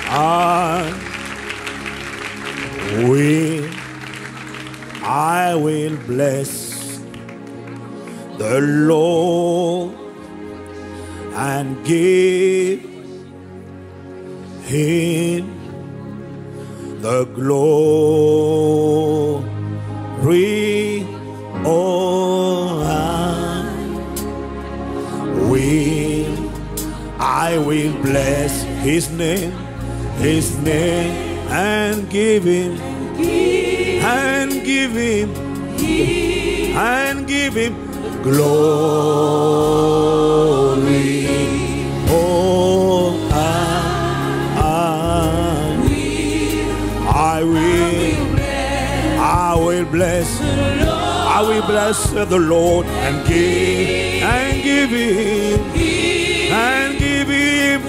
I will bless the Lord and give Him the glory. Oh, I will bless His name, and give Him, glory. Oh, I will bless the Lord and give Him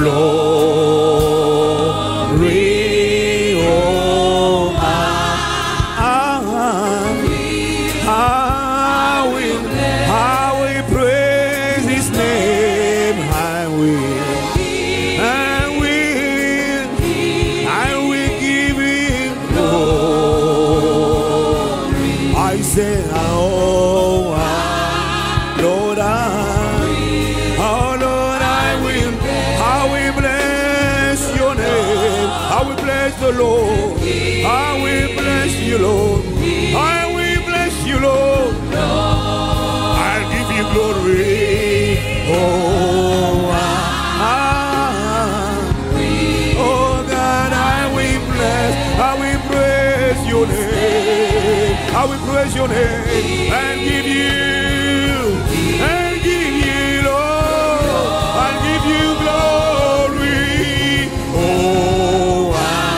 glory. Oh, I will praise His name. I will give Him glory. I say, oh, Lord, I will bless Your name. I will bless the Lord. I will bless You, Lord. I will bless You, Lord. I'll give You glory. Oh, God, I will praise Your name. I will praise Your name and give You, Lord. I'll give You glory. Oh,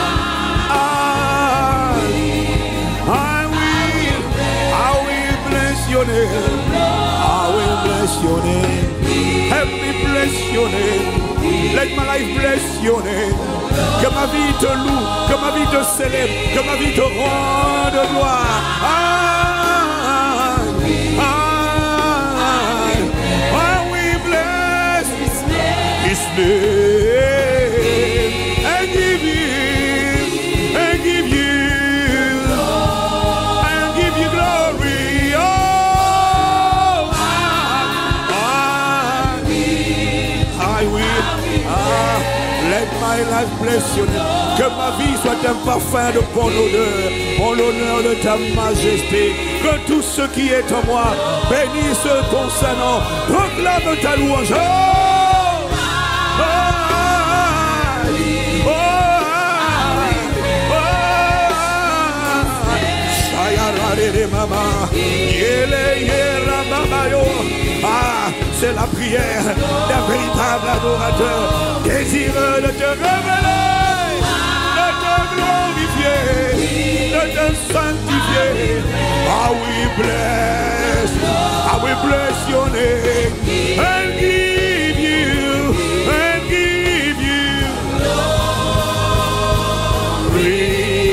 I will bless Your name. I will bless Your name. Help me bless Your name. Let my life bless Your name. Que ma vie te loue, que ma vie te célèbre, que ma vie te rende gloire. I will bless His name and give You glory. Oh, I will. Let my life bless Your name. Que ma vie soit un parfum de bonne odeur, en l'honneur de Ta majesté. Que tout ce qui est en moi bénisse Ton Saint-Nom. Proclame Ta louange. C'est la prière d'un véritable adorateur, désireux de Te révéler, de Te glorifier, de Te sanctifier. I will bless Your name and give You glory.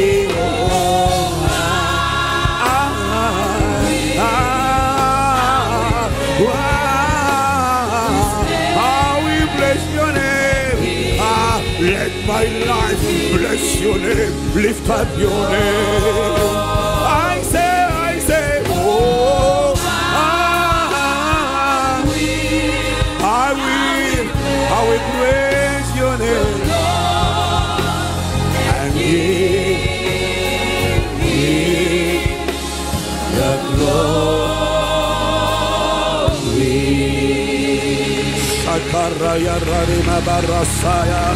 Let my life bless Your name, lift up Your name. I say, oh, I will praise Your name and give the glory. Sakaraya Rarima Barasaya.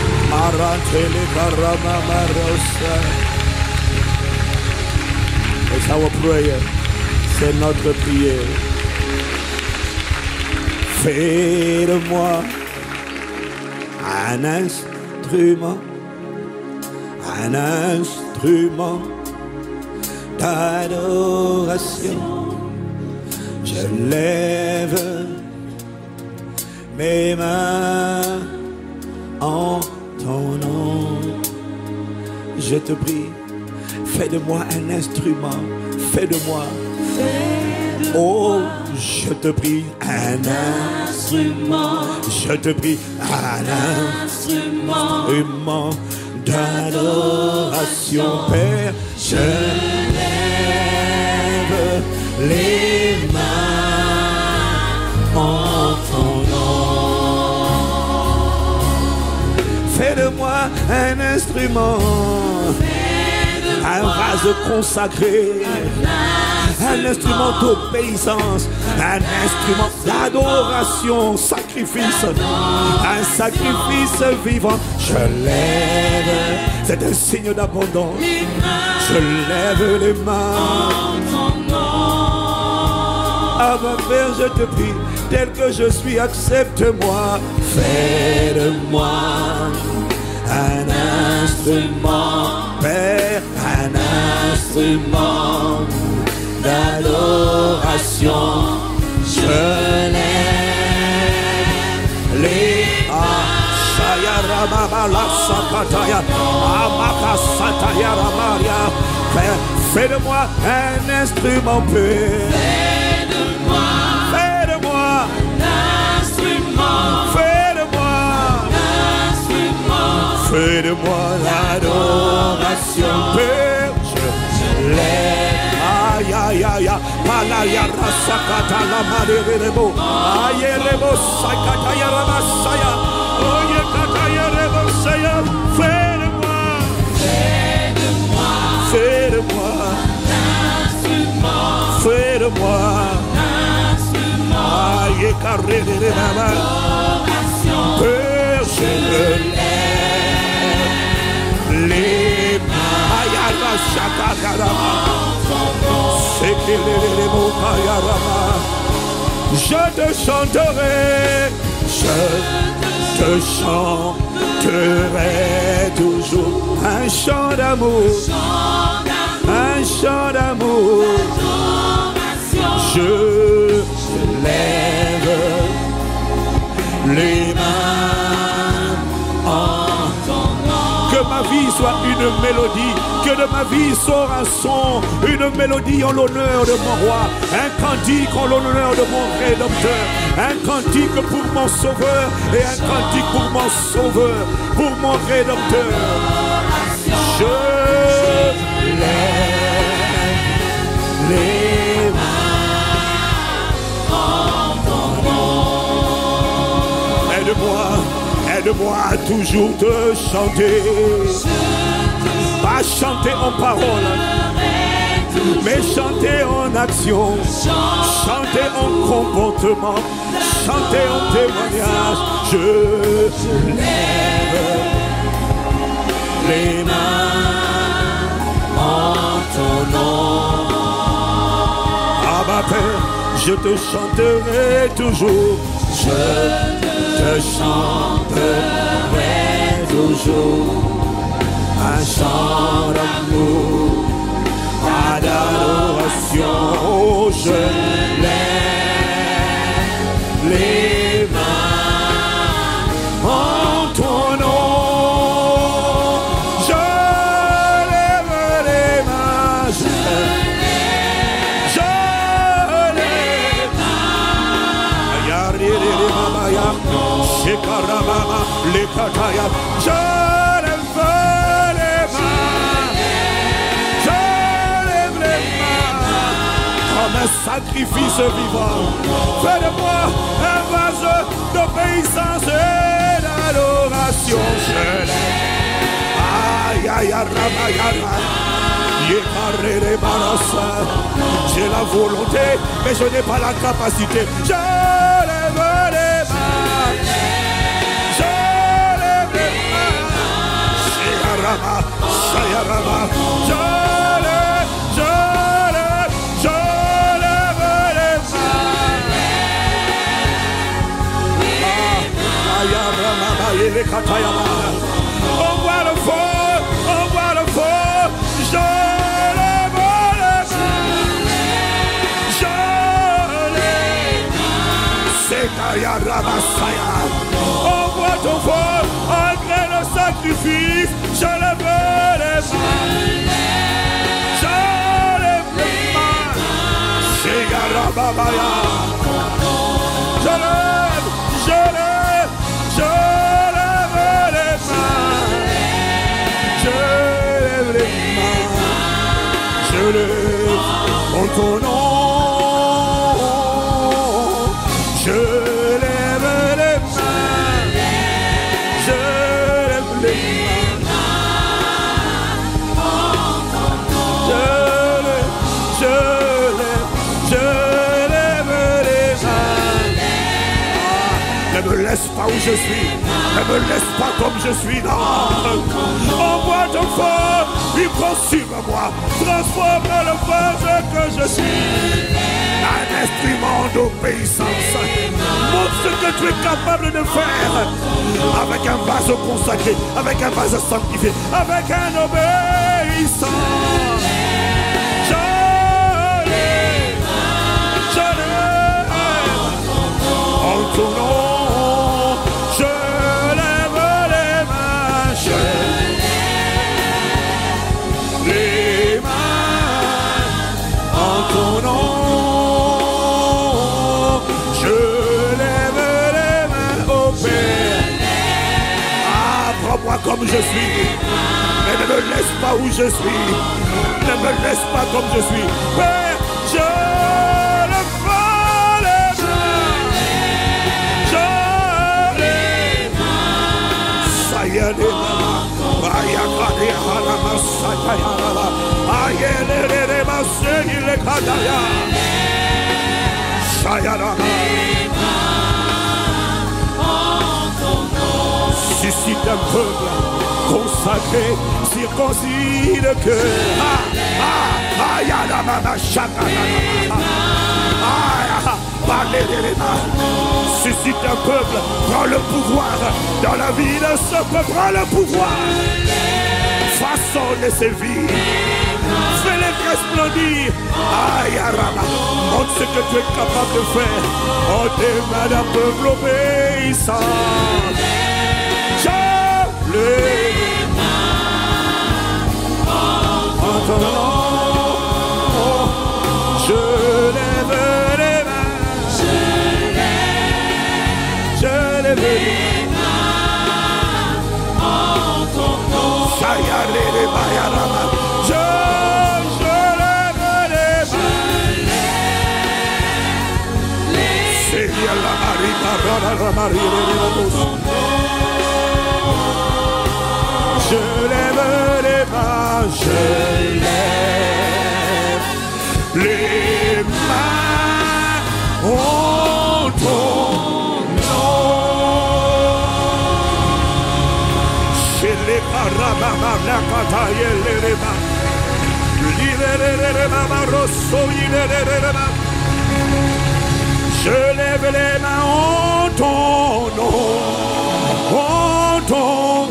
It's our prayer. C'est notre prière. Fais de moi un instrument d'adoration. Je lève mes mains en Ton nom. Je te prie, fais de moi un instrument. Fais de moi Oh, je te prie, un instrument. Je te prie, un instrument d'adoration, Père. Je lève les mains en ton nom. Fais de moi un instrument, un vase consacré, un instrument d'obéissance, un instrument d'adoration, sacrifice, un sacrifice vivant. Je lève, c'est un signe d'abondance. Je lève les mains. Ah ma Père, je te prie, tel que je suis, accepte-moi. Fais de moi un instrument, Père, un instrument d'adoration. Je lève les Père, fais de moi un instrument, Père. Fais de moi un instrument. Fais de moi un instrument. Fais de moi l'adoration, Père. Je lève. Aïe, aïe, aïe, palaya rasakata la maderebo. Aïe, rebo sakata yarabasaya. Oye, kata yarabasaya. Fais de moi. Fais de moi. Fais de moi. L'instrument. Fais de moi. L'instrument. Aïe, carré de baba. Père, je lève les mains. Aïe, rasakata yarabasaya. Je te chanterai, je te chanterai toujours un chant d'amour, un chant d'amour. Je lève les mains en ton nom. Que ma vie soit une mélodie, que de ma vie sort un son, une mélodie en l'honneur de mon roi, un cantique en l'honneur de mon rédempteur, un cantique pour mon sauveur et un cantique pour mon sauveur, pour mon rédempteur. Je lève les mains en ton nom. Aide-moi, aide-moi à toujours te chanter. Pas chanter en parole, mais chanter en action, chanter en comportement, chanter en témoignage. Je lève les mains en ton nom. Ah ma Père, je te chanterai toujours. Je te chanterai toujours. Un chant d'amour, d'adoration. Oh, je lève les mains en ton nom. Je lève les mains. Je lève les mains. Un sacrifice vivant. Fais de moi un vase d'obéissance et d'adoration. Je lève. Aïe, aïe, aïe, aïe, j'ai la volonté, mais je n'ai pas la capacité. Je lève les mains. Je lève les mains. Shayarama, Shayarama. Je lève, je lève, je lève les mains. On voit le feu, on voit le feu. Je lève les mains. Je lève. C'est Kayarabasaya. On voit ton feu, malgré le sacrifice. Je lève les mains. Je lève les mains. C'est Kayarabasaya. En ton nom, je lève les mains, je lève les mains, je lève les mains. Ne me laisse pas où je suis, ne me laisse pas comme je suis là. Envoie ton feu, il consume-moi, transforme le feu que je suis. Un instrument d'obéissance. Montre ce que tu es capable de faire avec un vase consacré, avec un vase sanctifié, avec un obéissant. Je lève en ton nom. Comme je suis, mais ne me laisse pas où je suis, ne me laisse pas comme je suis, Père, je lève les mains, je lève, ça y est, les mains, suscite un peuple consacré, circoncis de cœur. Suscite un peuple, prends le pouvoir dans la vie de ce peuple, prends le pouvoir. Façonne ses vies, fais-les resplendir. Montre ce que tu es capable de faire. Oh, t'es madame peuple obéissant. Les mains en ton nom, je lève les mains, je lève les mains en ton nom, je lève les mains, c'est bien la Marie, je lève les mains, je lève les mains en ton nom. Chez les carabas, la cataille, les mains, libérez les mains, je lève les mains en ton nom, en ton nom.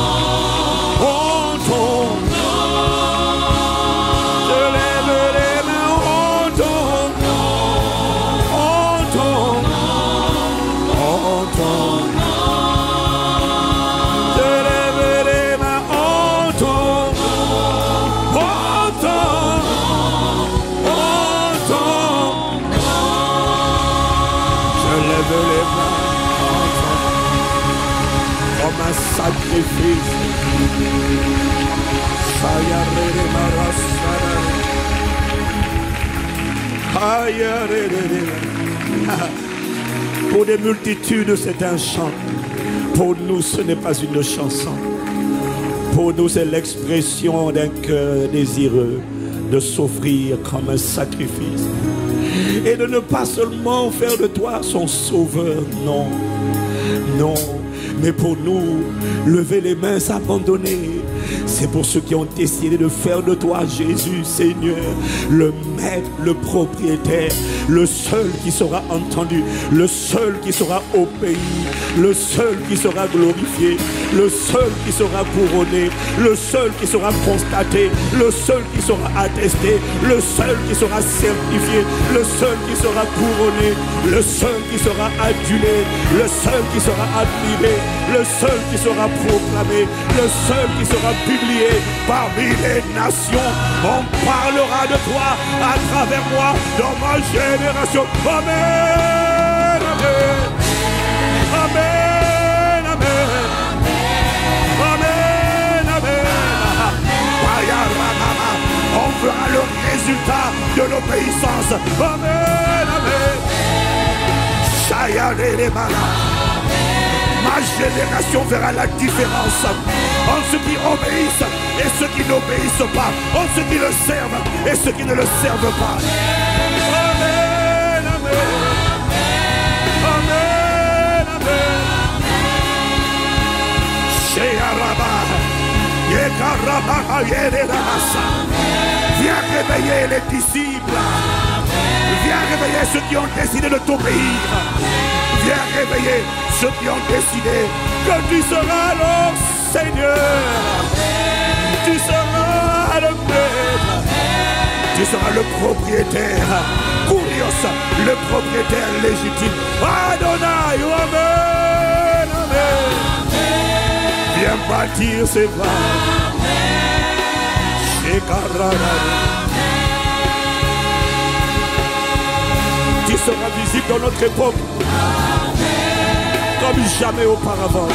Comme un sacrifice. Pour des multitudes, c'est un chant. Pour nous, ce n'est pas une chanson. Pour nous, c'est l'expression d'un cœur désireux de s'offrir comme un sacrifice. Et de ne pas seulement faire de toi son sauveur, non. Non. Mais pour nous, lever les mains, s'abandonner, c'est pour ceux qui ont décidé de faire de toi, Jésus, Seigneur, le maître, le propriétaire, le seul qui sera entendu, le seul qui sera obéi, le seul qui sera glorifié, le seul qui sera couronné, le seul qui sera constaté, le seul qui sera attesté, le seul qui sera certifié, le seul qui sera couronné, le seul qui sera adulé, le seul qui sera admiré, le seul qui sera proclamé, le seul qui sera publié, multiplier parmi les nations. On parlera de toi à travers moi dans ma génération. Amen, amen, amen, amen, amen, amen. On verra le résultat de l'obéissance. Amen, amen. Ma génération verra la différence entre ceux qui obéissent et ceux qui n'obéissent pas, entre ceux qui le servent et ceux qui ne le servent pas. Amen, amen, amen, amen. Viens réveiller les disciples. Viens réveiller ceux qui ont décidé de t'obéir. Viens réveiller ceux qui ont décidé que tu seras leur Seigneur. Tu seras le maître. Tu seras le propriétaire. Kurios, le propriétaire légitime. Adonai, amen, amen. Viens bâtir ses bras. Tu seras visible dans notre époque comme jamais auparavant.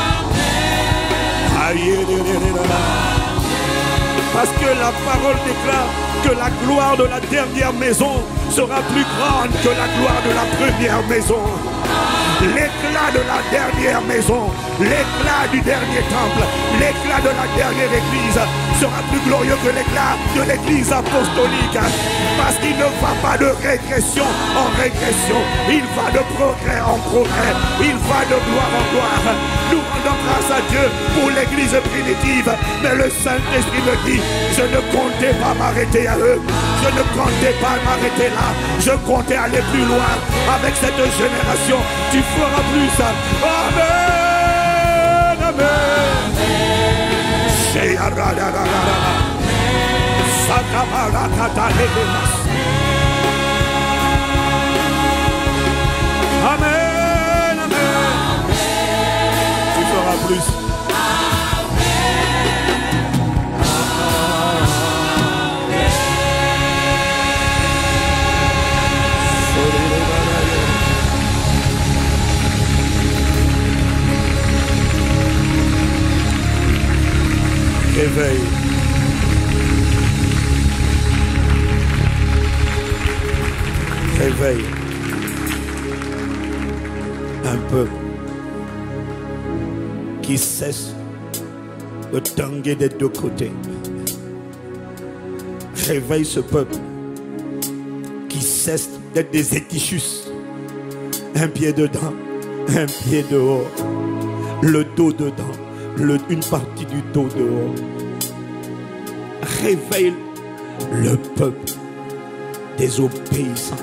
Parce que la parole déclare que la gloire de la dernière maison sera plus grande que la gloire de la première maison. L'éclat de la dernière maison, l'éclat du dernier temple, l'éclat de la dernière église sera plus glorieux que l'éclat de l'église apostolique. Parce qu'il ne va pas de régression en régression, il va de progrès en progrès, il va de gloire en gloire. Nous rendons grâce à Dieu pour l'église primitive, mais le Saint-Esprit me dit, je ne comptais pas m'arrêter à eux, je ne comptais pas m'arrêter là, je comptais aller plus loin avec cette génération. Tu feras plus. Amen, amen. Amen, amen. Tu feras plus. Réveille. Réveille. Un peuple qui cesse de tanguer des deux côtés. Réveille ce peuple qui cesse d'être des étichus. Un pied dedans, un pied dehors, le dos dedans. Une partie du dos dehors. Réveille le peuple des obéissants.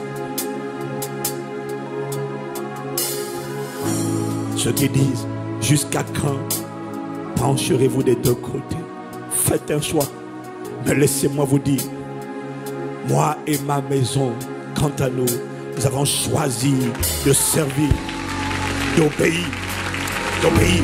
Ceux qui disent, jusqu'à quand pencherez-vous des deux côtés? Faites un choix. Mais laissez-moi vous dire, moi et ma maison, quant à nous, nous avons choisi de servir, d'obéir, d'obéir.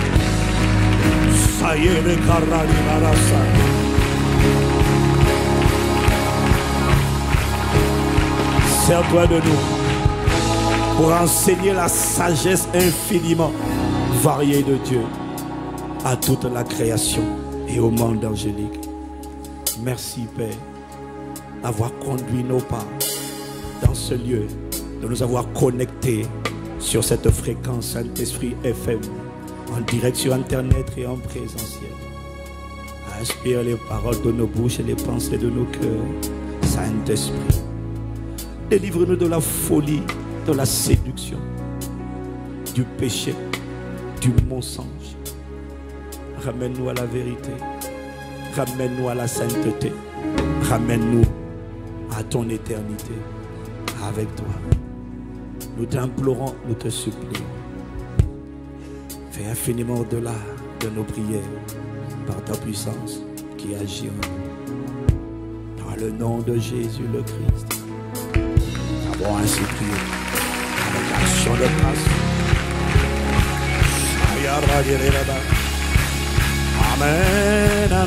Sers-toi de nous pour enseigner la sagesse infiniment variée de Dieu à toute la création et au monde angélique. Merci Père d'avoir conduit nos pas dans ce lieu, de nous avoir connectés sur cette fréquence Saint-Esprit FM, en direct sur Internet et en présentiel. Inspire les paroles de nos bouches et les pensées de nos cœurs. Saint-Esprit, délivre-nous de la folie, de la séduction, du péché, du mensonge. Ramène-nous à la vérité. Ramène-nous à la sainteté. Ramène-nous à ton éternité avec toi. Nous t'implorons, nous te supplions. Fais infiniment au-delà de nos prières par ta puissance qui agit en nous. Dans le nom de Jésus le Christ, nous avons ainsi prié avec action de grâce. Amen.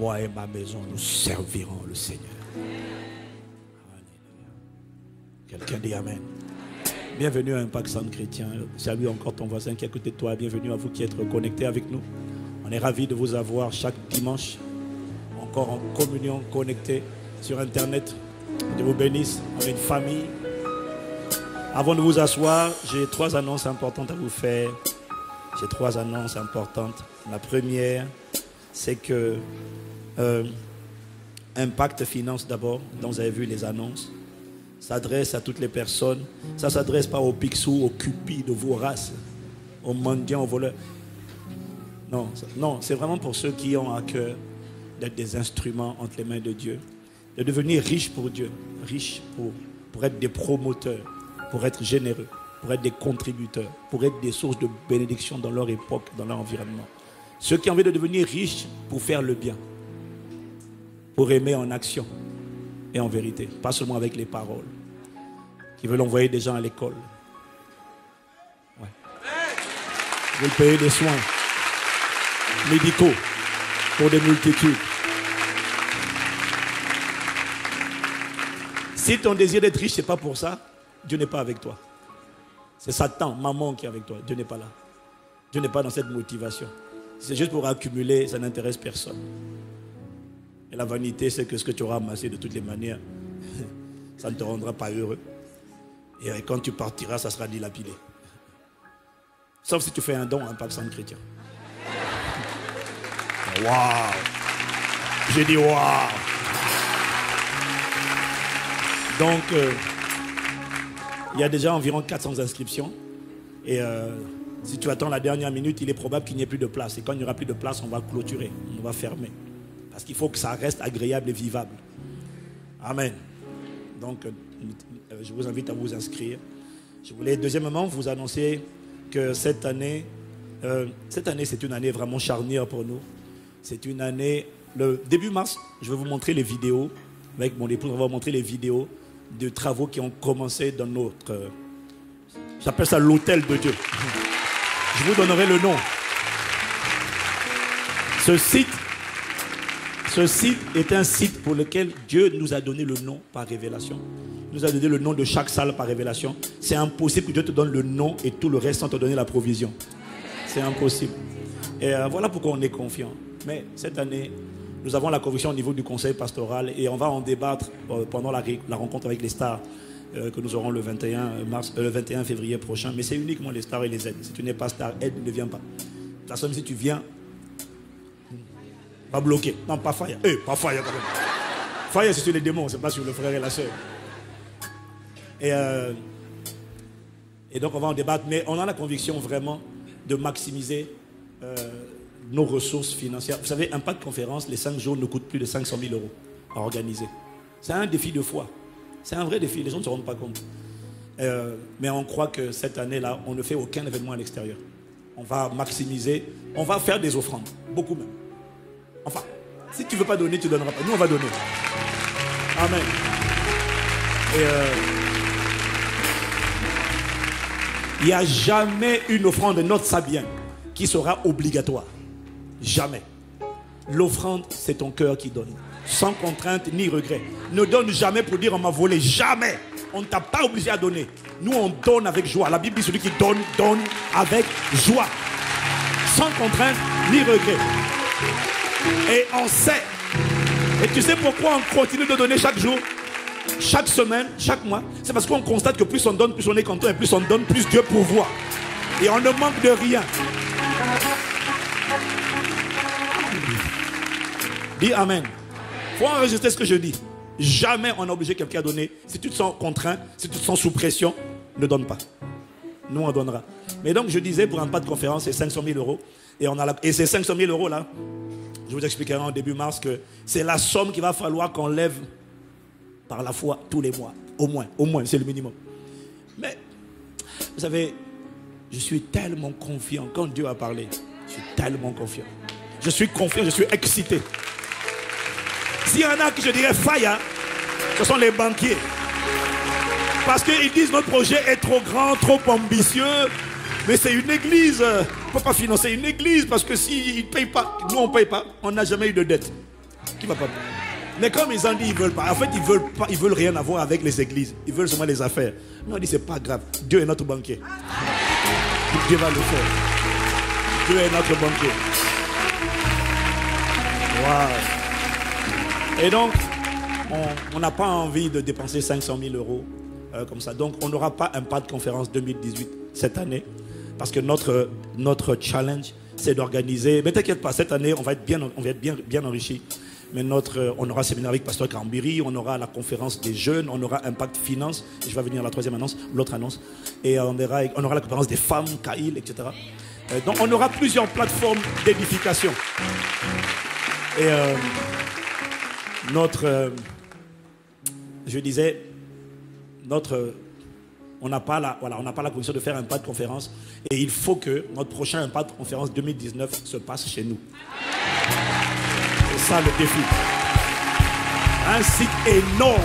moi et ma maison, nous servirons le Seigneur. Quelqu'un dit Amen. Bienvenue à Impact Centre Chrétien. Salue encore ton voisin qui est à côté de toi. Bienvenue à vous qui êtes connectés avec nous. On est ravis de vous avoir chaque dimanche, encore en communion, connectés sur Internet. Dieu vous bénisse. On est une famille. Avant de vous asseoir, j'ai 3 annonces importantes à vous faire. J'ai 3 annonces importantes. La première, c'est que Impact Finance d'abord, dont vous avez vu les annonces, s'adresse à toutes les personnes. Ça ne s'adresse pas aux pixous, aux cupides, aux voraces, aux mendiants, aux voleurs. Non, non, c'est vraiment pour ceux qui ont à cœur d'être des instruments entre les mains de Dieu, de devenir riches pour Dieu, riches pour être des promoteurs, pour être généreux, pour être des contributeurs, pour être des sources de bénédiction dans leur époque, dans leur environnement. Ceux qui ont envie de devenir riches pour faire le bien, pour aimer en action et en vérité, pas seulement avec les paroles, qui veulent envoyer des gens à l'école, ouais, qui veulent payer des soins médicaux pour des multitudes. Si ton désir d'être riche, ce n'est pas pour ça, Dieu n'est pas avec toi. C'est Satan, maman qui est avec toi. Dieu n'est pas là. Dieu n'est pas dans cette motivation. C'est juste pour accumuler, ça n'intéresse personne. Et la vanité, c'est que ce que tu auras amassé de toutes les manières, ça ne te rendra pas heureux. Et quand tu partiras, ça sera dilapidé. Sauf si tu fais un don à Impact Centre Chrétien. Waouh! J'ai dit waouh! Donc, il y a déjà environ 400 inscriptions. Et si tu attends la dernière minute, il est probable qu'il n'y ait plus de place. Et quand il n'y aura plus de place, on va clôturer, on va fermer. Parce qu'il faut que ça reste agréable et vivable. Amen. Donc, je vous invite à vous inscrire. Je voulais deuxièmement vous annoncer que cette année, c'est une année vraiment charnière pour nous. C'est une année, le début mars, je vais vous montrer les vidéos. Avec mon épouse, on va vous montrer les vidéos de travaux qui ont commencé dans notre... j'appelle ça l'hôtel de Dieu. Je vous donnerai le nom. Ce site est un site pour lequel Dieu nous a donné le nom par révélation. Il nous a donné le nom de chaque salle par révélation. C'est impossible que Dieu te donne le nom et tout le reste sans te donner la provision. C'est impossible. Et voilà pourquoi on est confiant. Mais cette année, nous avons la conviction au niveau du conseil pastoral et on va en débattre pendant la rencontre avec les stars que nous aurons le 21 février prochain. Mais c'est uniquement les stars et les aides. Si tu n'es pas star, aide ne vient pas. De toute façon, si tu viens, pas bloqué. Non, pas Fire. Pas Fire quand même. Fire, c'est sur les démons, c'est pas sur le frère et la soeur. Et donc, on va en débattre. Mais on a la conviction vraiment de maximiser nos ressources financières. Vous savez, Impact Conférence, les 5 jours ne coûtent plus de 500 000 € à organiser. C'est un défi de foi. C'est un vrai défi. Les gens ne se rendent pas compte. Mais on croit que cette année-là, on ne fait aucun événement à l'extérieur. On va maximiser. On va faire des offrandes. Beaucoup même. Enfin, si tu ne veux pas donner, tu ne donneras pas. Nous, on va donner. Amen. Il n'y a jamais une offrande, note ça bien, qui sera obligatoire. Jamais. L'offrande, c'est ton cœur qui donne. Sans contrainte ni regret. Ne donne jamais pour dire on m'a volé. Jamais. On ne t'a pas obligé à donner. Nous, on donne avec joie. La Bible dit celui qui donne, donne avec joie. Sans contrainte ni regret. Et on sait. Et tu sais pourquoi on continue de donner chaque jour, chaque semaine, chaque mois? C'est parce qu'on constate que plus on donne, plus on est content. Et plus on donne, plus Dieu pourvoit. Et on ne manque de rien. Dis Amen. Il faut enregistrer ce que je dis. Jamais on a obligé quelqu'un à donner. Si tu te sens contraint, si tu te sens sous pression, ne donne pas. Nous, on donnera. Mais donc, je disais, pour un pas de conférence, c'est 500 000 €. Et ces 500 000 € là, je vous expliquerai en début mars que c'est la somme qu'il va falloir qu'on lève par la foi tous les mois. Au moins, c'est le minimum. Mais, vous savez, je suis tellement confiant. Quand Dieu a parlé, je suis tellement confiant. Je suis confiant, je suis excité. S'il y en a qui je dirais fire, ce sont les banquiers. Parce qu'ils disent notre projet est trop grand, trop ambitieux. Mais c'est une église. On ne peut pas financer une église parce que s'ils ne payent pas, nous on ne paye pas. On n'a jamais eu de dette. Qui va pas? Mais comme ils ont dit, ils veulent pas. En fait, ils veulent rien avoir avec les églises. Ils veulent seulement les affaires. Nous on dit c'est pas grave. Dieu est notre banquier. Dieu va le faire. Dieu est notre banquier. Wow. Et donc, on n'a pas envie de dépenser 500 000 euros comme ça. Donc, on n'aura pas Impact Conférence 2018 cette année. Parce que notre challenge, c'est d'organiser. Mais t'inquiète pas, cette année, on va être bien enrichi. Mais on aura un séminaire avec Pasteur Kambiri, on aura la conférence des jeunes, on aura Impact Finance. Je vais venir à la troisième annonce, l'autre annonce. Et on aura la conférence des femmes, Kaïl, etc. Donc, on aura plusieurs plateformes d'édification. Et je disais, on n'a pas la condition de faire un Impact Conférence. Et il faut que notre prochain Impact Conférence 2019 se passe chez nous. C'est ça le défi. Un site énorme.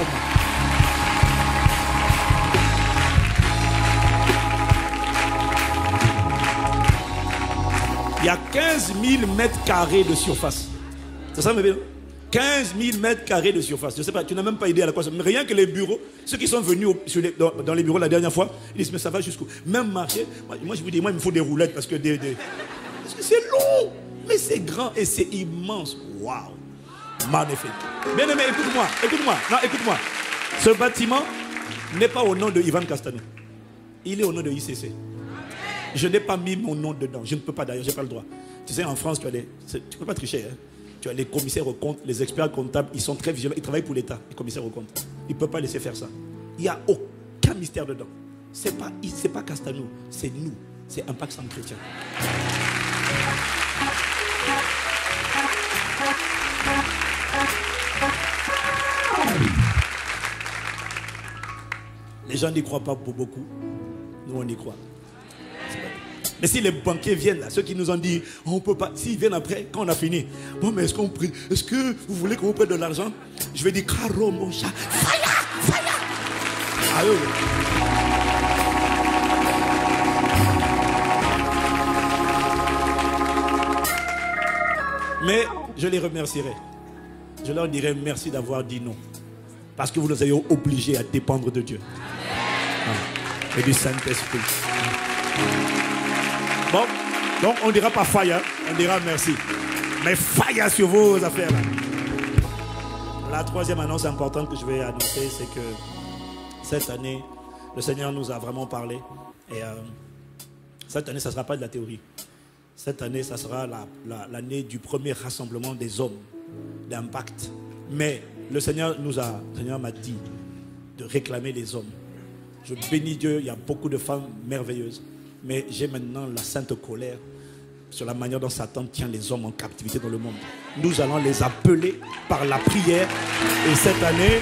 Il y a 15 000 mètres carrés de surface. C'est ça, mes bien? 15 000 mètres carrés de surface. Je ne sais pas, tu n'as même pas idée à la quoi ça. Mais rien que les bureaux, ceux qui sont venus dans les bureaux la dernière fois, ils disent, mais ça va jusqu'où? Même marcher. Moi, je vous dis, moi, il me faut des roulettes parce que c'est long. Mais c'est grand et c'est immense. Waouh. Magnifique. Bien aimé, écoute-moi. Non, écoute-moi. Ce bâtiment n'est pas au nom de Ivan Castanou. Il est au nom de ICC. Je n'ai pas mis mon nom dedans. Je ne peux pas d'ailleurs, je n'ai pas le droit. Tu sais, en France, tu ne peux pas tricher. Hein? Tu as les commissaires aux comptes, les experts comptables, ils sont très vigilants. Ils travaillent pour l'État, les commissaires aux comptes. Ils ne peuvent pas laisser faire ça. Il n'y a aucun mystère dedans. Ce n'est pas Castanou, c'est nous. C'est Impact Centre Chrétien. Les gens n'y croient pas pour beaucoup. Nous, on y croit. Mais si les banquiers viennent là, ceux qui nous ont dit, on ne peut pas, s'ils viennent après, quand on a fini, bon, mais est-ce que vous voulez qu'on vous prête de l'argent? Je vais dire, Caro, mon chat, fire. Ah oui. Mais je les remercierai. Je leur dirai merci d'avoir dit non. Parce que vous nous avez obligés à dépendre de Dieu. Et du Saint-Esprit. Bon, donc on ne dira pas fire, on dira merci. Mais fire sur vos affaires là. La troisième annonce importante que je vais annoncer, c'est que cette année, le Seigneur nous a vraiment parlé. Et cette année, ça ne sera pas de la théorie. Cette année, ça sera l'année du premier rassemblement des hommes d'Impact. Mais le Seigneur m'a dit de réclamer les hommes. Je bénis Dieu, il y a beaucoup de femmes merveilleuses. Mais j'ai maintenant la sainte colère sur la manière dont Satan tient les hommes en captivité dans le monde. Nous allons les appeler par la prière. Et cette année,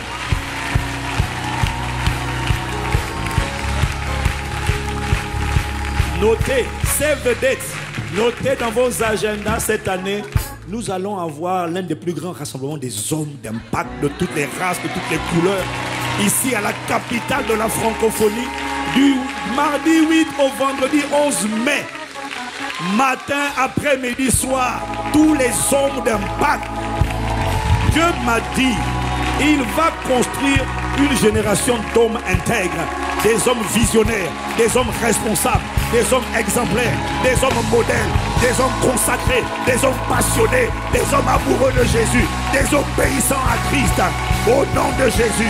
notez, save the date. Notez dans vos agendas cette année, nous allons avoir l'un des plus grands rassemblements des hommes d'Impact de toutes les races, de toutes les couleurs. Ici à la capitale de la francophonie, du mardi 8 au vendredi 11 mai, matin, après-midi, soir, tous les hommes d'Impact. Dieu m'a dit, il va construire une génération d'hommes intègres, des hommes visionnaires, des hommes responsables, des hommes exemplaires, des hommes modèles, des hommes consacrés, des hommes passionnés, des hommes amoureux de Jésus, des obéissants à Christ, au nom de Jésus.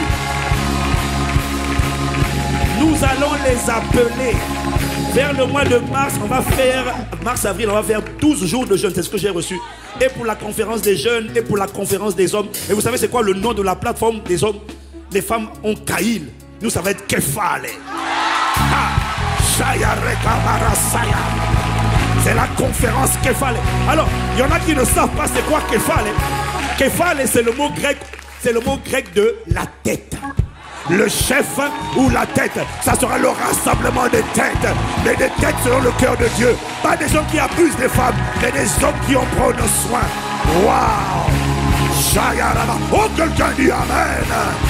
Nous allons les appeler. Vers le mois de mars, on va faire, mars-avril, on va faire 12 jours de jeûne. C'est ce que j'ai reçu. Et pour la conférence des jeunes, et pour la conférence des hommes. Et vous savez c'est quoi le nom de la plateforme des hommes? Les femmes ont Kaïl. Nous, ça va être Kefale. C'est la conférence Kefale. Alors, il y en a qui ne savent pas c'est quoi Kefale. Kefale, c'est le mot grec de la tête. Le chef ou la tête, ça sera le rassemblement des têtes. Mais des têtes selon le cœur de Dieu. Pas des gens qui abusent des femmes, mais des hommes qui en prennent soin. Waouh! Oh, quelqu'un dit Amen!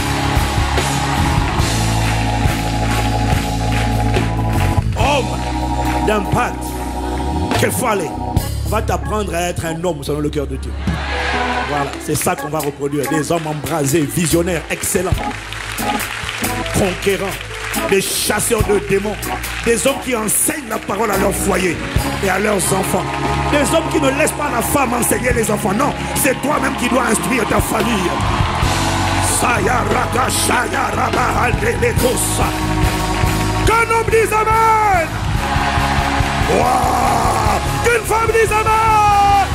Homme d'Impact, Kefale, va t'apprendre à être un homme selon le cœur de Dieu. Voilà, c'est ça qu'on va reproduire. Des hommes embrasés, visionnaires, excellents, conquérants, des chasseurs de démons, des hommes qui enseignent la parole à leur foyer et à leurs enfants, des hommes qui ne laissent pas la femme enseigner les enfants. Non, c'est toi-même qui dois instruire ta famille. Qu'un homme dise amen. Wow. Qu'une femme dise amen.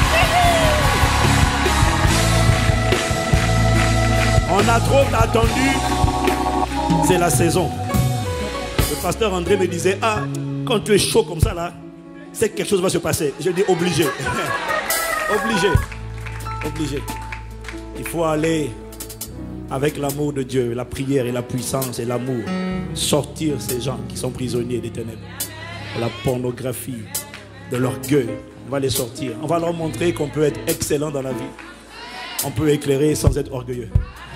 On a trop attendu. C'est la saison. Le pasteur André me disait, ah, quand tu es chaud comme ça là, c'est que quelque chose va se passer. Je dis obligé. Obligé. Obligé. Il faut aller avec l'amour de Dieu, la prière et la puissance et l'amour, sortir ces gens qui sont prisonniers des ténèbres, de la pornographie, de l'orgueil. On va les sortir. On va leur montrer qu'on peut être excellent dans la vie. On peut éclairer sans être orgueilleux.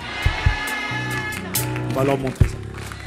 On va leur montrer ça.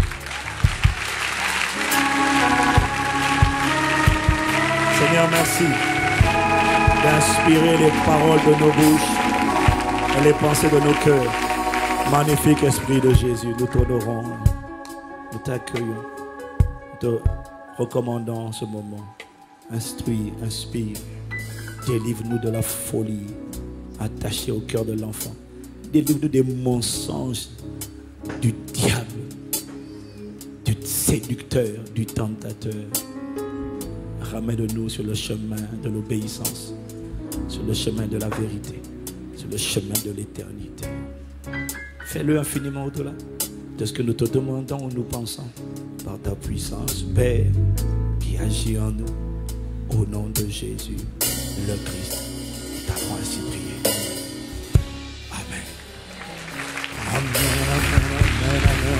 Seigneur, merci d'inspirer les paroles de nos bouches et les pensées de nos cœurs. Magnifique Esprit de Jésus, nous t'honorons, nous t'accueillons, nous te recommandons ce moment. Instruis, inspire, délivre-nous de la folie attachée au cœur de l'enfant. Délivre-nous des mensonges du diable, du séducteur, du tentateur. Ramène-nous sur le chemin de l'obéissance, sur le chemin de la vérité, sur le chemin de l'éternité. Fais-le infiniment au-delà de ce que nous te demandons ou nous pensons par ta puissance, Père, qui agit en nous. Au nom de Jésus, le Christ, nous t'avons ainsi prié. Amen. Amen, amen,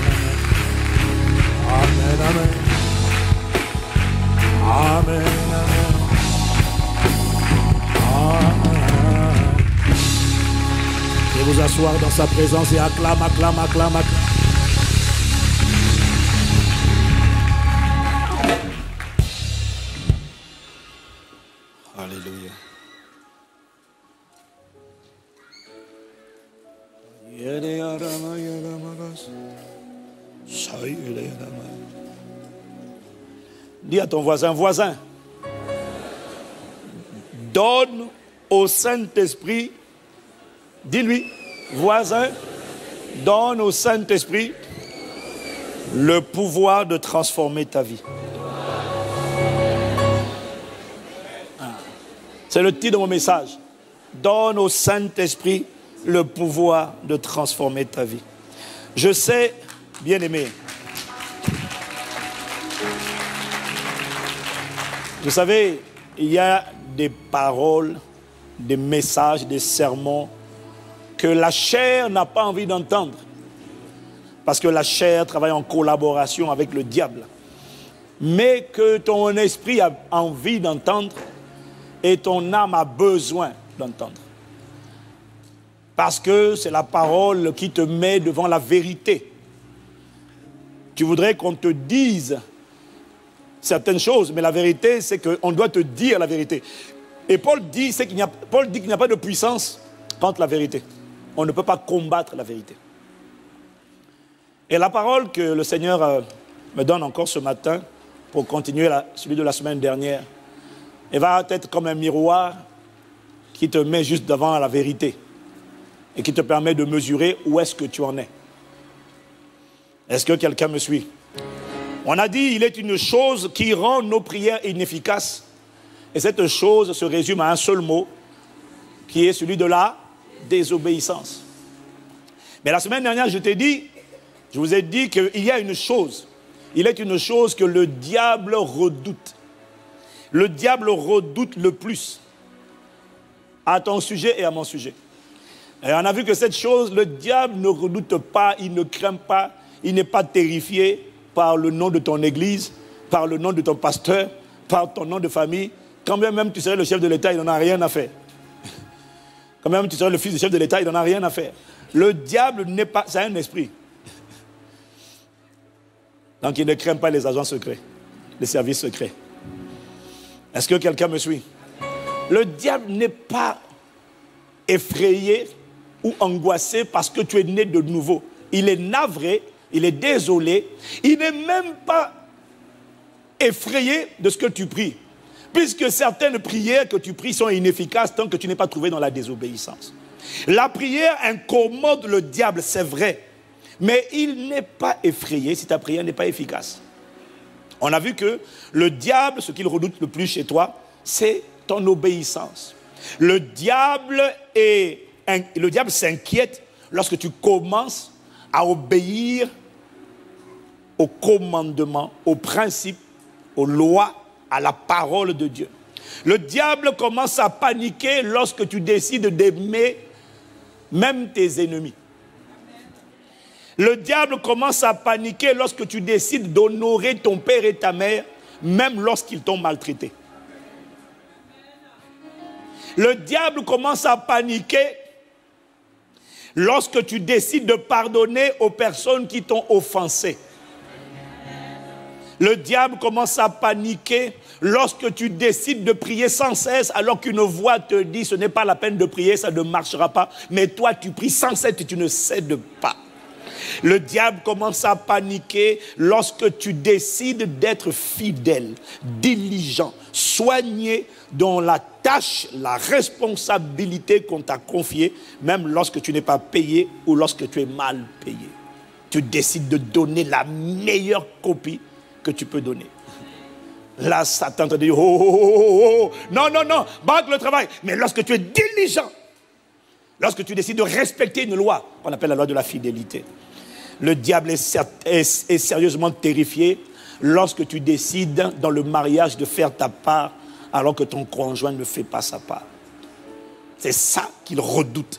amen, amen, amen. Amen, amen. Et vous asseoir dans sa présence et acclame, acclame, acclame, acclame. Alléluia. Dis à ton voisin, voisin, donne au Saint-Esprit. Dis-lui, voisin, donne au Saint-Esprit le pouvoir de transformer ta vie. C'est le titre de mon message. Donne au Saint-Esprit le pouvoir de transformer ta vie. Je sais, bien-aimé, vous savez, il y a des paroles, des messages, des sermons que la chair n'a pas envie d'entendre. Parce que la chair travaille en collaboration avec le diable. Mais que ton esprit a envie d'entendre et ton âme a besoin d'entendre. Parce que c'est la parole qui te met devant la vérité. Tu voudrais qu'on te dise certaines choses, mais la vérité, c'est qu'on doit te dire la vérité. Et Paul dit qu'il n'y a pas de puissance contre la vérité. On ne peut pas combattre la vérité. Et la parole que le Seigneur me donne encore ce matin, pour continuer celui de la semaine dernière, elle va être comme un miroir qui te met juste devant la vérité et qui te permet de mesurer où est-ce que tu en es. Est-ce que quelqu'un me suit? On a dit, il est une chose qui rend nos prières inefficaces. Et cette chose se résume à un seul mot, qui est celui de la désobéissance. Mais la semaine dernière, je vous ai dit qu'il y a une chose. Il est une chose que le diable redoute. Le diable redoute le plus à ton sujet et à mon sujet. Et on a vu que cette chose, le diable ne redoute pas, il ne craint pas, il n'est pas terrifié par le nom de ton église, par le nom de ton pasteur, par ton nom de famille. Quand même tu serais le chef de l'État, il n'en a rien à faire. Quand même tu serais le fils du chef de l'État, il n'en a rien à faire. Le diable n'est pas, c'est un esprit. Donc il ne craint pas les agents secrets, les services secrets. Est-ce que quelqu'un me suit? Le diable n'est pas effrayé ou angoissé parce que tu es né de nouveau. Il est navré, il est désolé, il n'est même pas effrayé de ce que tu pries. Puisque certaines prières que tu pries sont inefficaces tant que tu n'es pas trouvé dans la désobéissance. La prière incommode le diable, c'est vrai. Mais il n'est pas effrayé si ta prière n'est pas efficace. On a vu que le diable, ce qu'il redoute le plus chez toi, c'est ton obéissance. Le diable s'inquiète lorsque tu commences à obéir aux commandements, aux principes, aux lois, à la parole de Dieu. Le diable commence à paniquer lorsque tu décides d'aimer même tes ennemis. Le diable commence à paniquer lorsque tu décides d'honorer ton père et ta mère, même lorsqu'ils t'ont maltraité. Le diable commence à paniquer lorsque tu décides de pardonner aux personnes qui t'ont offensé. Le diable commence à paniquer lorsque tu décides de prier sans cesse alors qu'une voix te dit ce n'est pas la peine de prier, ça ne marchera pas. Mais toi tu pries sans cesse et tu ne cèdes pas. Le diable commence à paniquer lorsque tu décides d'être fidèle, diligent, soigné dans la tâche, la responsabilité qu'on t'a confiée, même lorsque tu n'es pas payé ou lorsque tu es mal payé. Tu décides de donner la meilleure copie que tu peux donner. Là, Satan te dit, non, bâcle le travail. Mais lorsque tu es diligent, lorsque tu décides de respecter une loi, qu'on appelle la loi de la fidélité, le diable est sérieusement terrifié lorsque tu décides dans le mariage de faire ta part alors que ton conjoint ne fait pas sa part. C'est ça qu'il redoute.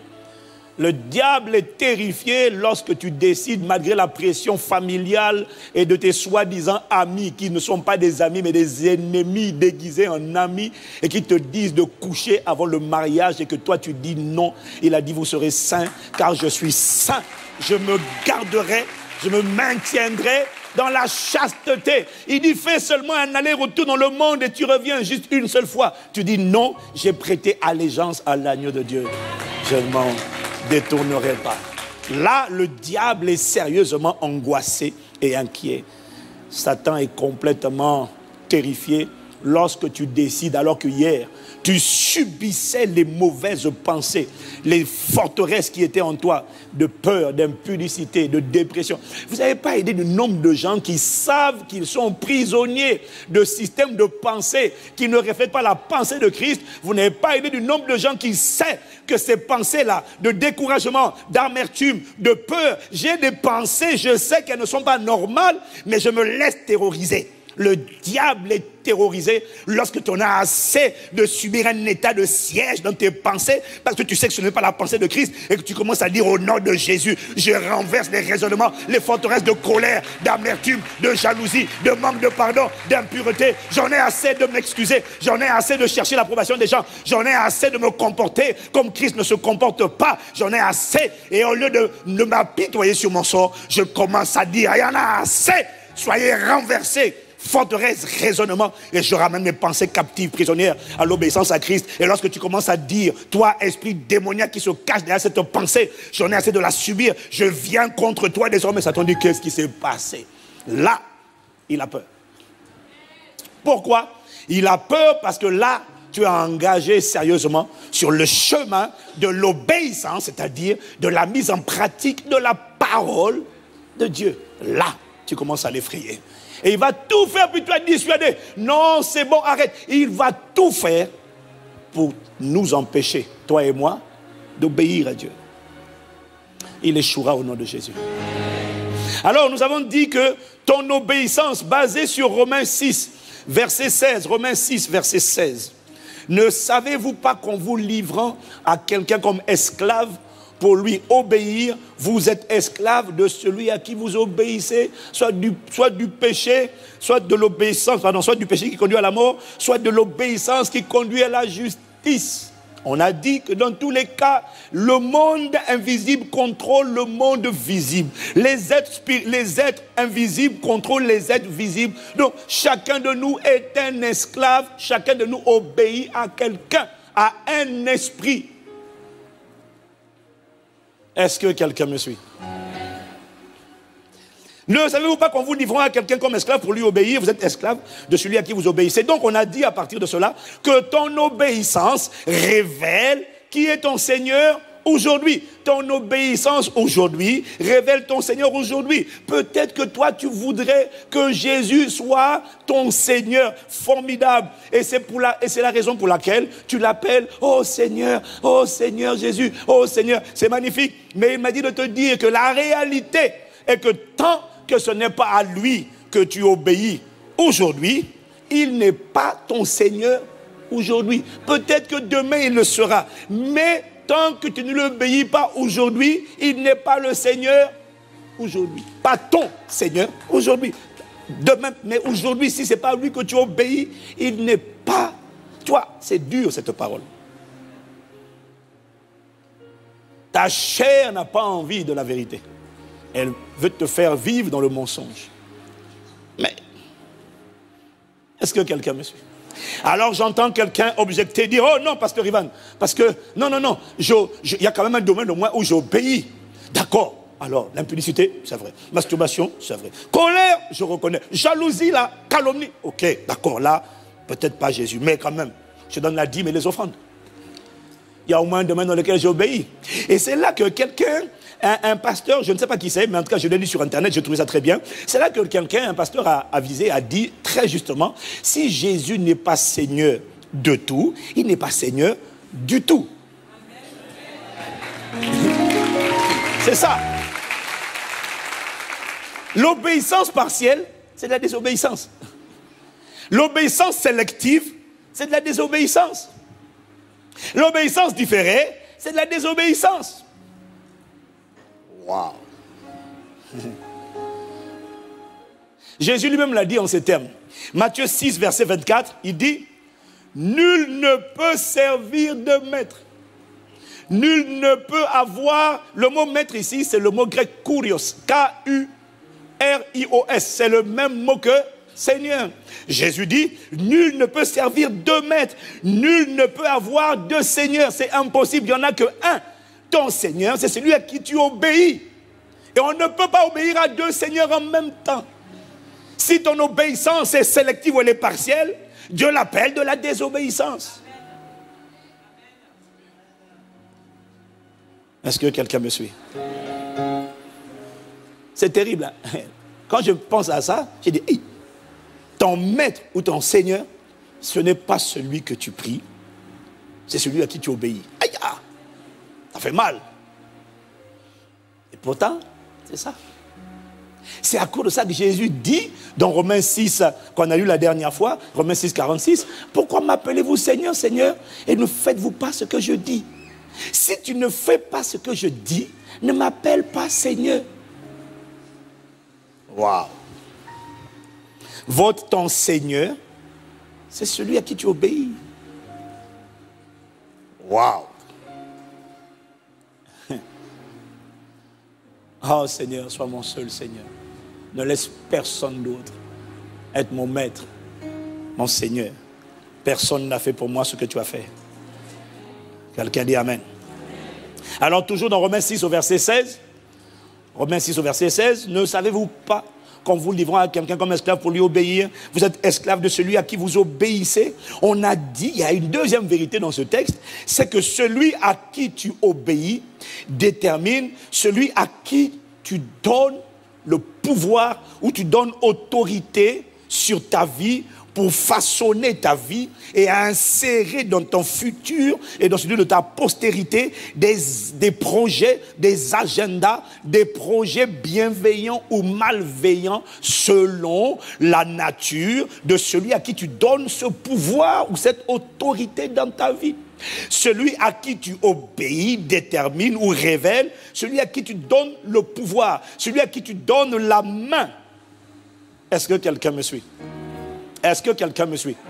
Le diable est terrifié lorsque tu décides, malgré la pression familiale et de tes soi-disant amis, qui ne sont pas des amis, mais des ennemis déguisés en amis, et qui te disent de coucher avant le mariage, et que toi tu dis non. Il a dit, vous serez saints, car je suis saint. Je me garderai, je me maintiendrai dans la chasteté. Il dit, fais seulement un aller-retour dans le monde et tu reviens juste une seule fois. Tu dis non, j'ai prêté allégeance à l'agneau de Dieu. Je ne m'en détournerai pas. Là, le diable est sérieusement angoissé et inquiet. Satan est complètement terrifié lorsque tu décides, alors que hier, tu subissais les mauvaises pensées, les forteresses qui étaient en toi, de peur, d'impudicité, de dépression. Vous n'avez pas aidé le nombre de gens qui savent qu'ils sont prisonniers de systèmes de pensée qui ne reflètent pas la pensée de Christ. Vous n'avez pas aidé du nombre de gens qui savent que ces pensées-là, de découragement, d'amertume, de peur, j'ai des pensées, je sais qu'elles ne sont pas normales, mais je me laisse terroriser. Le diable est terrorisé lorsque tu en as assez de subir un état de siège dans tes pensées, parce que tu sais que ce n'est pas la pensée de Christ, et que tu commences à dire au nom de Jésus, je renverse les raisonnements, les forteresses de colère, d'amertume, de jalousie, de manque de pardon, d'impureté. J'en ai assez de m'excuser, j'en ai assez de chercher l'approbation des gens, j'en ai assez de me comporter comme Christ ne se comporte pas, j'en ai assez, et au lieu de m'apitoyer sur mon sort, je commence à dire, il y en a assez, soyez renversés. Forteresse, raisonnement, et je ramène mes pensées captives, prisonnières à l'obéissance à Christ. Et lorsque tu commences à dire, toi, esprit démoniaque qui se cache derrière cette pensée, j'en ai assez de la subir, je viens contre toi désormais. Satan dit, qu'est-ce qui s'est passé? Là, il a peur. Pourquoi? Il a peur parce que là, tu es engagé sérieusement sur le chemin de l'obéissance, c'est-à-dire de la mise en pratique de la parole de Dieu. Là, tu commences à l'effrayer. Et il va tout faire pour te dissuader. Non, c'est bon, arrête. Il va tout faire pour nous empêcher, toi et moi, d'obéir à Dieu. Il échouera au nom de Jésus. Alors, nous avons dit que ton obéissance basée sur Romains 6, verset 16, Romains 6, verset 16. Ne savez-vous pas qu'en vous livrant à quelqu'un comme esclave, pour lui obéir, vous êtes esclave de celui à qui vous obéissez, soit du péché, soit de l'obéissance, soit du péché qui conduit à la mort, soit de l'obéissance qui conduit à la justice. On a dit que dans tous les cas, le monde invisible contrôle le monde visible. Les êtres invisibles contrôlent les êtres visibles. Donc, chacun de nous est un esclave, chacun de nous obéit à quelqu'un, à un esprit. Est-ce que quelqu'un me suit? Ne savez-vous pas qu'en vous livrant à quelqu'un comme esclave pour lui obéir, vous êtes esclave de celui à qui vous obéissez? Donc on a dit à partir de cela que ton obéissance révèle qui est ton Seigneur aujourd'hui. Ton obéissance aujourd'hui révèle ton Seigneur aujourd'hui. Peut-être que toi tu voudrais que Jésus soit ton Seigneur formidable. Et c'est la raison pour laquelle tu l'appelles oh Seigneur Jésus, oh Seigneur. C'est magnifique. Mais il m'a dit de te dire que la réalité est que tant que ce n'est pas à lui que tu obéis aujourd'hui, il n'est pas ton Seigneur aujourd'hui. Peut-être que demain il le sera, mais tant que tu ne l'obéis pas aujourd'hui, il n'est pas le Seigneur aujourd'hui. Pas ton Seigneur aujourd'hui. Demain, mais aujourd'hui, si ce n'est pas lui que tu obéis, il n'est pas toi. C'est dur cette parole. Ta chair n'a pas envie de la vérité. Elle veut te faire vivre dans le mensonge. Mais, est-ce que quelqu'un me suit? Alors j'entends quelqu'un objecter, dire, oh non, pasteur Ivan, parce que, non, il y a quand même un domaine de moi où j'obéis. D'accord. Alors, l'impudicité, c'est vrai. Masturbation, c'est vrai. Colère, je reconnais. Jalousie, la calomnie. Ok, d'accord, là, peut-être pas Jésus, mais quand même, je donne la dîme et les offrandes. Il y a au moins un domaine dans lequel j'obéis. Et c'est là que quelqu'un, un pasteur, je ne sais pas qui c'est, mais en tout cas je l'ai lu sur internet, j'ai trouvé ça très bien. C'est là que quelqu'un, un pasteur a avisé, a dit très justement, si Jésus n'est pas Seigneur de tout, il n'est pas Seigneur du tout. C'est ça. L'obéissance partielle, c'est de la désobéissance. L'obéissance sélective, c'est de la désobéissance. L'obéissance différée, c'est de la désobéissance. Waouh! Jésus lui-même l'a dit en ces termes. Matthieu 6, verset 24, il dit, nul ne peut servir de maître. Nul ne peut avoir, le mot maître ici, c'est le mot grec kurios, K-U-R-I-O-S, c'est le même mot que Seigneur. Jésus dit, nul ne peut servir deux maîtres, nul ne peut avoir deux seigneurs, c'est impossible, il n'y en a que un. Ton Seigneur, c'est celui à qui tu obéis. Et on ne peut pas obéir à deux seigneurs en même temps. Si ton obéissance est sélective ou elle est partielle, Dieu l'appelle de la désobéissance. Est-ce que quelqu'un me suit? C'est terrible. Hein? Quand je pense à ça, j'ai dit, hey, ton maître ou ton Seigneur, ce n'est pas celui que tu pries, c'est celui à qui tu obéis. Aïe, ah, ça fait mal. Et pourtant, c'est ça. C'est à cause de ça que Jésus dit dans Romains 6, qu'on a lu la dernière fois, Romains 6, 46, pourquoi m'appelez-vous Seigneur, Seigneur, et ne faites-vous pas ce que je dis? Si tu ne fais pas ce que je dis, ne m'appelle pas Seigneur. Waouh! Ton Seigneur, c'est celui à qui tu obéis. Waouh! Oh Seigneur, sois mon seul Seigneur. Ne laisse personne d'autre être mon maître, mon Seigneur. Personne n'a fait pour moi ce que tu as fait. Quelqu'un dit Amen. Alors toujours dans Romains 6 au verset 16, Romains 6 au verset 16, ne savez-vous pas qu'en vous livrant à quelqu'un comme esclave pour lui obéir, vous êtes esclave de celui à qui vous obéissez? On a dit, il y a une deuxième vérité dans ce texte, c'est que celui à qui tu obéis détermine celui à qui tu donnes le pouvoir ou tu donnes autorité sur ta vie pour façonner ta vie et insérer dans ton futur et dans celui de ta postérité des projets, des agendas, des projets bienveillants ou malveillants selon la nature de celui à qui tu donnes ce pouvoir ou cette autorité dans ta vie. Celui à qui tu obéis détermine ou révèle celui à qui tu donnes le pouvoir, celui à qui tu donnes la main. Est-ce que quelqu'un me suit? Est-ce que quelqu'un me suit?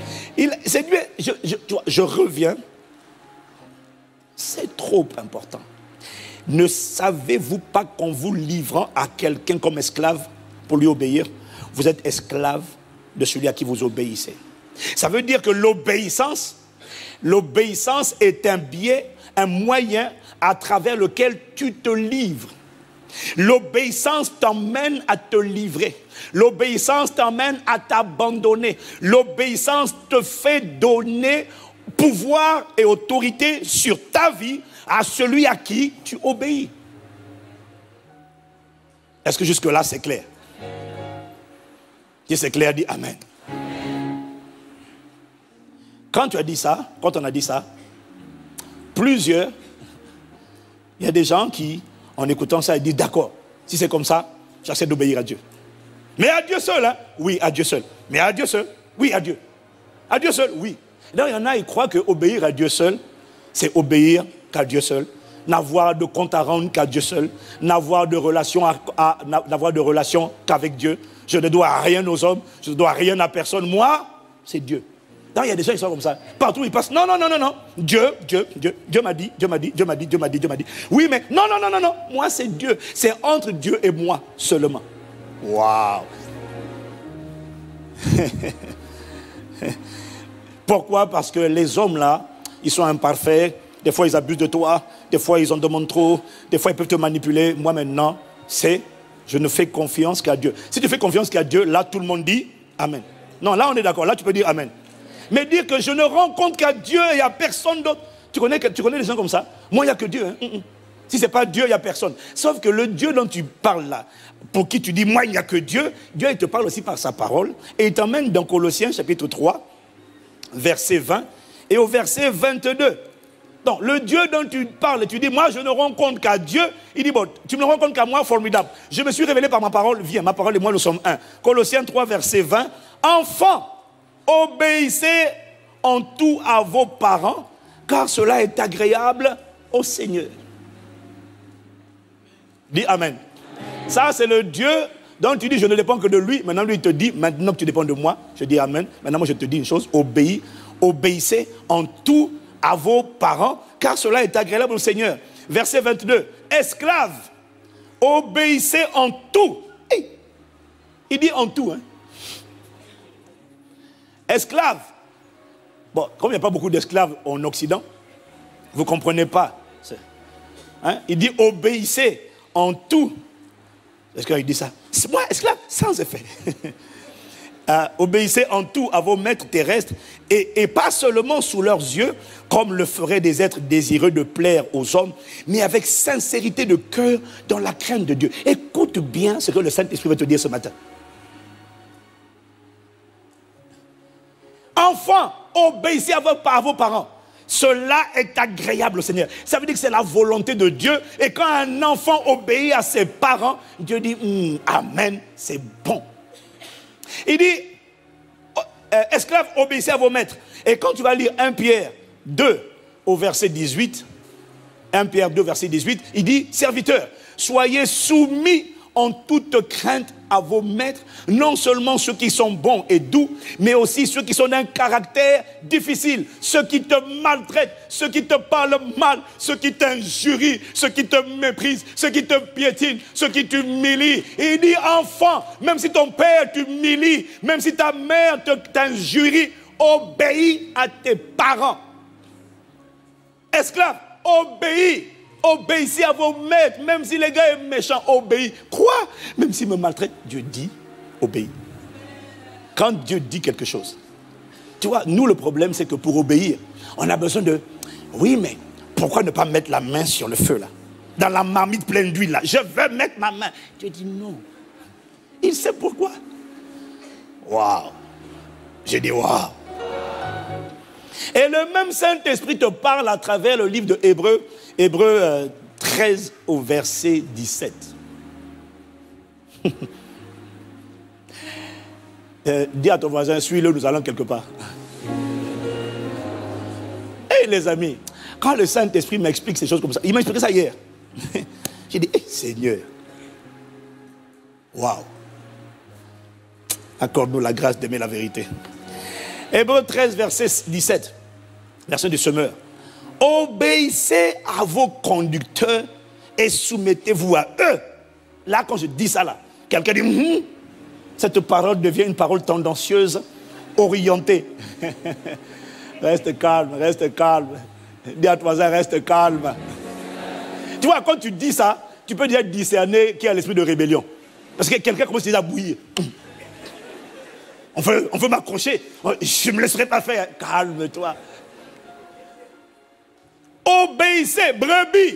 Je reviens. C'est trop important. Ne savez-vous pas qu'en vous livrant à quelqu'un comme esclave pour lui obéir, vous êtes esclave de celui à qui vous obéissez? Ça veut dire que l'obéissance est un biais un moyen à travers lequel tu te livres. L'obéissance t'emmène à te livrer. L'obéissance t'emmène à t'abandonner. L'obéissance te fait donner pouvoir et autorité sur ta vie à celui à qui tu obéis. Est-ce que jusque-là c'est clair? Si c'est clair, dis Amen. Quand tu as dit ça, quand on a dit ça, plusieurs, il y a des gens qui, en écoutant ça, ils disent d'accord, si c'est comme ça, j'accepte d'obéir à Dieu. Mais à Dieu seul, hein? Oui, à Dieu seul. Mais à Dieu seul, oui, à Dieu. À Dieu seul, oui. Donc il y en a, ils croient que obéir à Dieu seul, c'est obéir qu'à Dieu seul, n'avoir de compte à rendre qu'à Dieu seul, n'avoir de relation qu'avec Dieu. Je ne dois rien aux hommes, je ne dois rien à personne. Moi, c'est Dieu. Donc il y a des gens qui sont comme ça. Partout ils passent. Non. Dieu m'a dit. Oui, mais non. Moi, c'est Dieu. C'est entre Dieu et moi seulement. Waouh. Pourquoi? Parce que les hommes là, ils sont imparfaits. Des fois, ils abusent de toi. Des fois, ils en demandent trop. Des fois, ils peuvent te manipuler. Moi, maintenant, je ne fais confiance qu'à Dieu. Si tu fais confiance qu'à Dieu, là, tout le monde dit Amen. Non, là, on est d'accord. Là, tu peux dire Amen. Mais dire que je ne rends compte qu'à Dieu et à personne d'autre. Tu connais des gens comme ça? Moi, il n'y a que Dieu. Hein? Si ce n'est pas Dieu, il n'y a personne. Sauf que le Dieu dont tu parles là, pour qui tu dis, moi, il n'y a que Dieu, Dieu, il te parle aussi par sa parole. Et il t'emmène dans Colossiens, chapitre 3, verset 20, et au verset 22. Donc, le Dieu dont tu parles, tu dis, moi, je ne rends compte qu'à Dieu. Il dit, bon, tu me rends compte qu'à moi, formidable. Je me suis révélé par ma parole. Viens, ma parole et moi, nous sommes un. Colossiens 3, verset 20. Enfants, obéissez en tout à vos parents, car cela est agréable au Seigneur. Dis Amen. Ça, c'est le Dieu dont tu dis, je ne dépends que de lui. Maintenant, lui, il te dit, maintenant que tu dépends de moi, je dis Amen. Maintenant, moi, je te dis une chose, obéissez en tout à vos parents, car cela est agréable au Seigneur. Verset 22. Esclaves, obéissez en tout. Hey, il dit en tout, hein. Esclaves. Bon, comme il n'y a pas beaucoup d'esclaves en Occident, vous ne comprenez pas. Hein? Il dit obéissez en tout. Est-ce qu'il dit ça? C'est moi, esclave, sans effet. Obéissez en tout à vos maîtres terrestres et pas seulement sous leurs yeux, comme le feraient des êtres désireux de plaire aux hommes, mais avec sincérité de cœur dans la crainte de Dieu. Écoute bien ce que le Saint-Esprit veut te dire ce matin. Enfants, obéissez à vos parents. Cela est agréable au Seigneur. Ça veut dire que c'est la volonté de Dieu. Et quand un enfant obéit à ses parents, Dieu dit, Amen, c'est bon. Il dit, esclaves, obéissez à vos maîtres. Et quand tu vas lire 1 Pierre 2 au verset 18, 1 Pierre 2 verset 18, il dit, serviteurs, soyez soumis en toute crainte à vos maîtres, non seulement ceux qui sont bons et doux, mais aussi ceux qui sont d'un caractère difficile, ceux qui te maltraitent, ceux qui te parlent mal, ceux qui t'injurient, ceux qui te méprisent, ceux qui te piétinent, ceux qui t'humilient. Et il dit, enfant, même si ton père t'humilie, même si ta mère t'injurie, obéis à tes parents. Esclaves, obéis. Obéissez à vos maîtres, même si les gars est méchant, obéis. Quoi? Même s'il me maltraite, Dieu dit, obéis. Quand Dieu dit quelque chose, tu vois, nous le problème c'est que pour obéir, on a besoin de, oui mais pourquoi ne pas mettre la main sur le feu là? Dans la marmite pleine d'huile là, je veux mettre ma main. Dieu dit non. Il sait pourquoi. Waouh. J'ai dit waouh. Et le même Saint-Esprit te parle à travers le livre de Hébreux 13 au verset 17. Dis à ton voisin, suis-le, nous allons quelque part. Hey les amis, quand le Saint-Esprit m'explique ces choses comme ça, il m'a expliqué ça hier. J'ai dit, hey, Seigneur, waouh, accorde-nous la grâce d'aimer la vérité. Hébreux 13, verset 17, verset du semeur. Obéissez à vos conducteurs et soumettez-vous à eux. Là, quand je dis ça, là, quelqu'un dit, cette parole devient une parole tendancieuse, orientée. Reste calme, Dis à ton voisin, reste calme. Tu vois, quand tu dis ça, tu peux déjà discerner qu'il y a l'esprit de rébellion. Parce que quelqu'un commence déjà à bouillir. On veut m'accrocher. Je ne me laisserai pas faire. Calme-toi. Obéissez, brebis.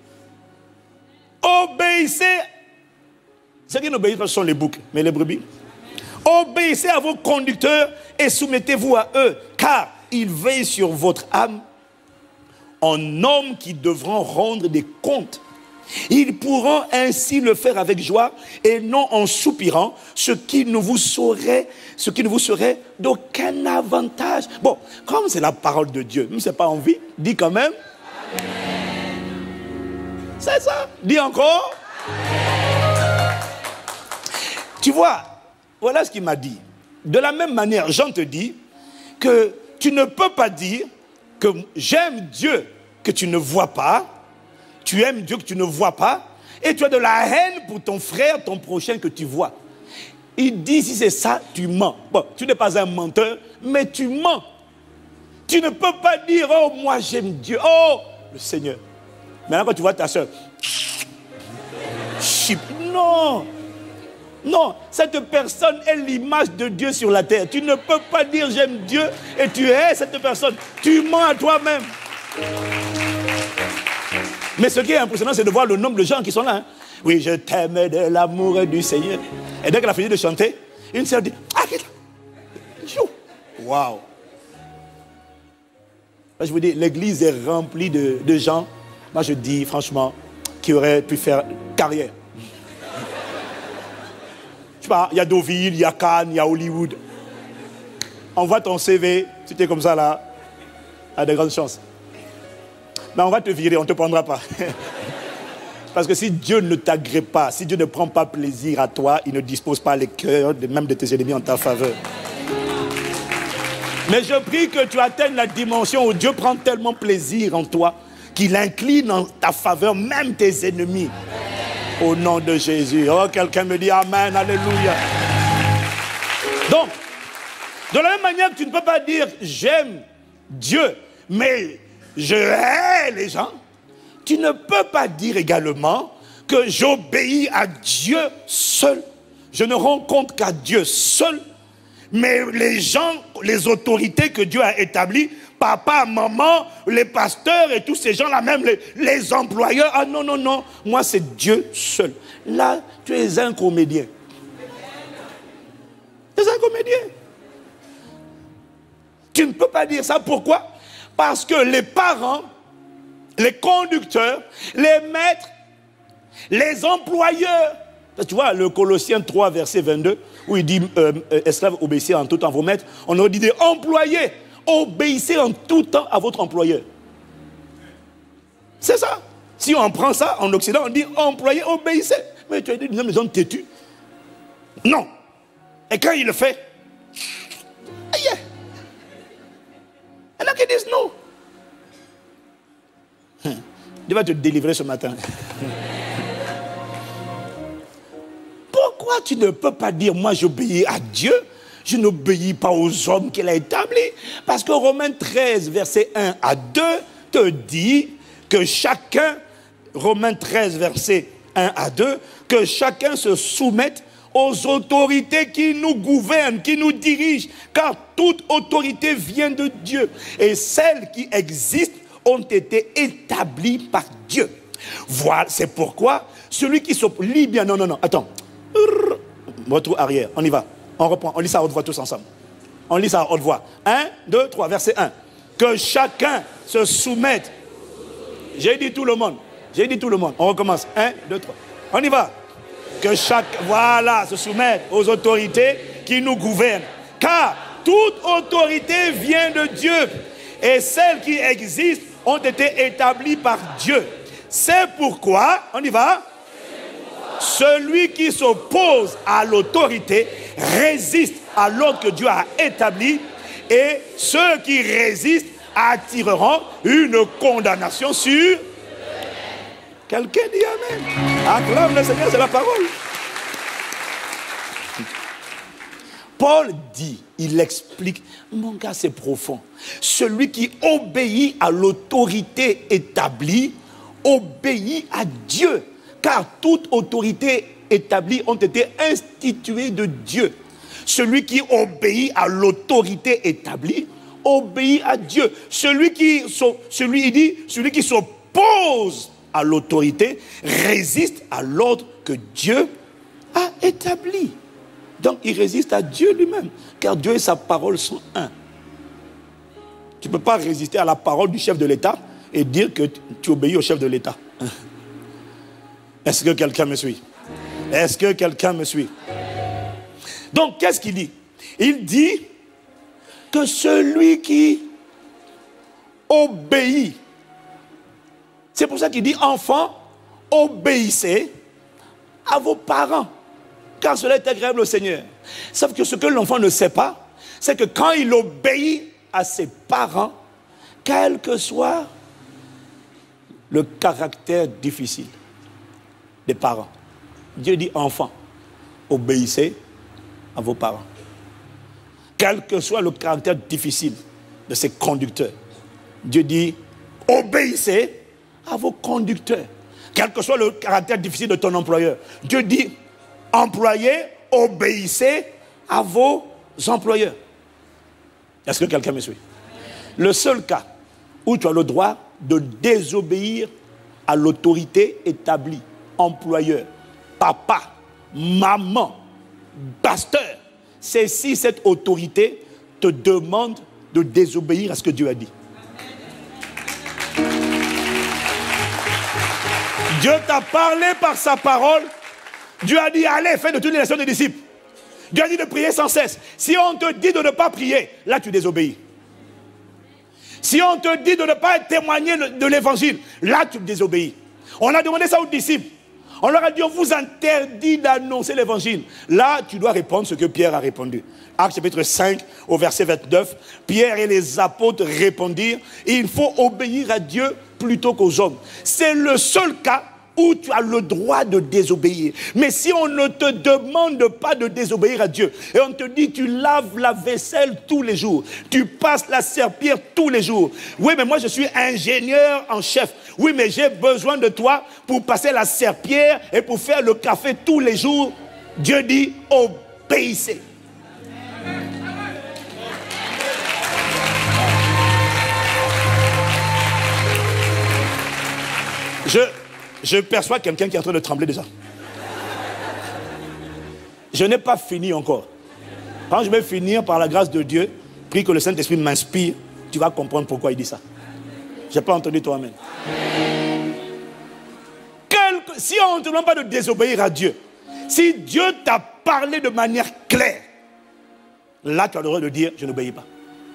Obéissez. Ceux qui n'obéissent pas, ce sont les boucs, mais les brebis. Obéissez à vos conducteurs et soumettez-vous à eux, car ils veillent sur votre âme en hommes qui devront rendre des comptes. Ils pourront ainsi le faire avec joie et non en soupirant, ce qui ne vous serait d'aucun avantage. Bon, comme c'est la parole de Dieu, même si ce n'est pas envie, dis quand même. C'est ça. Dis encore. Tu vois, voilà ce qu'il m'a dit. De la même manière, Jean te dit que tu ne peux pas dire que j'aime Dieu que tu ne vois pas, tu aimes Dieu que tu ne vois pas, et tu as de la haine pour ton frère, ton prochain que tu vois. Il dit, si c'est ça, tu mens. Bon, tu n'es pas un menteur, mais tu mens. Tu ne peux pas dire, oh, moi j'aime Dieu, oh, le Seigneur. Maintenant, quand tu vois ta soeur, non. Non, cette personne est l'image de Dieu sur la terre. Tu ne peux pas dire j'aime Dieu et tu hais cette personne. Tu mens à toi-même. Mais ce qui est impressionnant, c'est de voir le nombre de gens qui sont là. Hein. Oui, je t'aime de l'amour du Seigneur. Et dès qu'elle a fini de chanter, une sœur dit, ah, waouh. Je vous dis, l'église est remplie de gens, moi je dis franchement, qui auraient pu faire carrière. Il y a Deauville, il y a Cannes, il y a Hollywood. Envoie ton CV, si tu es comme ça là, il y a de grandes chances. Mais on va te virer, on ne te prendra pas. Parce que si Dieu ne t'agrée pas, si Dieu ne prend pas plaisir à toi, il ne dispose pas les cœurs même de tes ennemis en ta faveur. Mais je prie que tu atteignes la dimension où Dieu prend tellement plaisir en toi qu'il incline en ta faveur même tes ennemis. Au nom de Jésus. Oh, quelqu'un me dit Amen, Alléluia. Donc, de la même manière que tu ne peux pas dire j'aime Dieu, mais je hais les gens, tu ne peux pas dire également que j'obéis à Dieu seul. Je ne rends compte qu'à Dieu seul, mais les gens, les autorités que Dieu a établies, papa, maman, les pasteurs et tous ces gens-là, même les employeurs. Ah non, non, non, moi c'est Dieu seul. Là, tu es un comédien. Tu es un comédien. Tu ne peux pas dire ça. Pourquoi? Parce que les parents, les conducteurs, les maîtres, les employeurs. Tu vois, le Colossiens 3, verset 22, où il dit esclaves, obéissez en tout temps vos maîtres. On aurait dit des employés. Obéissez en tout temps à votre employeur. C'est ça. Si on prend ça en Occident, on dit employé, obéissez. Mais tu as dit, les gens têtus. Non. Et quand il le fait, aïe. Il y en a qui disent non. Dieu va te délivrer ce matin. Pourquoi tu ne peux pas dire, moi j'obéis à Dieu? Je n'obéis pas aux hommes qu'il a établis. Parce que Romains 13, verset 1 à 2, te dit que chacun, Romains 13, verset 1 à 2, que chacun se soumette aux autorités qui nous gouvernent, qui nous dirigent. Car toute autorité vient de Dieu. Et celles qui existent ont été établies par Dieu. Voilà, c'est pourquoi celui qui s'oppose... bien, non, attends. Retour arrière, on y va. On reprend, on lit ça à haute voix tous ensemble. On lit ça à haute voix. 1, 2, 3, verset 1. Que chacun se soumette. J'ai dit tout le monde. J'ai dit tout le monde. On recommence. 1, 2, 3. On y va. Que chacun, voilà, se soumette aux autorités qui nous gouvernent. Car toute autorité vient de Dieu. Et celles qui existent ont été établies par Dieu. C'est pourquoi, on y va. Celui qui s'oppose à l'autorité résiste à l'ordre que Dieu a établi, et ceux qui résistent attireront une condamnation sur... Quelqu'un dit Amen. Acclame le Seigneur, c'est la parole. Paul dit, il explique, mon gars, c'est profond. Celui qui obéit à l'autorité établie, obéit à Dieu. Car toute autorité établie ont été instituées de Dieu. Celui qui obéit à l'autorité établie, obéit à Dieu. Celui qui s'oppose à l'autorité résiste à l'ordre que Dieu a établi. Donc il résiste à Dieu lui-même, car Dieu et sa parole sont un. Tu ne peux pas résister à la parole du chef de l'État et dire que tu obéis au chef de l'État. Est-ce que quelqu'un me suit? Est-ce que quelqu'un me suit? Donc qu'est-ce qu'il dit? Il dit que celui qui obéit, c'est pour ça qu'il dit, enfants, obéissez à vos parents, car cela est agréable au Seigneur. Sauf que ce que l'enfant ne sait pas, c'est que quand il obéit à ses parents, quel que soit le caractère difficile des parents, Dieu dit, enfants, obéissez à vos parents. Quel que soit le caractère difficile de ses conducteurs, Dieu dit, obéissez à vos conducteurs. Quel que soit le caractère difficile de ton employeur, Dieu dit, employés, obéissez à vos employeurs. Est-ce que quelqu'un me suit? Le seul cas où tu as le droit de désobéir à l'autorité établie, employeur, papa, maman, pasteur, c'est si cette autorité te demande de désobéir à ce que Dieu a dit. Dieu t'a parlé par sa parole. Dieu a dit, allez, fais de toutes les nations des disciples. Dieu a dit de prier sans cesse. Si on te dit de ne pas prier, là tu désobéis. Si on te dit de ne pas témoigner de l'évangile, là tu désobéis. On a demandé ça aux disciples. On leur a dit, on vous interdit d'annoncer l'évangile. Là, tu dois répondre ce que Pierre a répondu. Actes chapitre 5, au verset 29, Pierre et les apôtres répondirent, il faut obéir à Dieu plutôt qu'aux hommes. C'est le seul cas où tu as le droit de désobéir. Mais si on ne te demande pas de désobéir à Dieu, et on te dit tu laves la vaisselle tous les jours, tu passes la serpillière tous les jours. Oui, mais moi je suis ingénieur en chef. Oui, mais j'ai besoin de toi pour passer la serpillière et pour faire le café tous les jours. Dieu dit obéissez. Je perçois quelqu'un qui est en train de trembler déjà. Je n'ai pas fini encore. Quand je vais finir par la grâce de Dieu, prie que le Saint-Esprit m'inspire, tu vas comprendre pourquoi il dit ça. Je n'ai pas entendu toi, amen. Si on ne te demande pas de désobéir à Dieu, si Dieu t'a parlé de manière claire, là tu as le droit de dire, je n'obéis pas.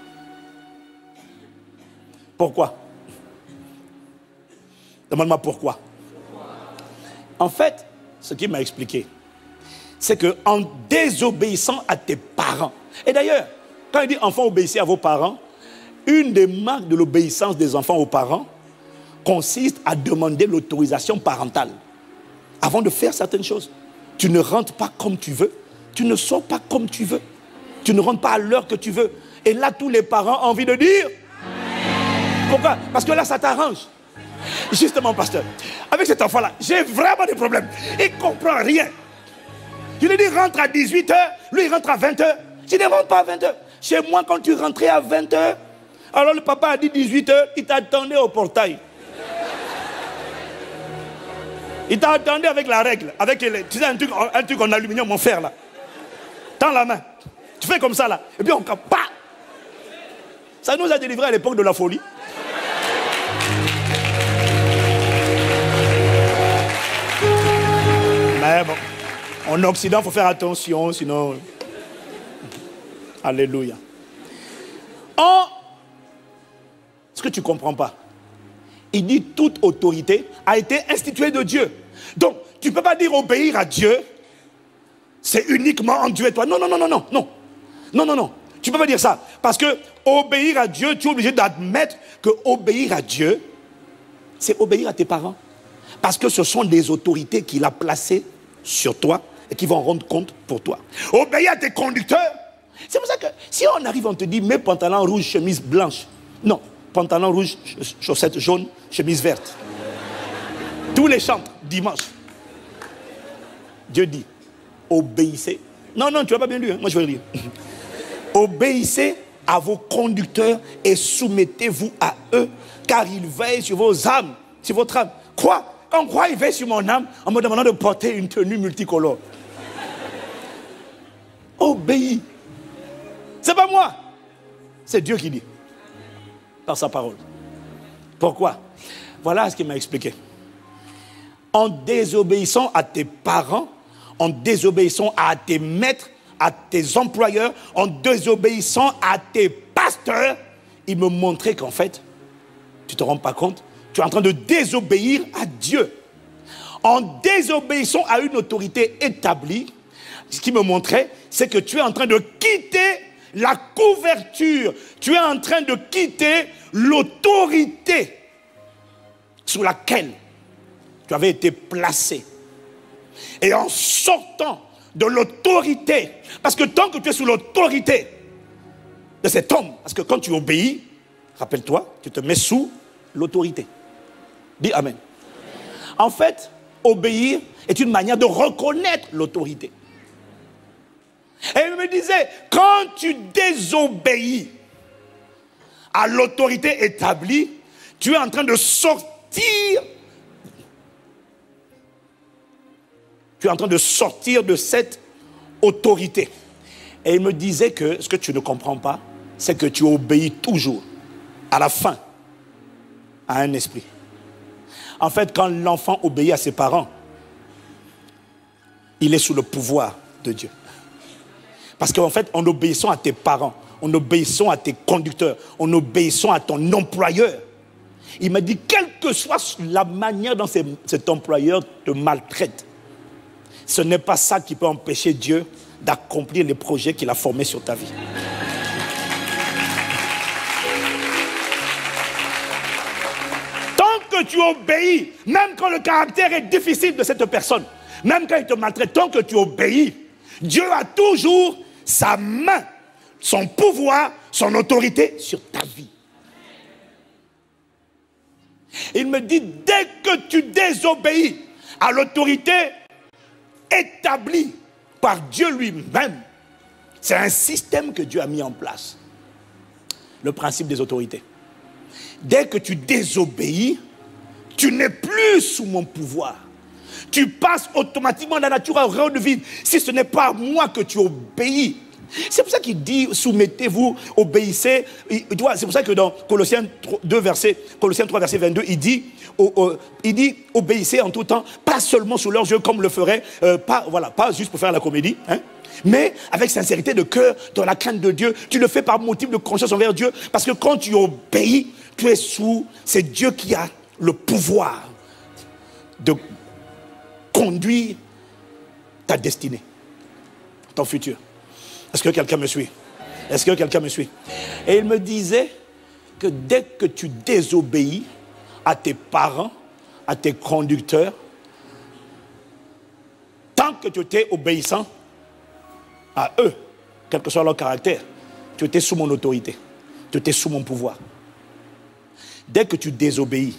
Pourquoi? Demande-moi pourquoi. En fait, ce qu'il m'a expliqué, c'est qu'en désobéissant à tes parents, et d'ailleurs, quand il dit enfants obéissez à vos parents, une des marques de l'obéissance des enfants aux parents consiste à demander l'autorisation parentale avant de faire certaines choses. Tu ne rentres pas comme tu veux, tu ne sors pas comme tu veux, tu ne rentres pas à l'heure que tu veux. Et là, tous les parents ont envie de dire pourquoi? Parce que là, ça t'arrange. Justement, pasteur, avec cet enfant-là, j'ai vraiment des problèmes. Il ne comprend rien. Je lui dis rentre à 18h, lui il rentre à 20h. Je ne rentre pas à 20h. Chez moi, quand tu rentrais à 20h, alors le papa a dit 18h, il t'attendait au portail. Il t'attendait avec la règle, avec tu sais, un truc en aluminium, en fer là. Tends la main. Tu fais comme ça là. Et puis on capte. Ça nous a délivré à l'époque de la folie. Mais bon, en Occident, il faut faire attention, sinon... Alléluia. Ce que tu ne comprends pas, il dit toute autorité a été instituée de Dieu. Donc, tu ne peux pas dire obéir à Dieu, c'est uniquement en Dieu et toi. Non, non, non, non, non, non. Non, non, non. Tu ne peux pas dire ça. Parce que obéir à Dieu, tu es obligé d'admettre que obéir à Dieu, c'est obéir à tes parents. Parce que ce sont des autorités qu'il a placées sur toi et qui vont rendre compte pour toi. Obéir à tes conducteurs, C'est pour ça que si on arrive, on te dit, mets pantalon rouge, chemise blanche. Non, pantalon rouge, chaussettes jaunes, chemise verte. Tous les chantres, dimanche. Dieu dit, obéissez. Non, non, tu n'as pas bien lu, hein? Moi je vais le lire. Obéissez à vos conducteurs et soumettez-vous à eux, car ils veillent sur vos âmes, sur votre âme. Quoi? En quoi ils veillent sur mon âme en me demandant de porter une tenue multicolore? Obéis. C'est pas moi. C'est Dieu qui dit. Par sa parole. Pourquoi? Voilà ce qu'il m'a expliqué. En désobéissant à tes parents, en désobéissant à tes maîtres, à tes employeurs, en désobéissant à tes pasteurs, il me montrait qu'en fait, tu ne te rends pas compte, tu es en train de désobéir à Dieu. En désobéissant à une autorité établie, ce qui me montrait, c'est que tu es en train de quitter la couverture. Tu es en train de quitter l'autorité sous laquelle tu avais été placé. Et en sortant de l'autorité, parce que tant que tu es sous l'autorité de cet homme, parce que quand tu obéis, rappelle-toi, tu te mets sous l'autorité. Dis Amen. En fait, obéir est une manière de reconnaître l'autorité. Et il me disait, quand tu désobéis à l'autorité établie, tu es en train de sortir. Tu es en train de sortir de cette autorité. Et il me disait que ce que tu ne comprends pas, c'est que tu obéis toujours, à la fin, à un esprit. En fait, quand l'enfant obéit à ses parents, il est sous le pouvoir de Dieu. Parce qu'en fait, en obéissant à tes parents, en obéissant à tes conducteurs, en obéissant à ton employeur, il m'a dit, quelle que soit la manière dont cet employeur te maltraite, ce n'est pas ça qui peut empêcher Dieu d'accomplir les projets qu'il a formés sur ta vie. Tant que tu obéis, même quand le caractère est difficile de cette personne, même quand il te maltraite, tant que tu obéis, Dieu a toujours sa main, son pouvoir, son autorité sur ta vie. Il me dit, dès que tu désobéis à l'autorité établie par Dieu lui-même, c'est un système que Dieu a mis en place. Le principe des autorités. Dès que tu désobéis, tu n'es plus sous mon pouvoir. Tu passes automatiquement de la nature au royaume de vide. Si ce n'est pas à moi que tu obéis. C'est pour ça qu'il dit, soumettez-vous, obéissez. C'est pour ça que dans Colossiens 3, verset 22, il dit, obéissez en tout temps, pas seulement sous leurs yeux comme le ferait, pas juste pour faire la comédie, hein, mais avec sincérité de cœur, dans la crainte de Dieu. Tu le fais par motif de conscience envers Dieu, parce que quand tu obéis, tu es sous, c'est Dieu qui a le pouvoir de conduire ta destinée, ton futur. Est-ce que quelqu'un me suit? Est-ce que quelqu'un me suit? Et il me disait que dès que tu désobéis à tes parents, à tes conducteurs, tant que tu étais obéissant à eux, quel que soit leur caractère, tu étais sous mon autorité, tu étais sous mon pouvoir. Dès que tu désobéis,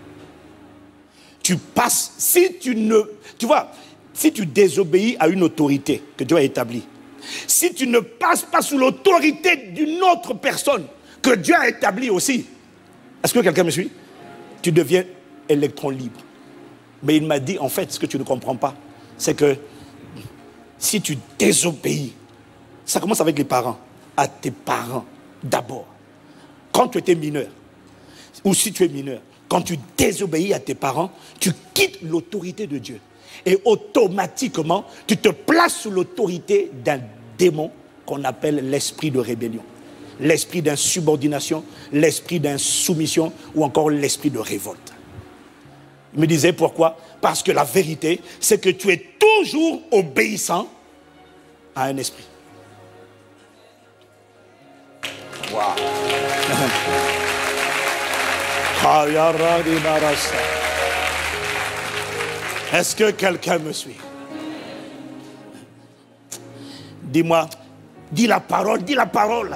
tu passes, si tu désobéis à une autorité que Dieu a établie, si tu ne passes pas sous l'autorité d'une autre personne que Dieu a établie aussi, est-ce que quelqu'un me suit? Tu deviens électron libre. Mais il m'a dit, en fait, ce que tu ne comprends pas, c'est que si tu désobéis, ça commence avec les parents, à tes parents d'abord. Quand tu étais mineur, ou si tu es mineur, quand tu désobéis à tes parents, tu quittes l'autorité de Dieu. Et automatiquement, tu te places sous l'autorité d'un démon qu'on appelle l'esprit de rébellion. L'esprit d'insubordination, l'esprit d'insoumission ou encore l'esprit de révolte. Il me disait pourquoi? Parce que la vérité, c'est que tu es toujours obéissant à un esprit. Wow. Est-ce que quelqu'un me suit? Dis-moi, Dis la parole, dis la parole.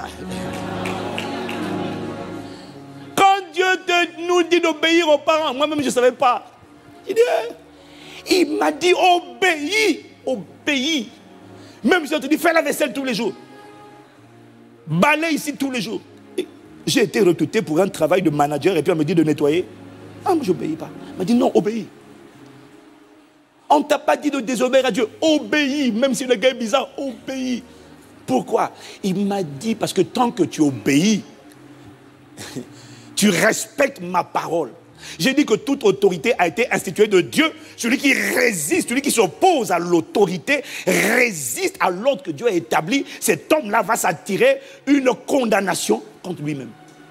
Quand Dieu nous dit d'obéir aux parents, moi-même je ne savais pas. Il m'a dit obéis, obéis. Même si on te dit fais la vaisselle tous les jours. Balaye ici tous les jours. J'ai été recruté pour un travail de manager et puis on me dit de nettoyer. Ah, moi je n'obéis pas. On m'a dit non, obéis. On ne t'a pas dit de désobéir à Dieu. Obéis, même si le gars est bizarre, obéis. Pourquoi? Il m'a dit parce que tant que tu obéis, tu respectes ma parole. J'ai dit que toute autorité a été instituée de Dieu. Celui qui résiste, celui qui s'oppose à l'autorité, résiste à l'ordre que Dieu a établi. Cet homme-là va s'attirer une condamnation contre lui-même.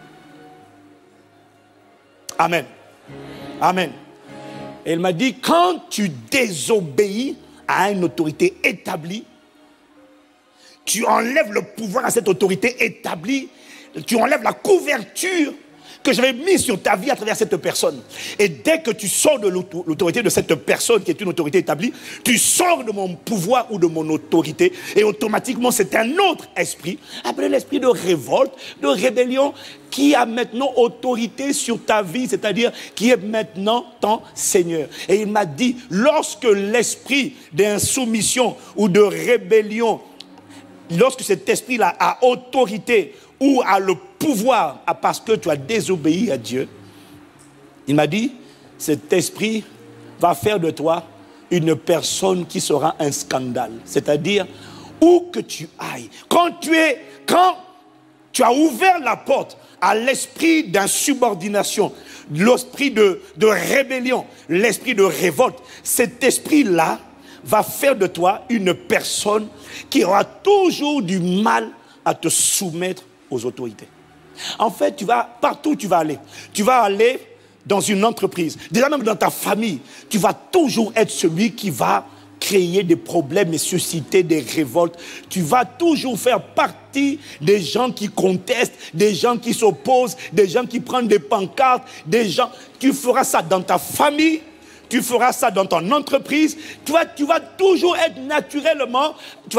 Amen. Amen. Et il m'a dit, quand tu désobéis à une autorité établie, tu enlèves le pouvoir à cette autorité établie, tu enlèves la couverture que j'avais mise sur ta vie à travers cette personne. Et dès que tu sors de l'autorité de cette personne qui est une autorité établie, tu sors de mon pouvoir ou de mon autorité et automatiquement c'est un autre esprit, appelé l'esprit de révolte, de rébellion, qui a maintenant autorité sur ta vie, c'est-à-dire qui est maintenant ton Seigneur. Et il m'a dit, lorsque l'esprit d'insoumission ou de rébellion, lorsque cet esprit-là a autorité ou a le pouvoir parce que tu as désobéi à Dieu, il m'a dit, cet esprit va faire de toi une personne qui sera un scandale. C'est-à-dire, où que tu ailles, quand tu as ouvert la porte à l'esprit d'insubordination, l'esprit de rébellion, l'esprit de révolte, cet esprit-là va faire de toi une personne qui aura toujours du mal à te soumettre aux autorités. En fait, partout où tu vas aller dans une entreprise, déjà même dans ta famille, tu vas toujours être celui qui va créer des problèmes et susciter des révoltes. Tu vas toujours faire partie des gens qui contestent, des gens qui s'opposent, des gens qui prennent des pancartes, des gens. Tu feras ça dans ta famille, tu feras ça dans ton entreprise. Tu vas toujours être naturellement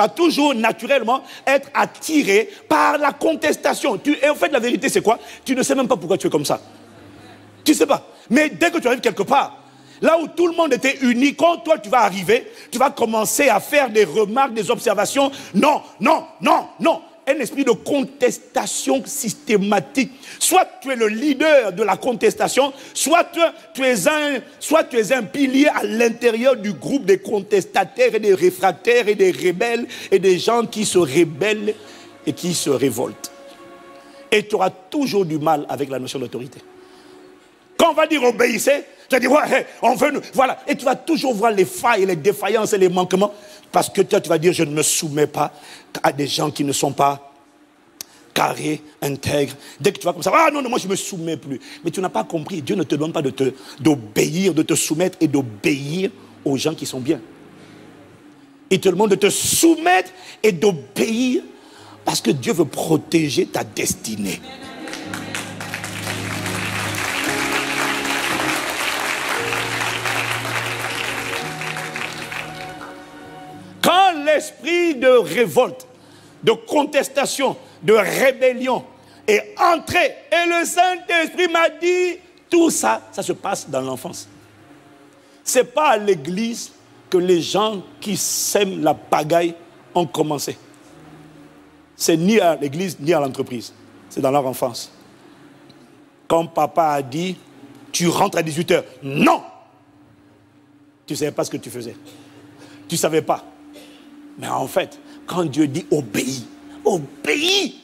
être attiré par la contestation. Et en fait, la vérité, c'est quoi? Tu ne sais même pas pourquoi tu es comme ça. Tu ne sais pas. Mais dès que tu arrives quelque part, là où tout le monde était uni, quand toi tu vas arriver, tu vas commencer à faire des remarques, des observations. Non, non, non, non. Un esprit de contestation systématique. Soit tu es le leader de la contestation, soit tu es un pilier à l'intérieur du groupe des contestataires et des réfractaires et des rebelles et des gens qui se rebellent et qui se révoltent. Et tu auras toujours du mal avec la notion d'autorité. Quand on va dire obéissez, tu vas dire ouais, on veut nous. Voilà. Et tu vas toujours voir les failles, les défaillances et les manquements. Parce que toi, tu vas dire je ne me soumets pas à des gens qui ne sont pas carrés, intègres. Dès que tu vas comme ça, ah non, moi je ne me soumets plus. Mais tu n'as pas compris. Dieu ne te demande pas d'obéir, de te soumettre et d'obéir aux gens qui sont bien. Il te demande de te soumettre et d'obéir parce que Dieu veut protéger ta destinée. Quand l'esprit de révolte, de contestation, de rébellion est entré, et le Saint-Esprit m'a dit, tout ça, ça se passe dans l'enfance. Ce n'est pas à l'église que les gens qui sèment la pagaille ont commencé. C'est ni à l'église, ni à l'entreprise. C'est dans leur enfance. Quand papa a dit, tu rentres à 18h. Non! Tu ne savais pas ce que tu faisais. Tu ne savais pas. Mais en fait, quand Dieu dit obéis, obéis.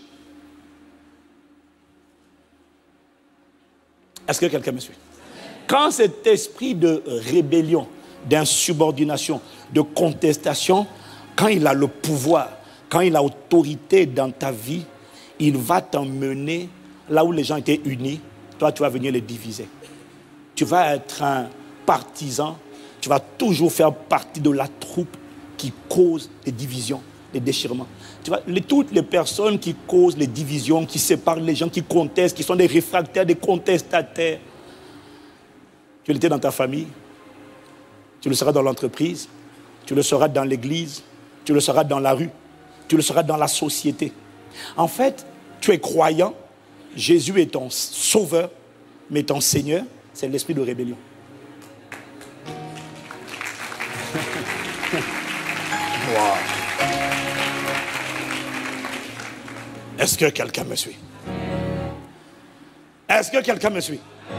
Est-ce que quelqu'un me suit? Quand cet esprit de rébellion, d'insubordination, de contestation, quand il a le pouvoir, quand il a autorité dans ta vie, il va t'emmener là où les gens étaient unis. Toi, tu vas venir les diviser. Tu vas être un partisan. Tu vas toujours faire partie de la troupe qui cause des divisions, des déchirements. Tu vois, toutes les personnes qui causent les divisions, qui séparent les gens, qui contestent, qui sont des réfractaires, des contestataires. Tu l'étais dans ta famille, tu le seras dans l'entreprise, tu le seras dans l'église, tu le seras dans la rue, Tu le seras dans la société. En fait, tu es croyant, Jésus est ton sauveur, mais ton Seigneur, c'est l'esprit de rébellion. Wow. Est-ce que quelqu'un me suit? Est-ce que quelqu'un me suit?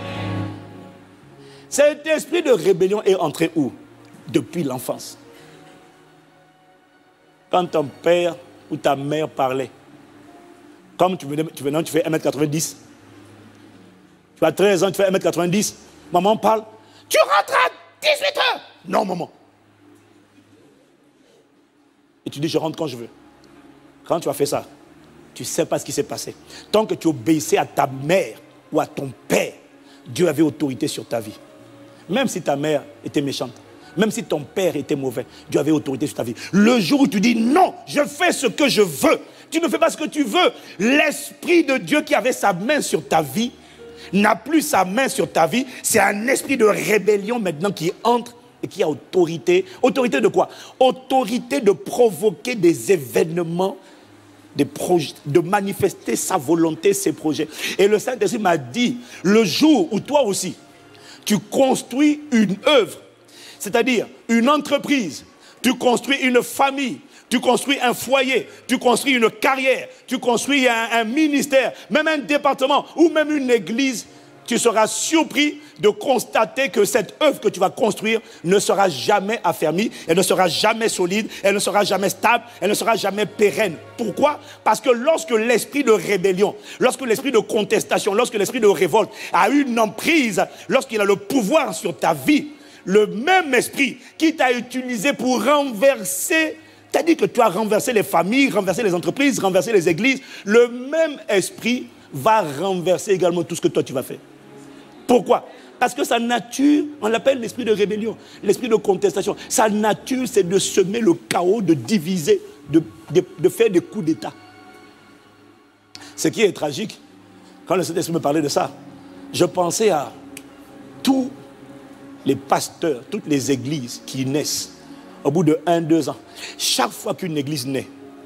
Cet esprit de rébellion est entré où? Depuis l'enfance. Quand ton père ou ta mère parlait, comme tu fais 1m90, tu as 13 ans, tu fais 1m90, maman parle, tu rentres à 18h. Non, maman. Et tu dis, je rentre quand je veux. Quand tu as fait ça, tu ne sais pas ce qui s'est passé. Tant que tu obéissais à ta mère ou à ton père, Dieu avait autorité sur ta vie. Même si ta mère était méchante, même si ton père était mauvais, Dieu avait autorité sur ta vie. Le jour où tu dis non, je fais ce que je veux, tu ne fais pas ce que tu veux, l'esprit de Dieu qui avait sa main sur ta vie n'a plus sa main sur ta vie. C'est un esprit de rébellion maintenant qui entre et qui a autorité. Autorité de quoi? Autorité de provoquer des événements, des projets, de manifester sa volonté, ses projets. Et le Saint-Esprit m'a dit, le jour où toi aussi, tu construis une œuvre, c'est-à-dire une entreprise, tu construis une famille, tu construis un foyer, tu construis une carrière, tu construis un ministère, même un département ou même une église, tu seras surpris de constater que cette œuvre que tu vas construire ne sera jamais affermie, elle ne sera jamais solide, elle ne sera jamais stable, elle ne sera jamais pérenne. Pourquoi? Parce que lorsque l'esprit de rébellion, lorsque l'esprit de contestation, lorsque l'esprit de révolte a une emprise, lorsqu'il a le pouvoir sur ta vie, le même esprit qui t'a utilisé pour renverser, t'as dit que tu as renversé les familles, renversé les entreprises, renversé les églises, le même esprit va renverser également tout ce que toi tu vas faire. Pourquoi? Parce que sa nature, on l'appelle l'esprit de rébellion, l'esprit de contestation. Sa nature, c'est de semer le chaos, de diviser, de faire des coups d'État. Ce qui est tragique, quand le Saint-Esprit me parlait de ça, je pensais à tous les pasteurs, toutes les églises qui naissent au bout de 1-2 ans. Chaque fois qu'une église naît,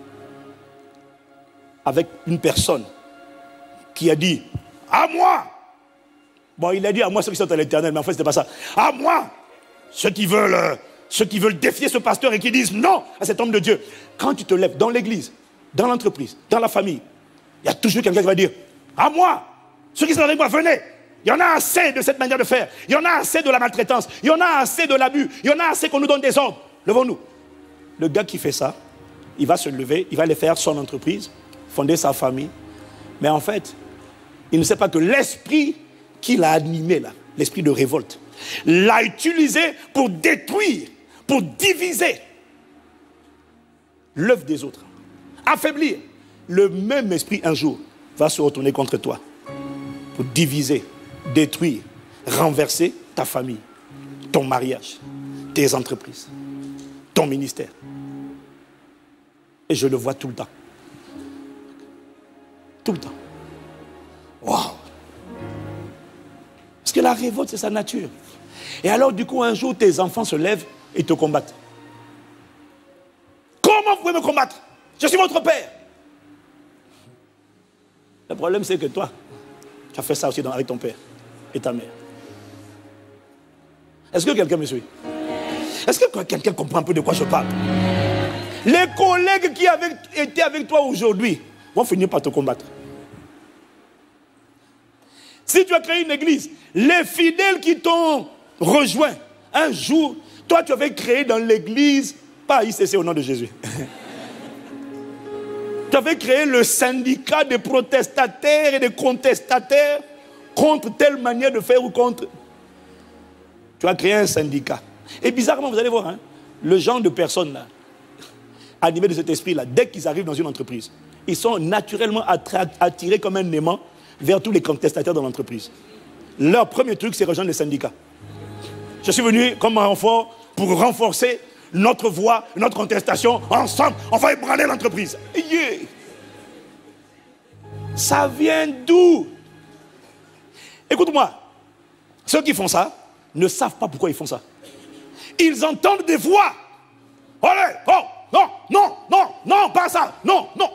avec une personne qui a dit « à moi », bon, il a dit à moi ceux qui sont à l'éternel, mais en fait, ce n'était pas ça. À moi, ceux qui veulent défier ce pasteur et qui disent non à cet homme de Dieu. Quand tu te lèves dans l'église, dans l'entreprise, dans la famille, il y a toujours quelqu'un qui va dire à moi, ceux qui sont avec moi, venez. Il y en a assez de cette manière de faire. Il y en a assez de la maltraitance. Il y en a assez de l'abus. Il y en a assez qu'on nous donne des ordres. Levons-nous. Le gars qui fait ça, il va se lever, il va aller faire son entreprise, fonder sa famille. Mais en fait, il ne sait pas que l'esprit qui l'a animé là, l'esprit de révolte, l'a utilisé pour détruire, pour diviser l'œuvre des autres, affaiblir. Le même esprit un jour va se retourner contre toi pour diviser, détruire, renverser ta famille, ton mariage, tes entreprises, ton ministère. Et je le vois tout le temps. Tout le temps. Waouh! Parce que la révolte, c'est sa nature. Et alors, du coup, un jour, tes enfants se lèvent et te combattent. Comment vous pouvez me combattre? Je suis votre père. Le problème, c'est que toi, tu as fait ça aussi avec ton père et ta mère. Est-ce que quelqu'un me suit? Est-ce que quelqu'un comprend un peu de quoi je parle? Les collègues qui étaient avec toi aujourd'hui vont finir par te combattre. Si tu as créé une église, les fidèles qui t'ont rejoint, un jour, toi tu avais créé dans l'église, pas ICC au nom de Jésus. Tu avais créé le syndicat des protestataires et des contestataires contre telle manière de faire ou contre. Tu as créé un syndicat. Et bizarrement, vous allez voir, hein, le genre de personnes là, animées de cet esprit-là, dès qu'ils arrivent dans une entreprise, ils sont naturellement attirés comme un aimant vers tous les contestataires dans l'entreprise. Leur premier truc, c'est rejoindre les syndicats. Je suis venu comme un renfort pour renforcer notre voix, notre contestation. Ensemble, on va ébranler l'entreprise. Yeah. Ça vient d'où? Écoute-moi, ceux qui font ça ne savent pas pourquoi ils font ça. Ils entendent des voix. Allez, oh, non, non, non, non, pas ça, non, non.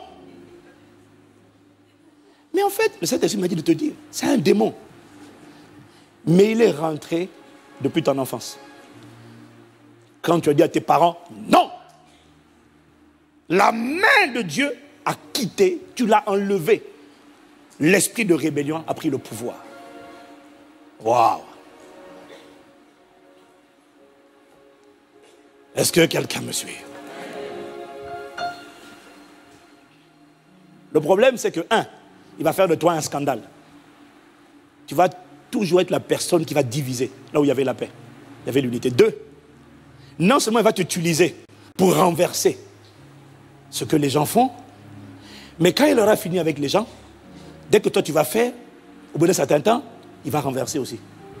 Mais en fait, le Saint-Esprit m'a dit de te dire, c'est un démon. Mais il est rentré depuis ton enfance. Quand tu as dit à tes parents, non, la main de Dieu a quitté, tu l'as enlevé. L'esprit de rébellion a pris le pouvoir. Waouh! Est-ce que quelqu'un me suit? Le problème, c'est que, il va faire de toi un scandale. Tu vas toujours être la personne qui va diviser, là où il y avait la paix, il y avait l'unité. 2, non seulement il va t'utiliser pour renverser ce que les gens font, mais quand il aura fini avec les gens, dès que toi tu vas faire, au bout d'un certain temps, il va renverser aussi.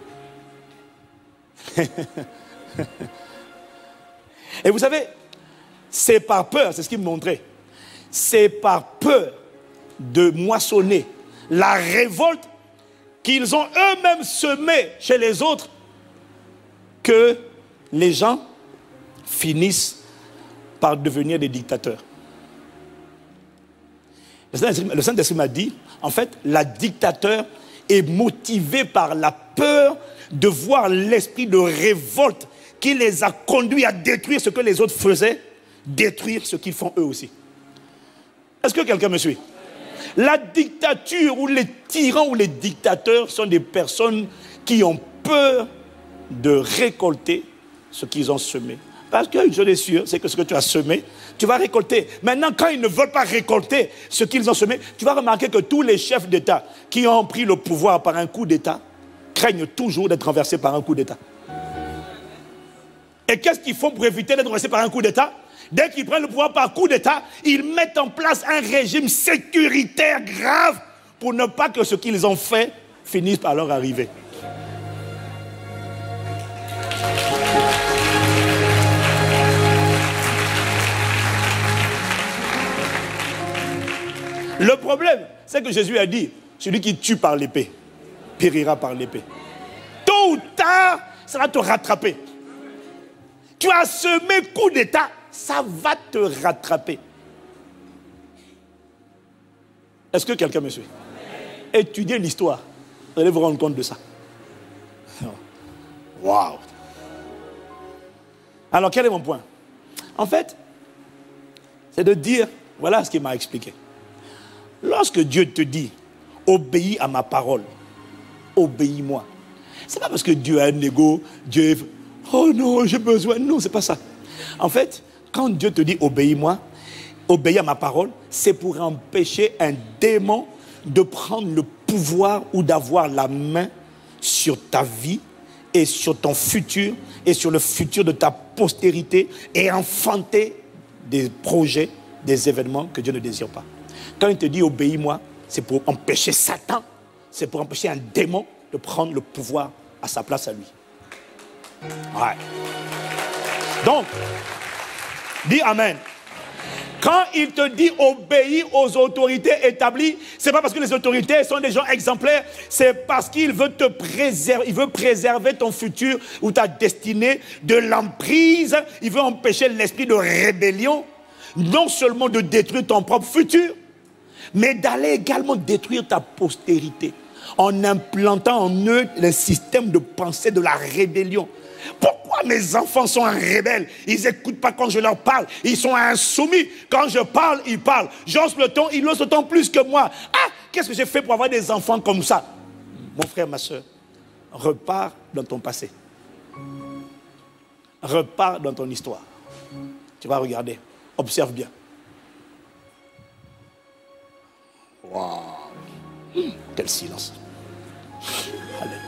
Et vous savez, c'est par peur, c'est ce qu'il me montrait, c'est par peur de moissonner la révolte qu'ils ont eux-mêmes semée chez les autres que les gens finissent par devenir des dictateurs. Le Saint-Esprit m'a dit, en fait, la dictateur est motivé par la peur de voir l'esprit de révolte qui les a conduits à détruire ce que les autres faisaient, détruire ce qu'ils font eux aussi. Est-ce que quelqu'un me suit? La dictature ou les tyrans ou les dictateurs sont des personnes qui ont peur de récolter ce qu'ils ont semé. Parce que je suis sûr, c'est que ce que tu as semé, tu vas récolter. Maintenant, quand ils ne veulent pas récolter ce qu'ils ont semé, tu vas remarquer que tous les chefs d'État qui ont pris le pouvoir par un coup d'État craignent toujours d'être renversés par un coup d'État. Et qu'est-ce qu'ils font pour éviter d'être renversés par un coup d'État? Dès qu'ils prennent le pouvoir par coup d'État, ils mettent en place un régime sécuritaire grave pour ne pas que ce qu'ils ont fait finisse par leur arriver. Le problème, c'est que Jésus a dit, celui qui tue par l'épée, périra par l'épée. Tôt ou tard, ça va te rattraper. Tu as semé coup d'État, ça va te rattraper. Est-ce que quelqu'un me suit? Étudiez l'histoire, vous allez vous rendre compte de ça. Waouh! Alors, quel est mon point? En fait, c'est de dire, voilà ce qu'il m'a expliqué. Lorsque Dieu te dit, obéis à ma parole, obéis-moi. Ce n'est pas parce que Dieu a un ego, Dieu, oh non, j'ai besoin. Non, ce n'est pas ça. En fait, quand Dieu te dit, obéis-moi, obéis à ma parole, c'est pour empêcher un démon de prendre le pouvoir ou d'avoir la main sur ta vie et sur ton futur et sur le futur de ta postérité et enfanter des projets, des événements que Dieu ne désire pas. Quand il te dit obéis-moi, c'est pour empêcher Satan, c'est pour empêcher un démon de prendre le pouvoir à sa place à lui. Ouais. Donc, dis Amen. Quand il te dit obéis aux autorités établies, ce n'est pas parce que les autorités sont des gens exemplaires, c'est parce qu'il veut te préserver, il veut préserver ton futur ou ta destinée de l'emprise, il veut empêcher l'esprit de rébellion, non seulement de détruire ton propre futur, mais d'aller également détruire ta postérité en implantant en eux le système de pensée de la rébellion. Pourquoi mes enfants sont rebelles? Ils n'écoutent pas quand je leur parle. Ils sont insoumis. Quand je parle, ils parlent. J'ose le ton, ils osent le ton plus que moi. Ah, qu'est-ce que j'ai fait pour avoir des enfants comme ça? Mon frère, ma soeur, repars dans ton passé. Repars dans ton histoire. Tu vas regarder. Observe bien. Waouh! Quel silence. Alléluia.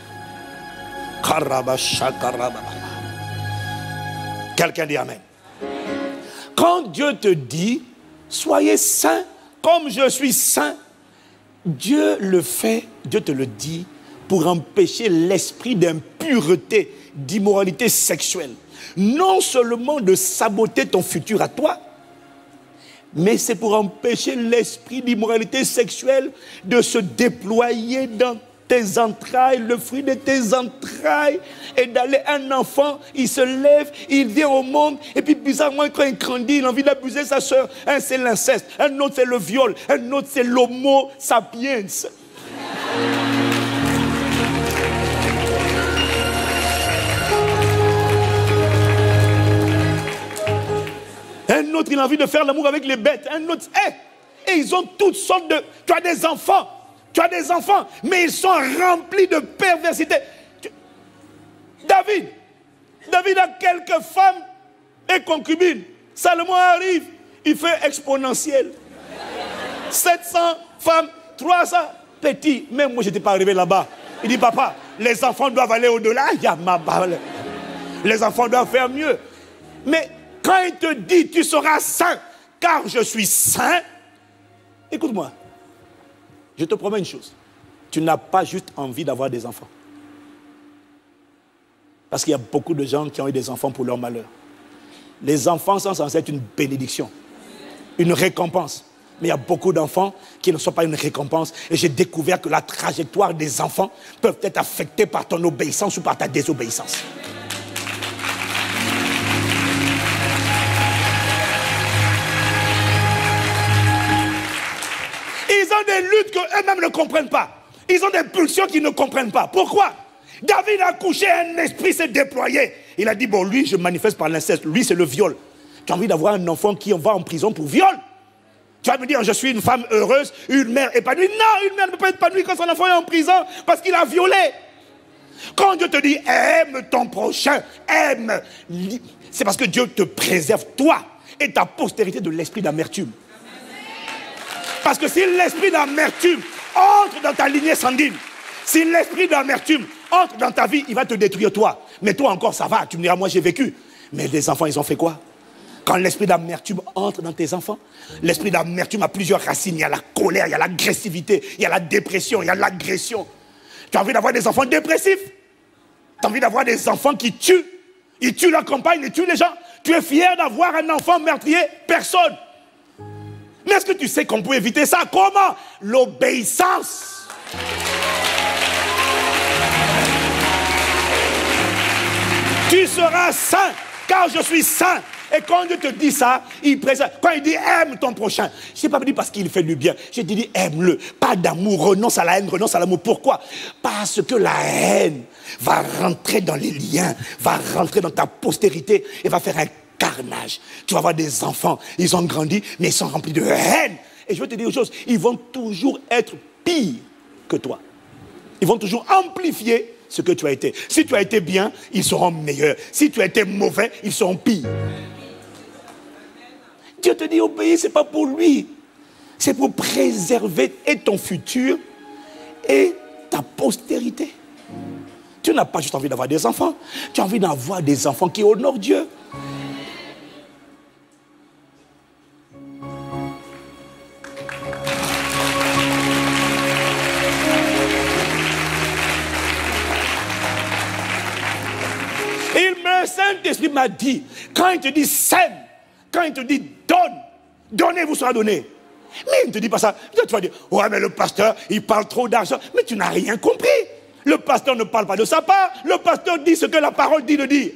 Quelqu'un dit Amen. Quand Dieu te dit, soyez saints comme je suis saint, Dieu le fait, Dieu te le dit, pour empêcher l'esprit d'impureté, d'immoralité sexuelle. Non seulement de saboter ton futur à toi, mais c'est pour empêcher l'esprit d'immoralité sexuelle de se déployer dans tes entrailles, le fruit de tes entrailles, et d'aller un enfant, il se lève, il vient au monde, et puis bizarrement, quand il grandit, il a envie d'abuser sa soeur. Un, c'est l'inceste, un autre, c'est le viol, un autre, c'est l'homo sapiens. Un autre, il a envie de faire l'amour avec les bêtes. Un autre, et ils ont toutes sortes de... Tu as des enfants, mais ils sont remplis de perversité. David a quelques femmes et concubines. Salomon arrive, il fait exponentiel. 700 femmes, 300 petits. Même moi, je n'étais pas arrivé là-bas. Il dit, papa, les enfants doivent aller au-delà. Les enfants doivent faire mieux. Mais quand il te dit, tu seras saint, car je suis saint, écoute-moi, je te promets une chose. Tu n'as pas juste envie d'avoir des enfants. Parce qu'il y a beaucoup de gens qui ont eu des enfants pour leur malheur. Les enfants sont censés être une bénédiction, une récompense. Mais il y a beaucoup d'enfants qui ne sont pas une récompense. Et j'ai découvert que la trajectoire des enfants peut être affectée par ton obéissance ou par ta désobéissance. Ils ont des luttes qu'eux-mêmes ne comprennent pas. Ils ont des pulsions qu'ils ne comprennent pas. Pourquoi? David a couché, un esprit s'est déployé. Il a dit, bon, lui, je manifeste par l'inceste. Lui, c'est le viol. Tu as envie d'avoir un enfant qui va en prison pour viol? Tu vas me dire, je suis une femme heureuse, une mère épanouie. Non, une mère ne peut pas être épanouie quand son enfant est en prison parce qu'il a violé. Quand Dieu te dit, aime ton prochain, aime, c'est parce que Dieu te préserve, toi et ta postérité, de l'esprit d'amertume. Parce que si l'esprit d'amertume entre dans ta lignée sanguine, si l'esprit d'amertume entre dans ta vie, il va te détruire toi. Mais toi encore, ça va, tu me diras, moi j'ai vécu. Mais les enfants, ils ont fait quoi? Quand l'esprit d'amertume entre dans tes enfants, l'esprit d'amertume a plusieurs racines. Il y a la colère, il y a l'agressivité, il y a la dépression, il y a l'agression. Tu as envie d'avoir des enfants dépressifs? Tu as envie d'avoir des enfants qui tuent? Ils tuent la campagne, ils tuent les gens. Tu es fier d'avoir un enfant meurtrier? Personne. Mais est-ce que tu sais qu'on peut éviter ça? Comment? L'obéissance. Tu seras saint, car je suis saint. Et quand Dieu te dit ça, il présente. Quand il dit aime ton prochain, je n'ai pas dit parce qu'il fait du bien. J'ai dit aime-le. Pas d'amour, renonce à la haine, renonce à l'amour. Pourquoi? Parce que la haine va rentrer dans les liens, va rentrer dans ta postérité et va faire un carnage. Tu vas avoir des enfants, ils ont grandi, mais ils sont remplis de haine. Et je veux te dire une chose, ils vont toujours être pires que toi. Ils vont toujours amplifier ce que tu as été. Si tu as été bien, ils seront meilleurs. Si tu as été mauvais, ils seront pires. Dieu te dit obéir, ce n'est pas pour lui. C'est pour préserver et ton futur et ta postérité. Tu n'as pas juste envie d'avoir des enfants. Tu as envie d'avoir des enfants qui honorent Dieu. Le Saint-Esprit m'a dit, quand il te dit sème, quand il te dit donne, donnez vous sera donné. Mais il ne te dit pas ça. Tu vas dire, ouais mais le pasteur, il parle trop d'argent. Mais tu n'as rien compris. Le pasteur ne parle pas de sa part. Le pasteur dit ce que la parole dit de dire.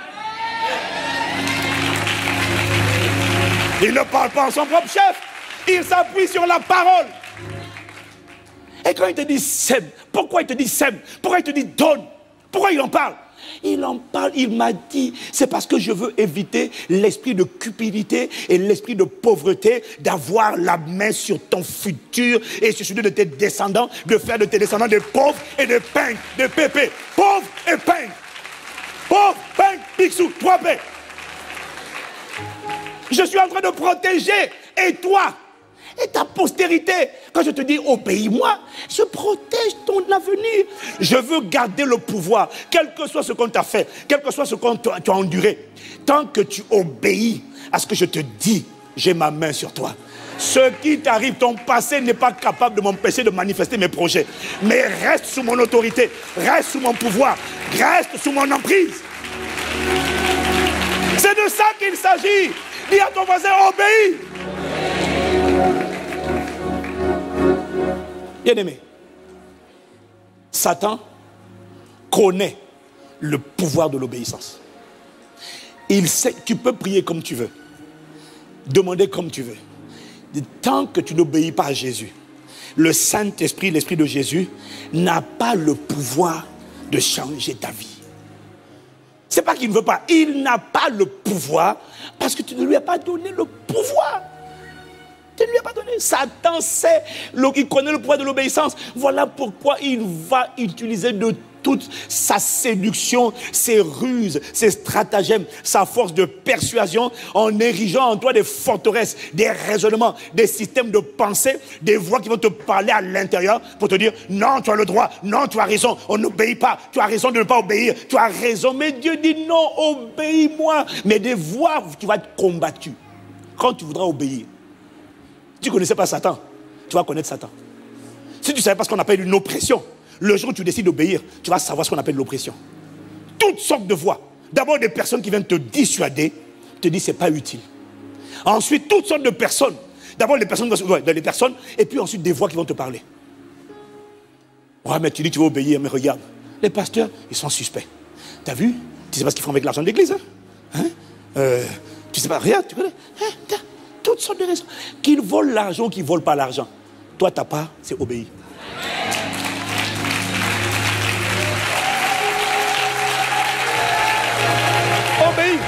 Il ne parle pas en son propre chef. Il s'appuie sur la parole. Et quand il te dit sème, pourquoi il te dit sème? Pourquoi il te dit donne? Pourquoi il en parle? Il en parle, il m'a dit, c'est parce que je veux éviter l'esprit de cupidité et l'esprit de pauvreté, d'avoir la main sur ton futur et sur celui de tes descendants, de faire de tes descendants des pauvres et des peintres, des pépés. Pauvres et peintres. Pauvres, peintres, pixou, 3 P. Je suis en train de protéger, et toi, et ta postérité. Quand je te dis obéis-moi, je protège ton avenir. Je veux garder le pouvoir, quel que soit ce qu'on t'a fait, quel que soit ce qu'on tu as enduré. Tant que tu obéis à ce que je te dis, j'ai ma main sur toi. Ce qui t'arrive, ton passé n'est pas capable de m'empêcher de manifester mes projets. Mais reste sous mon autorité, reste sous mon pouvoir, reste sous mon emprise. C'est de ça qu'il s'agit. Dis à ton voisin, obéis. Bien-aimé, Satan connaît le pouvoir de l'obéissance. Il sait que tu peux prier comme tu veux, demander comme tu veux. Tant que tu n'obéis pas à Jésus, le Saint-Esprit, l'Esprit de Jésus, n'a pas le pouvoir de changer ta vie. Ce n'est pas qu'il ne veut pas, il n'a pas le pouvoir parce que tu ne lui as pas donné le pouvoir. Tu ne lui as pas donné. Satan sait, il connaît le pouvoir de l'obéissance. Voilà pourquoi il va utiliser de toute sa séduction, ses ruses, ses stratagèmes, sa force de persuasion en érigeant en toi des forteresses, des raisonnements, des systèmes de pensée, des voix qui vont te parler à l'intérieur pour te dire non, tu as le droit, non, tu as raison, on n'obéit pas, tu as raison de ne pas obéir, tu as raison, mais Dieu dit non, obéis-moi. Mais des voix, tu vas être combattu quand tu voudras obéir. Si tu ne connaissais pas Satan, tu vas connaître Satan. Si tu ne savais pas ce qu'on appelle une oppression, le jour où tu décides d'obéir, tu vas savoir ce qu'on appelle l'oppression. Toutes sortes de voix. D'abord des personnes qui viennent te dissuader, te disent c'est pas utile. Ensuite, toutes sortes de personnes. D'abord les personnes, et puis ensuite des voix qui vont te parler. Ouais, mais tu dis que tu vas obéir, mais regarde, les pasteurs, ils sont suspects. T'as vu? Tu sais pas ce qu'ils font avec l'argent de l'église, tu sais pas, regarde, tu connais, toutes sortes de raisons. Qu'ils volent l'argent ou qu'ils ne volent pas l'argent. Toi, ta part, c'est obéir. Obéir.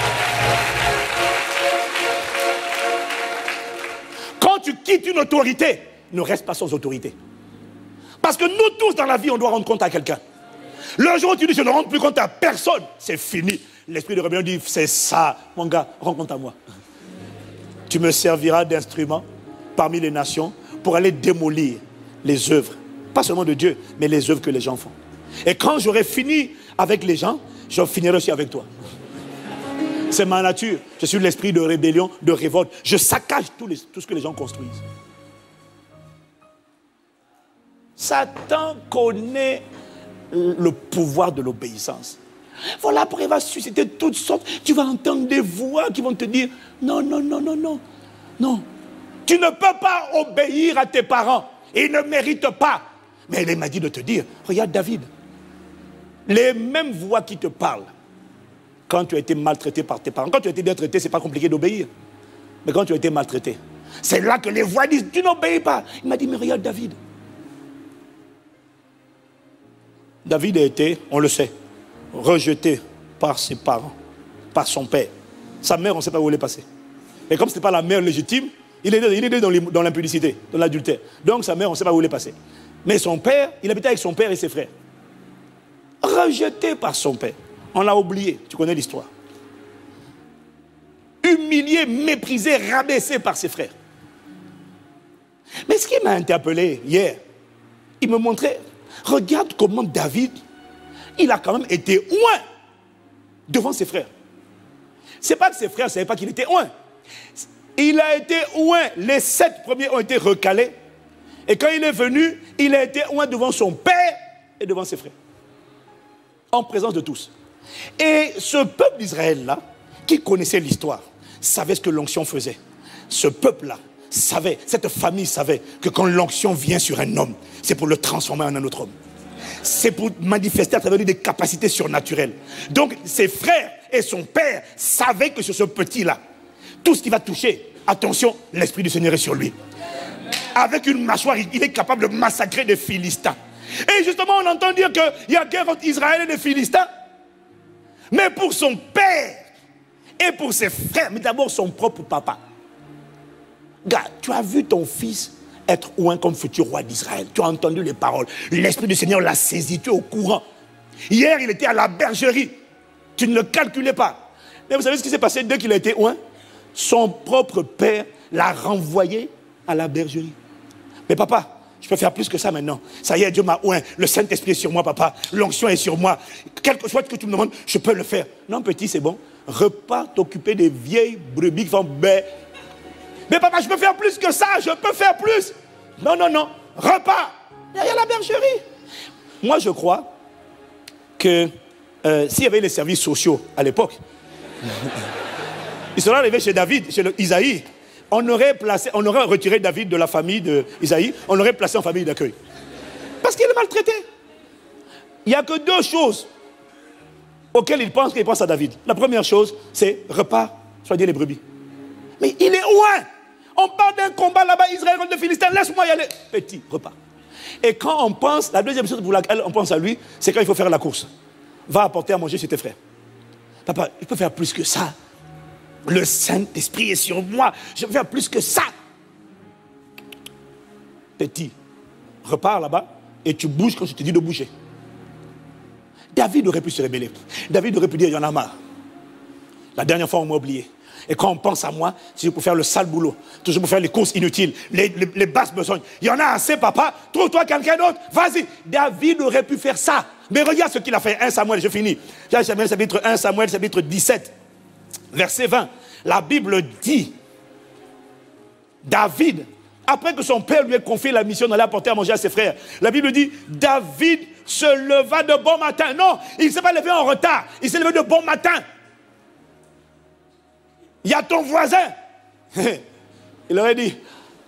Quand tu quittes une autorité, ne reste pas sans autorité. Parce que nous tous dans la vie, on doit rendre compte à quelqu'un. Le jour où tu dis je ne rends plus compte à personne, c'est fini. L'esprit de rébellion dit c'est ça, mon gars, rends compte à moi. Tu me serviras d'instrument parmi les nations pour aller démolir les œuvres, pas seulement de Dieu, mais les œuvres que les gens font. Et quand j'aurai fini avec les gens, je finirai aussi avec toi. C'est ma nature. Je suis l'esprit de rébellion, de révolte. Je saccage tout ce que les gens construisent. Satan connaît le pouvoir de l'obéissance. Voilà pourquoi il va susciter toutes sortes. Tu vas entendre des voix qui vont te dire non, non, non, non, non. Non. Tu ne peux pas obéir à tes parents. Ils ne méritent pas. Mais il m'a dit de te dire, regarde David. Les mêmes voix qui te parlent quand tu as été maltraité par tes parents. Quand tu as été bien traité, ce n'est pas compliqué d'obéir. Mais quand tu as été maltraité, c'est là que les voix disent, tu n'obéis pas. Il m'a dit, mais regarde David. David a été, on le sait, rejeté par ses parents, par son père. Sa mère, on ne sait pas où elle est passée. Mais comme ce n'était pas la mère légitime, il est né dans l'impudicité, dans l'adultère. Donc sa mère, on ne sait pas où elle est passée. Mais son père, il habitait avec son père et ses frères. Rejeté par son père. On l'a oublié, tu connais l'histoire. Humilié, méprisé, rabaissé par ses frères. Mais ce qui m'a interpellé hier, il me montrait, regarde comment David, il a quand même été oint devant ses frères. Ce n'est pas que ses frères ne savaient pas qu'il était oint. Il a été oint. Les 7 premiers ont été recalés. Et quand il est venu, il a été oint devant son père et devant ses frères. En présence de tous. Et ce peuple d'Israël-là, qui connaissait l'histoire, savait ce que l'onction faisait. Ce peuple-là savait, cette famille savait que quand l'onction vient sur un homme, c'est pour le transformer en un autre homme. C'est pour manifester à travers lui des capacités surnaturelles. Donc ses frères et son père savaient que sur ce petit-là, tout ce qui va toucher, attention, l'Esprit du Seigneur est sur lui. Avec une mâchoire, il est capable de massacrer des Philistins. Et justement, on entend dire qu'il y a guerre entre Israël et les Philistins. Mais pour son père et pour ses frères, mais d'abord son propre papa. Gars, tu as vu ton fils être oint comme futur roi d'Israël. Tu as entendu les paroles. L'Esprit du Seigneur l'a saisi, tu es au courant. Hier, il était à la bergerie. Tu ne le calculais pas. Mais vous savez ce qui s'est passé dès qu'il a été oint? Son propre père l'a renvoyé à la bergerie. Mais papa, je peux faire plus que ça maintenant. Ça y est, Dieu m'a oint. Le Saint-Esprit est sur moi, papa. L'onction est sur moi. Quelque chose que tu me demandes, je peux le faire. Non, petit, c'est bon. Repars t'occuper des vieilles brebis qui font bé. Mais papa, je peux faire plus que ça. Je peux faire plus. Non, non, non. Repars derrière la bergerie. Moi, je crois que s'il y avait les services sociaux à l'époque, ils seraient arrivés chez David, chez Isaïe. On aurait retiré David de la famille d'Isaïe, on l'aurait placé en famille d'accueil. Parce qu'il est maltraité. Il n'y a que deux choses auxquelles il pense à David. La première chose, c'est repars, soignez les brebis. Mais il est loin. On parle d'un combat là-bas, Israël contre les Philistins, laisse-moi y aller. Petit, repars. Et quand on pense, la deuxième chose pour laquelle on pense à lui, c'est quand il faut faire la course. Va apporter à manger chez tes frères. Papa, je peux faire plus que ça. Le Saint-Esprit est sur moi. Je peux faire plus que ça. Petit, repars là-bas et tu bouges quand je te dis de bouger. David aurait pu se rébeller. David aurait pu dire, il y en a marre. La dernière fois, on m'a oublié. Et quand on pense à moi, c'est pour faire le sale boulot. Toujours pour faire les courses inutiles, les basses besognes. Il y en a assez, papa. Trouve-toi quelqu'un d'autre. Vas-y. David aurait pu faire ça. Mais regarde ce qu'il a fait. 1 Samuel, je finis. Chapitre 1 Samuel, chapitre 17, verset 20. La Bible dit, David, après que son père lui ait confié la mission d'aller apporter à manger à ses frères, la Bible dit, David se leva de bon matin. Non, il ne s'est pas levé en retard. Il s'est levé de bon matin. Il y a ton voisin. Il aurait dit,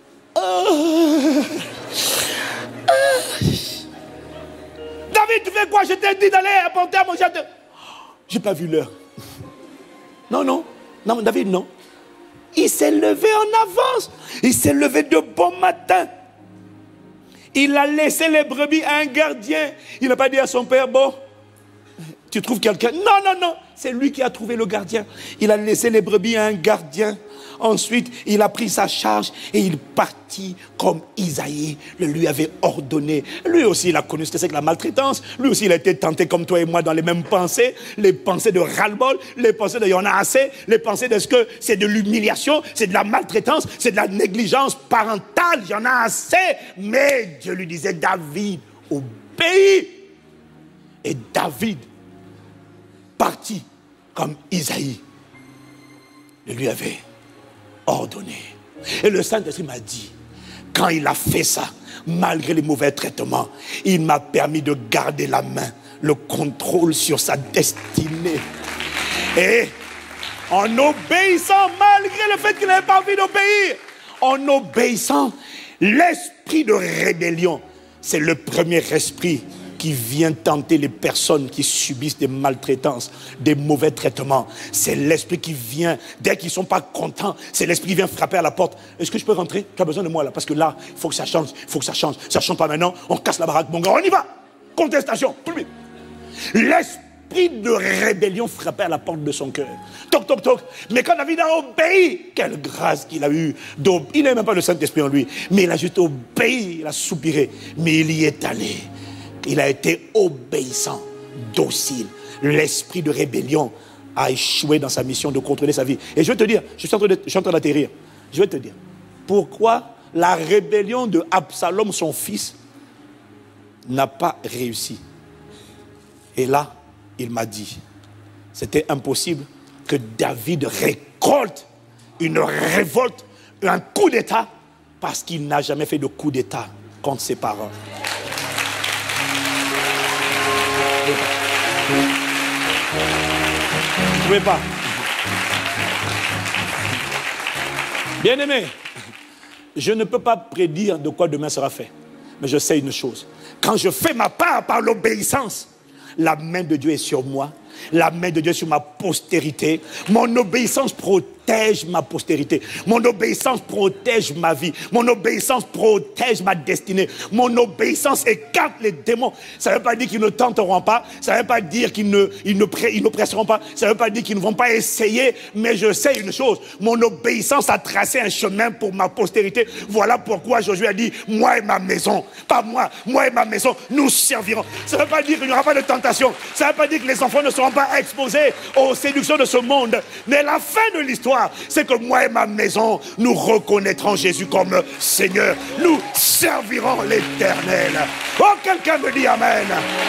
David, tu fais quoi? Je t'ai dit d'aller apporter à manger à tes... J'ai pas vu l'heure. Non, David, non. Il s'est levé en avance. Il s'est levé de bon matin. Il a laissé les brebis à un gardien. Il n'a pas dit à son père, bon, tu trouves quelqu'un? Non. C'est lui qui a trouvé le gardien. Il a laissé les brebis à un gardien. Ensuite, il a pris sa charge et il partit comme Isaïe le lui avait ordonné. Lui aussi, il a connu ce que c'est que la maltraitance. Lui aussi, il a été tenté comme toi et moi dans les mêmes pensées. Les pensées de ras-le-bol, les pensées de il y en a assez, les pensées de ce que c'est de l'humiliation, c'est de la maltraitance, c'est de la négligence parentale. Il y en a assez. Mais Dieu lui disait, David, obéis. Et David parti comme Isaïe le lui avait ordonné. Et le Saint-Esprit m'a dit, quand il a fait ça, malgré les mauvais traitements, il m'a permis de garder la main, le contrôle sur sa destinée. Et en obéissant, malgré le fait qu'il n'avait pas envie d'obéir, en obéissant, l'esprit de rébellion, c'est le premier esprit qui vient tenter les personnes qui subissent des maltraitances, des mauvais traitements. C'est l'esprit qui vient, dès qu'ils ne sont pas contents, c'est l'esprit qui vient frapper à la porte. Est-ce que je peux rentrer? Tu as besoin de moi là, parce que là, il faut que ça change, il faut que ça change. Ça ne change pas maintenant, on casse la baraque, mon gars, on y va. Contestation, plus vite. L'esprit de rébellion frappait à la porte de son cœur. Toc, toc, toc. Mais quand David a obéi, quelle grâce qu'il a eue. Il n'a même pas le Saint-Esprit en lui, mais il a juste obéi, il a soupiré, mais il y est allé. Il a été obéissant, docile. L'esprit de rébellion a échoué dans sa mission de contrôler sa vie. Et je vais te dire, je suis en train d'atterrir. Je vais te dire, pourquoi la rébellion de Absalom, son fils, n'a pas réussi. Et là, il m'a dit, c'était impossible que David récolte une révolte, un coup d'État, parce qu'il n'a jamais fait de coup d'État contre ses parents. Vous ne pouvez pas. Bien-aimé, je ne peux pas prédire de quoi demain sera fait. Mais je sais une chose. Quand je fais ma part par l'obéissance, la main de Dieu est sur moi. La main de Dieu est sur ma postérité. Mon obéissance protège ma postérité. Mon obéissance protège ma vie. Mon obéissance protège ma destinée. Mon obéissance écarte les démons. Ça ne veut pas dire qu'ils ne tenteront pas. Ça ne veut pas dire qu'ils ne presseront pas. Ça ne veut pas dire qu'ils ne vont pas essayer. Mais je sais une chose. Mon obéissance a tracé un chemin pour ma postérité. Voilà pourquoi Josué a dit, moi et ma maison. Pas moi. Moi et ma maison, nous servirons. Ça ne veut pas dire qu'il n'y aura pas de tentation. Ça ne veut pas dire que les enfants ne seront pas exposés aux séductions de ce monde. Mais la fin de l'histoire, c'est que moi et ma maison, nous reconnaîtrons Jésus comme Seigneur. Nous servirons l'Éternel. Oh, quelqu'un me dit Amen.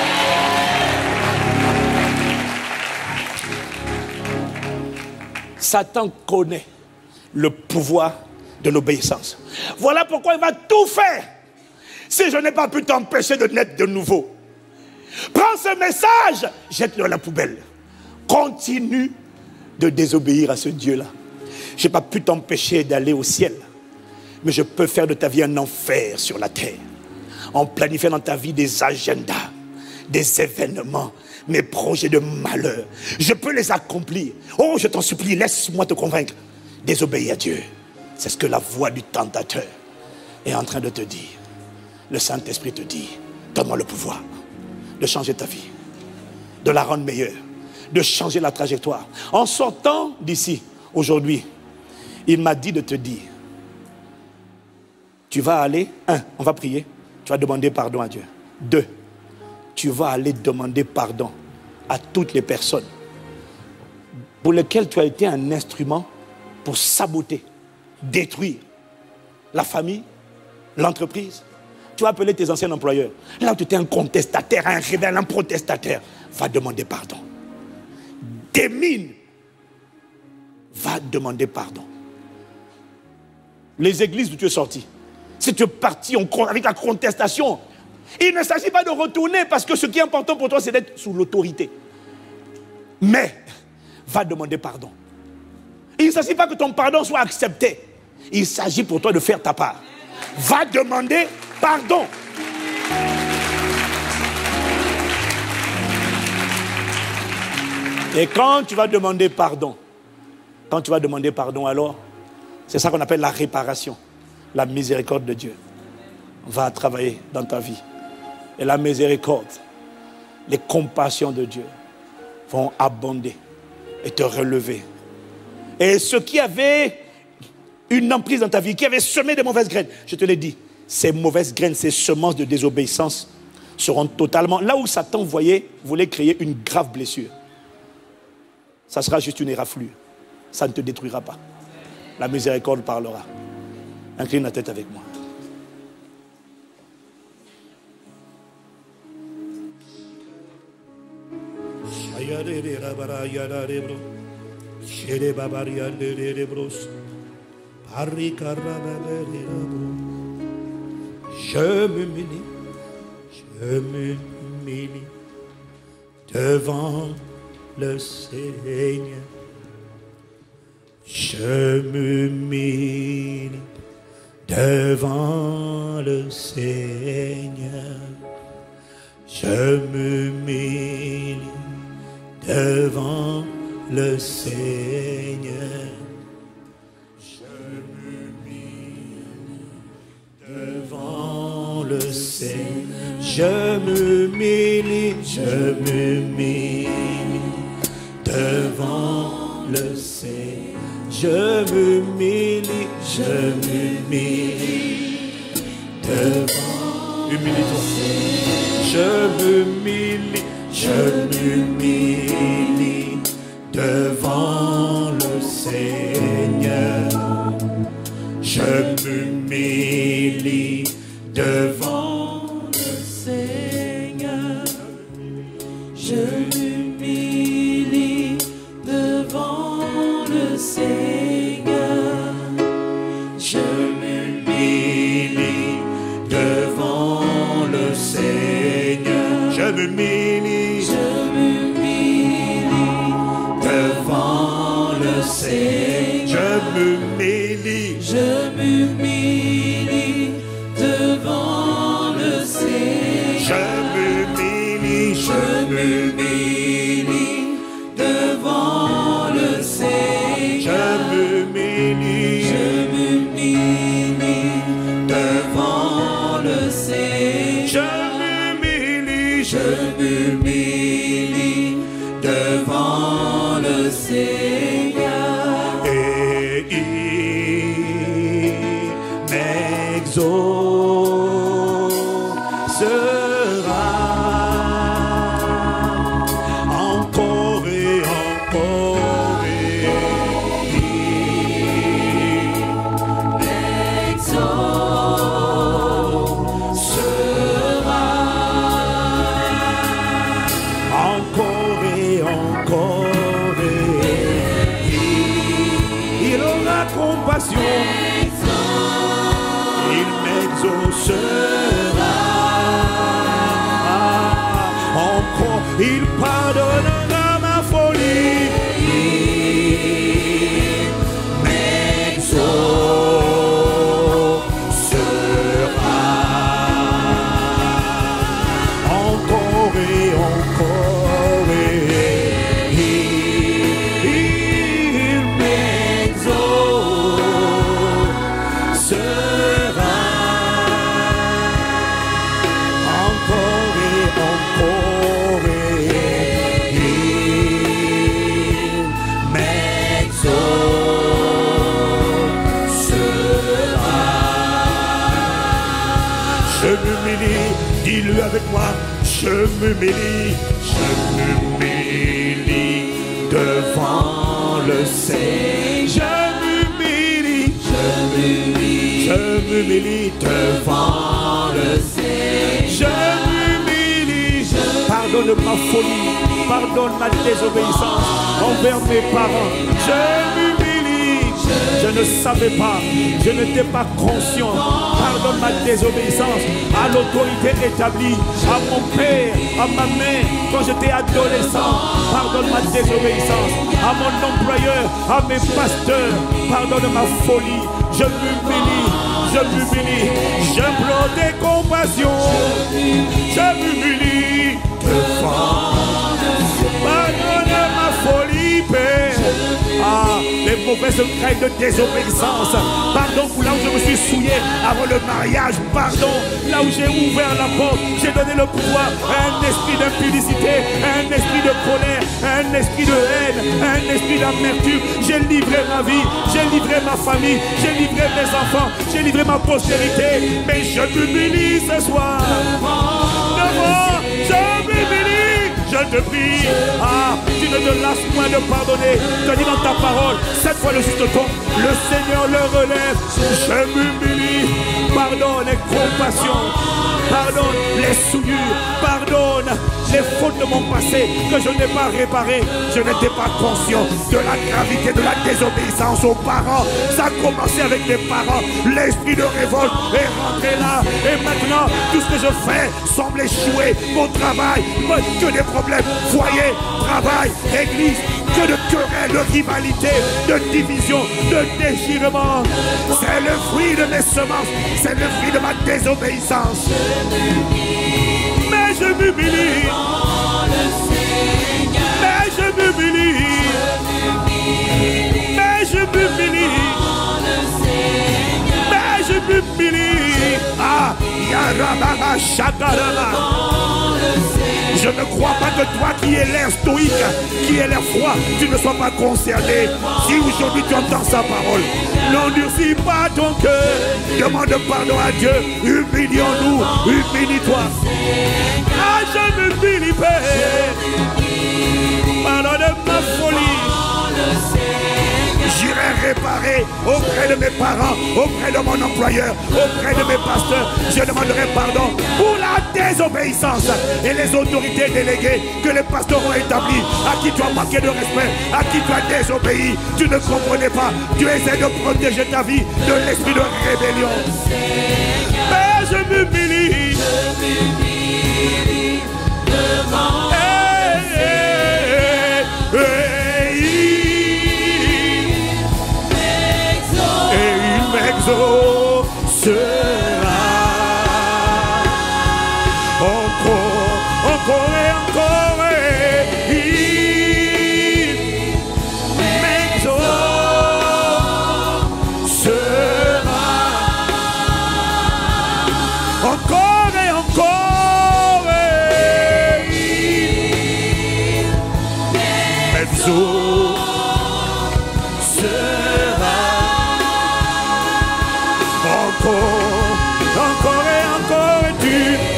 Satan connaît le pouvoir de l'obéissance. Voilà pourquoi il va tout faire. Si je n'ai pas pu t'empêcher de naître de nouveau, prends ce message, jette-le à la poubelle. Continue de désobéir à ce Dieu-là. Je n'ai pas pu t'empêcher d'aller au ciel, mais je peux faire de ta vie un enfer sur la terre, en planifiant dans ta vie des agendas, des événements, mes projets de malheur, je peux les accomplir. Oh, je t'en supplie, laisse-moi te convaincre. Désobéis à Dieu. C'est ce que la voix du tentateur est en train de te dire. Le Saint-Esprit te dit, donne-moi le pouvoir de changer ta vie, de la rendre meilleure, de changer la trajectoire. En sortant d'ici, aujourd'hui, il m'a dit de te dire, tu vas aller, 1, on va prier, tu vas demander pardon à Dieu. 2, tu vas aller demander pardon à toutes les personnes pour lesquelles tu as été un instrument pour saboter, détruire la famille, l'entreprise. Tu vas appeler tes anciens employeurs. Là où tu étais un contestataire, un rebelle, un protestataire, va demander pardon. Des mines, va demander pardon. Les églises où tu es sorti, si tu es parti avec la contestation, il ne s'agit pas de retourner parce que ce qui est important pour toi, c'est d'être sous l'autorité. Mais, va demander pardon. Il ne s'agit pas que ton pardon soit accepté. Il s'agit pour toi de faire ta part. Va demander pardon. Et quand tu vas demander pardon, alors, c'est ça qu'on appelle la réparation, la miséricorde de Dieu va travailler dans ta vie. Et la miséricorde, les compassions de Dieu vont abonder et te relever. Et ceux qui avaient une emprise dans ta vie, qui avaient semé de mauvaises graines, je te l'ai dit, ces mauvaises graines, ces semences de désobéissance seront totalement... Là où Satan voulait créer une grave blessure, ça sera juste une éraflure. Ça ne te détruira pas. La miséricorde parlera. Incline la tête avec moi. Je m'humilie devant le Seigneur. Je m'humilie devant le Seigneur. Je m'humilie devant le Seigneur. Je m'humilie devant le Seigneur. Je m'humilie devant le Seigneur. Je m'humilie devant. Humilie-toi. Je m'humilie devant le Seigneur. Je m'humilie devant le Seigneur. Je m'humilie devant le Seigneur. Je m'humilie devant le Seigneur. Je m'humilie devant le Seigneur. Je m'humilie devant le Seigneur. Je m'humilie devant le Seigneur. Je m'humilie devant le Seigneur. Je m'humilie devant le Seigneur. Et il m'exaucera encore et encore. Et il m'exaucera encore et encore. Il aura compassion. Il m'exaucera encore. Il pardonnera ma folie. Il m'exaucera encore et Dis-le avec moi. Je m'humilie devant le Seigneur. Je m'humilie devant le Seigneur. Je m'humilie. Pardonne ma folie, pardonne ma désobéissance envers mes parents. Je m'humilie. Je ne savais pas, je n'étais pas conscient. Pardonne ma désobéissance à l'autorité établie, à mon père, à ma mère quand j'étais adolescent. Pardonne ma désobéissance à mon employeur, à mes pasteurs. Pardonne ma folie. Je m'humilie, j'implore tes compassions. Je m'humilie devant. Pardonne ma folie, Père. Ah, les mauvaises graines de désobéissance. Pardon pour là où je me suis souillé avant le mariage. Pardon là où j'ai ouvert la porte. J'ai donné le pouvoir à un esprit d'impudicité, à un esprit de colère, à un esprit de haine, à un esprit d'amertume. J'ai livré ma vie, j'ai livré ma famille, j'ai livré mes enfants, j'ai livré ma postérité. Mais je m'humilie ce soir. Devant, je m'humilie. Je te prie, tu ne te lasses point de pardonner. Tu as dit dans ta parole, cette fois le juste tombe, le Seigneur le relève. Je m'humilie, pardonne les compassions, pardonne les souillures, pardonne les fautes de mon passé que je n'ai pas réparées. Je n'étais pas conscient de la gravité de la désobéissance aux parents. Ça a commencé avec mes parents. L'esprit de révolte est rentré là. Et maintenant, tout ce que je fais semble échouer. Mon travail, que des problèmes. Foyer, travail, église, que de querelles, de rivalité, de division, de déchirement. C'est le fruit de mes semences. C'est le fruit de ma désobéissance. Mais je m'humilie. Mais je m'humilie. Mais je m'humilie. Mais je m'humilie. Ah, Yarababa Shakaraba. Je ne crois pas que toi qui es l'air stoïque, qui est l'air froid, tu ne sois pas concerné. Si aujourd'hui tu entends sa parole, n'endurcis pas ton cœur. Demande pardon à Dieu. Humilions-nous, humilie-toi. Ah, je m'humilie, Père. Pardonne ma folie. J'irai réparer auprès de mes parents, auprès de mon employeur, auprès de mes pasteurs. Je demanderai pardon pour la désobéissance et les autorités déléguées que les pasteurs ont établies, à qui tu as manqué de respect, à qui tu as désobéi. Tu ne comprenais pas. Tu essaies de protéger ta vie de l'esprit de rébellion. Mais je m'humilie. Sera encore et encore il m'exaucera encore et encore il m'exaucera encore et encore tu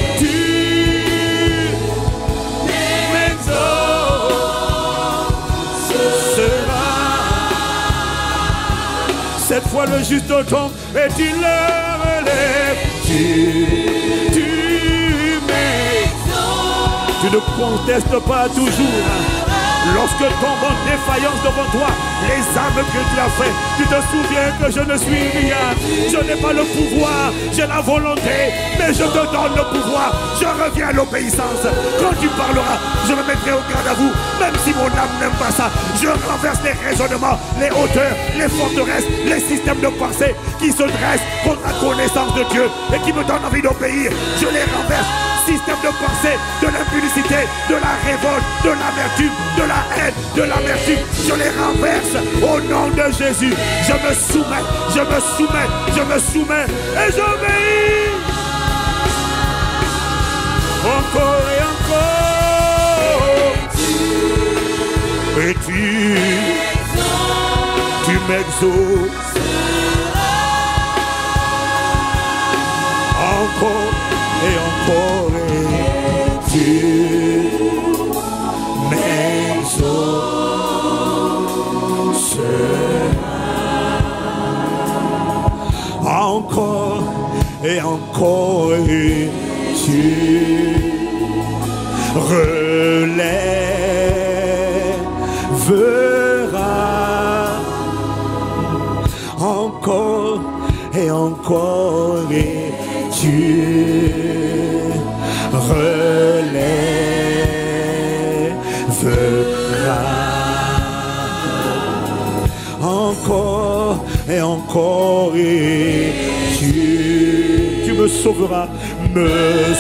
m'exauceras. Cette fois le juste tombe et tu le relèves. Tu m'exauces. Tu ne contestes pas toujours. Lorsque tombe en défaillance devant toi, les âmes que tu as fait, tu te souviens que je ne suis rien. Je n'ai pas le pouvoir, j'ai la volonté, mais je te donne le pouvoir. Je reviens à l'obéissance. Quand tu parleras, je me mettrai au garde à vous. Même si mon âme n'aime pas ça, je renverse les raisonnements, les hauteurs, les forteresses, les systèmes de pensée qui se dressent contre la connaissance de Dieu et qui me donnent envie d'obéir. Je les renverse. Système de pensée, de l'impudicité, de la révolte, de l'amertume, de la haine, de l'amertume. Je les renverse au nom de Jésus. Je me soumets, je me soumets, je me soumets et j'obéis. Encore et encore. Et tu m'exauces. Encore et encore. tu m'exauceras. Encore et encore, et tu relèveras. Encore et encore, et tu relèveras. Encore et encore, et tu me sauveras, me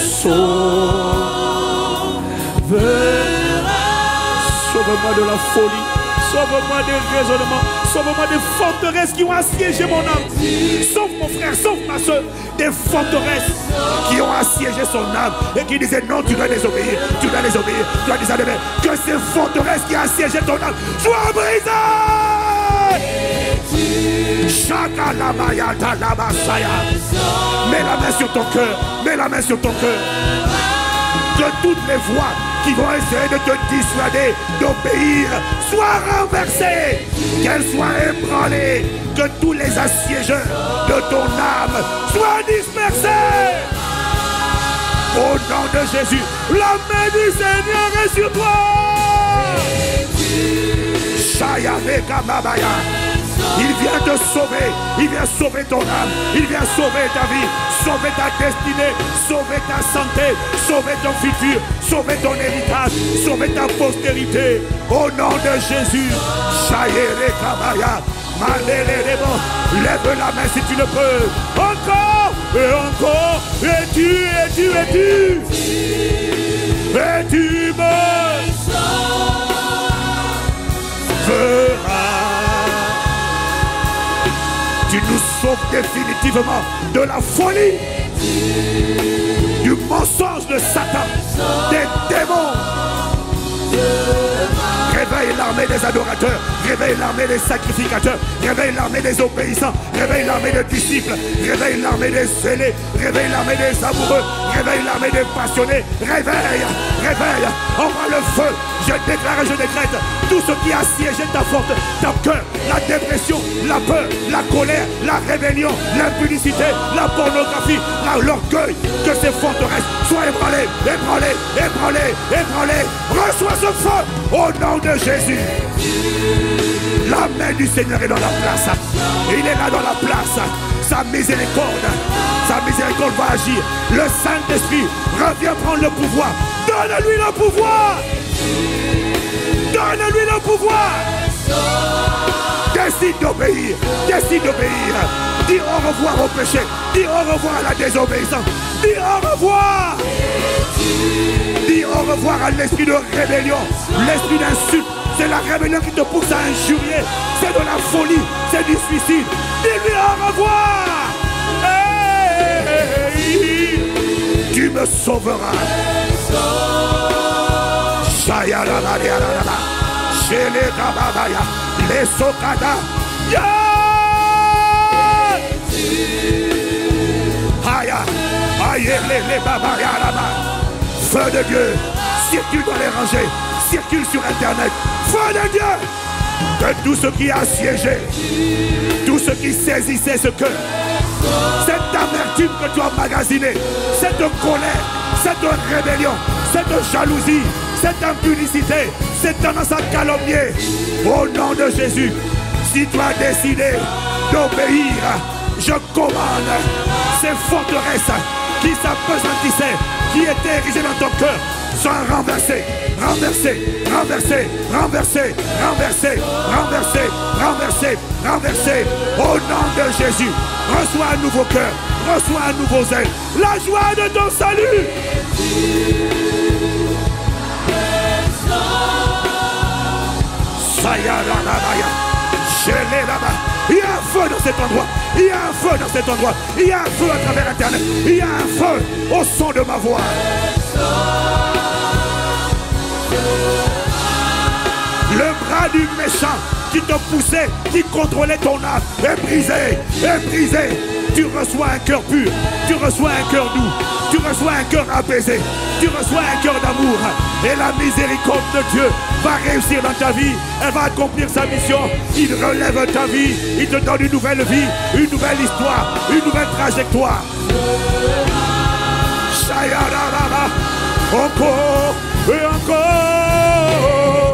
sauveras. Sauve-moi de la folie, sauve-moi des raisonnements, sauve-moi des forteresses qui ont assiégé mon âme. Sauve mon frère, sauve ma soeur, des forteresses qui ont assiégé son âme et qui disaient non, tu dois désobéir, tu dois désobéir, tu dois désobéir. Que ces forteresses qui ont assiégé ton âme soient brisées. Mets la main sur ton cœur, mets la main sur ton cœur. Que toutes les voix qui vont essayer de te dissuader d'obéir soient renversées, qu'elles soient ébranlées, que tous les assiégeurs de ton âme soient dispersés. Au nom de Jésus, la main du Seigneur est sur toi. Il vient te sauver, il vient sauver ton âme, il vient sauver ta vie, sauver ta destinée, sauver ta santé, sauver ton futur, sauver ton héritage, sauver ta postérité. Au nom de Jésus, lève la main si tu le peux. Encore et encore, et tu me feras. Tu nous sauves définitivement de la folie, du mensonge de Satan, des démons. Réveille l'armée des adorateurs, réveille l'armée des sacrificateurs, réveille l'armée des obéissants, réveille l'armée des disciples, réveille l'armée des zélés, réveille l'armée des amoureux, réveille l'armée des passionnés. Réveille, réveille, envoie le feu. Je déclare et je décrète tout ce qui a siégé ta cœur, la dépression, la peur, la colère, la rébellion, l'impudicité, la pornographie, l'orgueil, que ces forteresses soient ébranlées, ébranlées, ébranlées, ébranlées. Reçois ce feu au nom de Jésus. La main du Seigneur est dans la place. Il est là dans la place. Sa miséricorde va agir. Le Saint-Esprit revient prendre le pouvoir. Donne-lui le pouvoir. Donne-lui le pouvoir. Décide d'obéir. Décide d'obéir. Dis au revoir au péché. Dis au revoir à la désobéissance. Dis au revoir. Dis au revoir à l'esprit de rébellion. L'esprit d'insulte. C'est la rébellion qui te pousse à injurier. C'est de la folie. C'est du suicide. Dis-lui au revoir. Hey, tu me sauveras. Les sokada. Feu de Dieu circule dans les rangées, circule sur internet. Feu de Dieu, que tout ce qui a siégé, tout ce qui saisissait ce cœur, cette amertume que tu as emmagasinée, cette colère, cette rébellion, cette jalousie, cette impudicité, cette tendance à calomnier, au nom de Jésus, si tu as décidé d'obéir, je commande ces forteresses qui s'appesantissaient, qui étaient érigées dans ton cœur, soient renversées, renversées, renversées, renversées, renversées, renversées, renversées, renversées, au nom de Jésus. Reçois un nouveau cœur, reçois un nouveau zèle, la joie de ton salut. Il y a un feu dans cet endroit. Il y a un feu dans cet endroit. Il y a un feu à travers internet. Il y a un feu au son de ma voix. Le bras du méchant qui te poussait, qui contrôlait ton âme est brisé, est brisé. Tu reçois un cœur pur, tu reçois un cœur doux, tu reçois un cœur apaisé, tu reçois un cœur d'amour. l'amour et la miséricorde de Dieu va réussir dans ta vie. Elle va accomplir sa mission. Il relève ta vie. Il te donne une nouvelle vie, une nouvelle histoire, une nouvelle trajectoire. Encore et encore.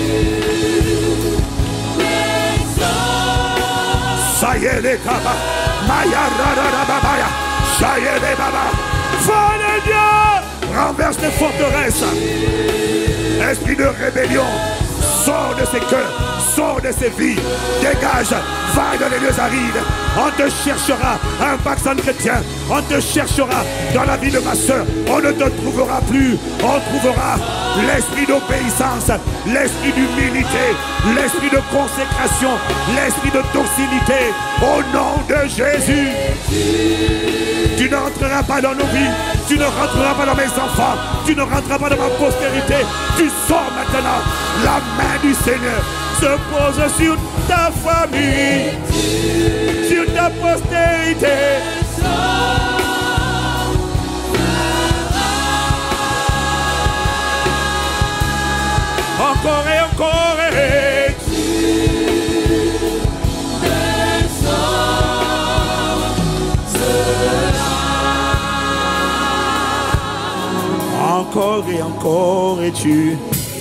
Ça y est les cabas. Maya rarababaya. Ça y est les babas. Feu de Dieu, renverse les forteresses. Esprit de rébellion, sors de ces cœurs, sors de ces vies, dégage, va dans les lieux arides. On te cherchera, un vaccin chrétien, on te cherchera dans la vie de ma soeur. On ne te trouvera plus, on trouvera l'esprit d'obéissance, l'esprit d'humilité, l'esprit de consécration, l'esprit de docilité. Au nom de Jésus, tu n'entreras pas dans nos vies, tu ne rentreras pas dans mes enfants, tu ne rentreras pas dans ma postérité. Tu sors maintenant. La main du Seigneur se pose sur ta famille, sur ta postérité. Encore et encore et encore et encore et tu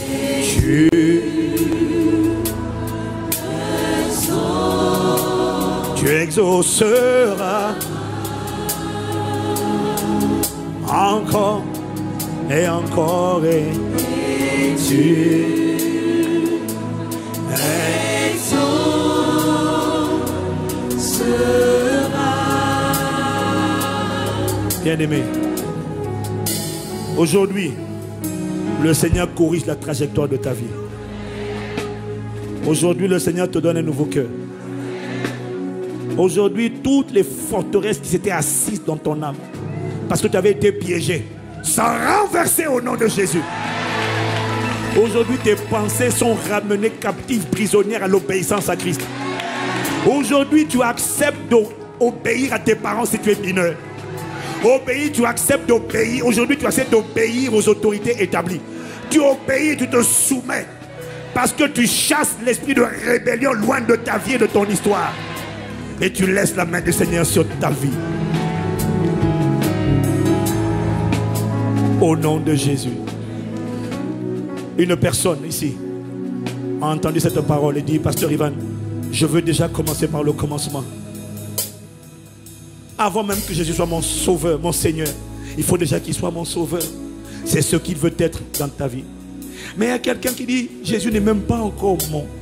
exauceras encore et encore et tu bien-aimé, aujourd'hui, le Seigneur corrige la trajectoire de ta vie. Aujourd'hui, le Seigneur te donne un nouveau cœur. Aujourd'hui, toutes les forteresses qui s'étaient assises dans ton âme, parce que tu avais été piégé, sont renversées au nom de Jésus. Aujourd'hui, tes pensées sont ramenées captives, prisonnières à l'obéissance à Christ. Aujourd'hui, tu acceptes d'obéir à tes parents si tu es mineur. Tu acceptes d'obéir. Aujourd'hui, tu acceptes d'obéir aux autorités établies. Tu obéis, tu te soumets. Parce que tu chasses l'esprit de rébellion loin de ta vie et de ton histoire. Et tu laisses la main du Seigneur sur ta vie. Au nom de Jésus. Une personne ici a entendu cette parole et dit: Pasteur Ivan, je veux déjà commencer par le commencement. Avant même que Jésus soit mon sauveur, mon Seigneur, il faut déjà qu'il soit mon sauveur. C'est ce qu'il veut être dans ta vie. Mais il y a quelqu'un qui dit: Jésus n'est même pas encore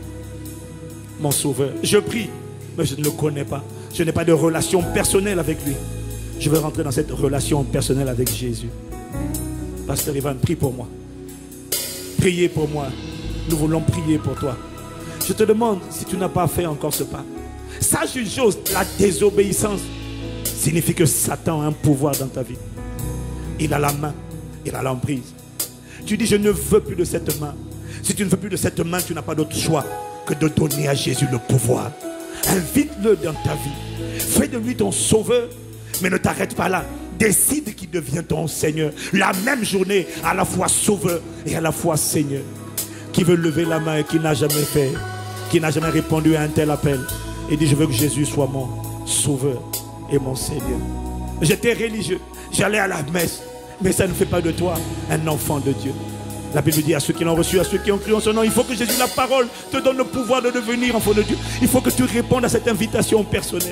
mon sauveur. Je prie, mais je ne le connais pas. Je n'ai pas de relation personnelle avec lui. Je veux rentrer dans cette relation personnelle avec Jésus. Pasteur Ivan, prie pour moi. Priez pour moi. Nous voulons prier pour toi. Je te demande si tu n'as pas fait encore ce pas. Sache une chose, la désobéissance signifie que Satan a un pouvoir dans ta vie. Il a la main, il a l'emprise. Tu dis: je ne veux plus de cette main. Si tu ne veux plus de cette main, tu n'as pas d'autre choix que de donner à Jésus le pouvoir. Invite-le dans ta vie. Fais de lui ton sauveur, mais ne t'arrête pas là. Décide qu'il devient ton Seigneur. La même journée, à la fois sauveur et à la fois Seigneur. Qui veut lever la main et qui n'a jamais fait, qui n'a jamais répondu à un tel appel et dit: je veux que Jésus soit mon sauveur et mon Seigneur. J'étais religieux, j'allais à la messe, mais ça ne fait pas de toi un enfant de Dieu. La Bible dit à ceux qui l'ont reçu, à ceux qui ont cru en son nom, il faut que Jésus, la parole, te donne le pouvoir de devenir enfant de Dieu. Il faut que tu répondes à cette invitation personnelle.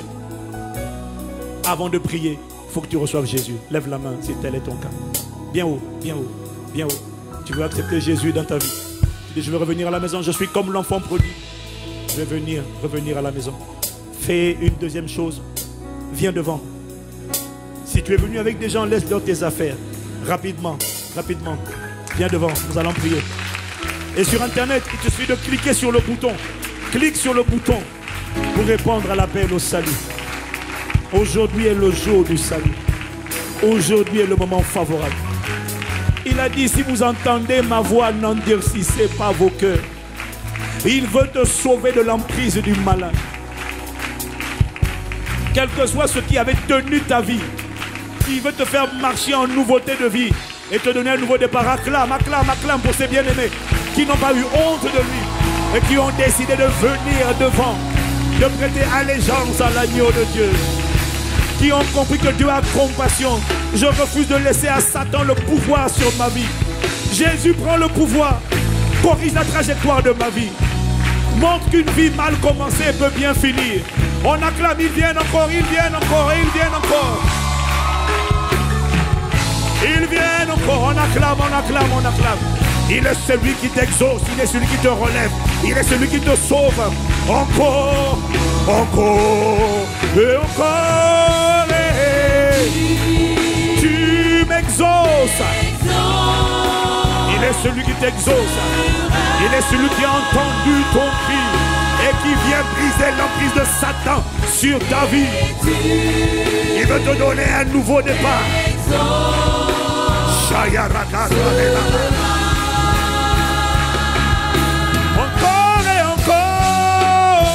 Avant de prier, il faut que tu reçoives Jésus. Lève la main si tel est ton cas. Bien haut, bien haut, bien haut. Tu veux accepter Jésus dans ta vie. Tu dis: je veux revenir à la maison, je suis comme l'enfant prodigue. Je veux revenir à la maison. Fais une deuxième chose. Viens devant. Si tu es venu avec des gens, laisse-leur tes affaires. Rapidement, rapidement. Viens devant, nous allons prier. Et sur internet, il te suffit de cliquer sur le bouton. Clique sur le bouton pour répondre à l'appel au salut. Aujourd'hui est le jour du salut. Aujourd'hui est le moment favorable. Il a dit: si vous entendez ma voix, n'endurcissez pas vos cœurs. Il veut te sauver de l'emprise du malin. Quel que soit ce qui avait tenu ta vie, il veut te faire marcher en nouveauté de vie. et te donner un nouveau départ. Acclame, acclame, acclame pour ces bien-aimés qui n'ont pas eu honte de lui et qui ont décidé de venir devant, de prêter allégeance à l'agneau de Dieu, qui ont compris que Dieu a compassion. Je refuse de laisser à Satan le pouvoir sur ma vie. Jésus prend le pouvoir, corrige la trajectoire de ma vie, montre qu'une vie mal commencée peut bien finir. On acclame, ils viennent encore, ils viennent encore, ils viennent encore. Ils viennent encore, on acclame, on acclame, on acclame. Il est celui qui t'exauce, il est celui qui te relève, il est celui qui te sauve. Encore, encore, et encore. Tu m'exauces. Il est celui qui t'exauce. Il est celui qui a entendu ton cri et qui vient briser l'emprise de Satan sur ta vie. Il veut te donner un nouveau départ. Encore et encore.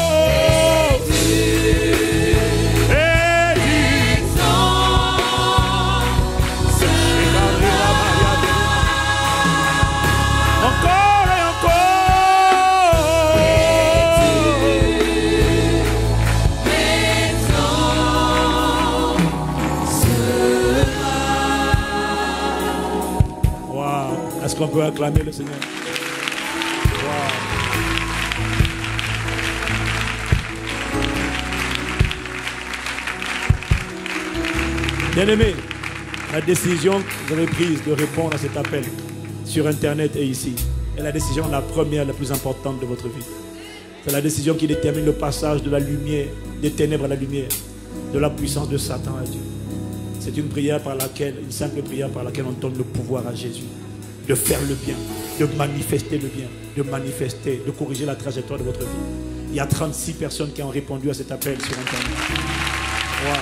Encore et encore. Wow. Est-ce qu'on peut acclamer le Seigneur? Wow. Bien-aimés, la décision que vous avez prise de répondre à cet appel sur Internet et ici est la décision la première, la plus importante de votre vie. C'est la décision qui détermine le passage de la lumière, des ténèbres à la lumière, de la puissance de Satan à Dieu. C'est une prière par laquelle, une simple prière par laquelle on donne le pouvoir à Jésus de faire le bien, de manifester le bien, de manifester, de corriger la trajectoire de votre vie. Il y a 36 personnes qui ont répondu à cet appel sur Internet. Wow.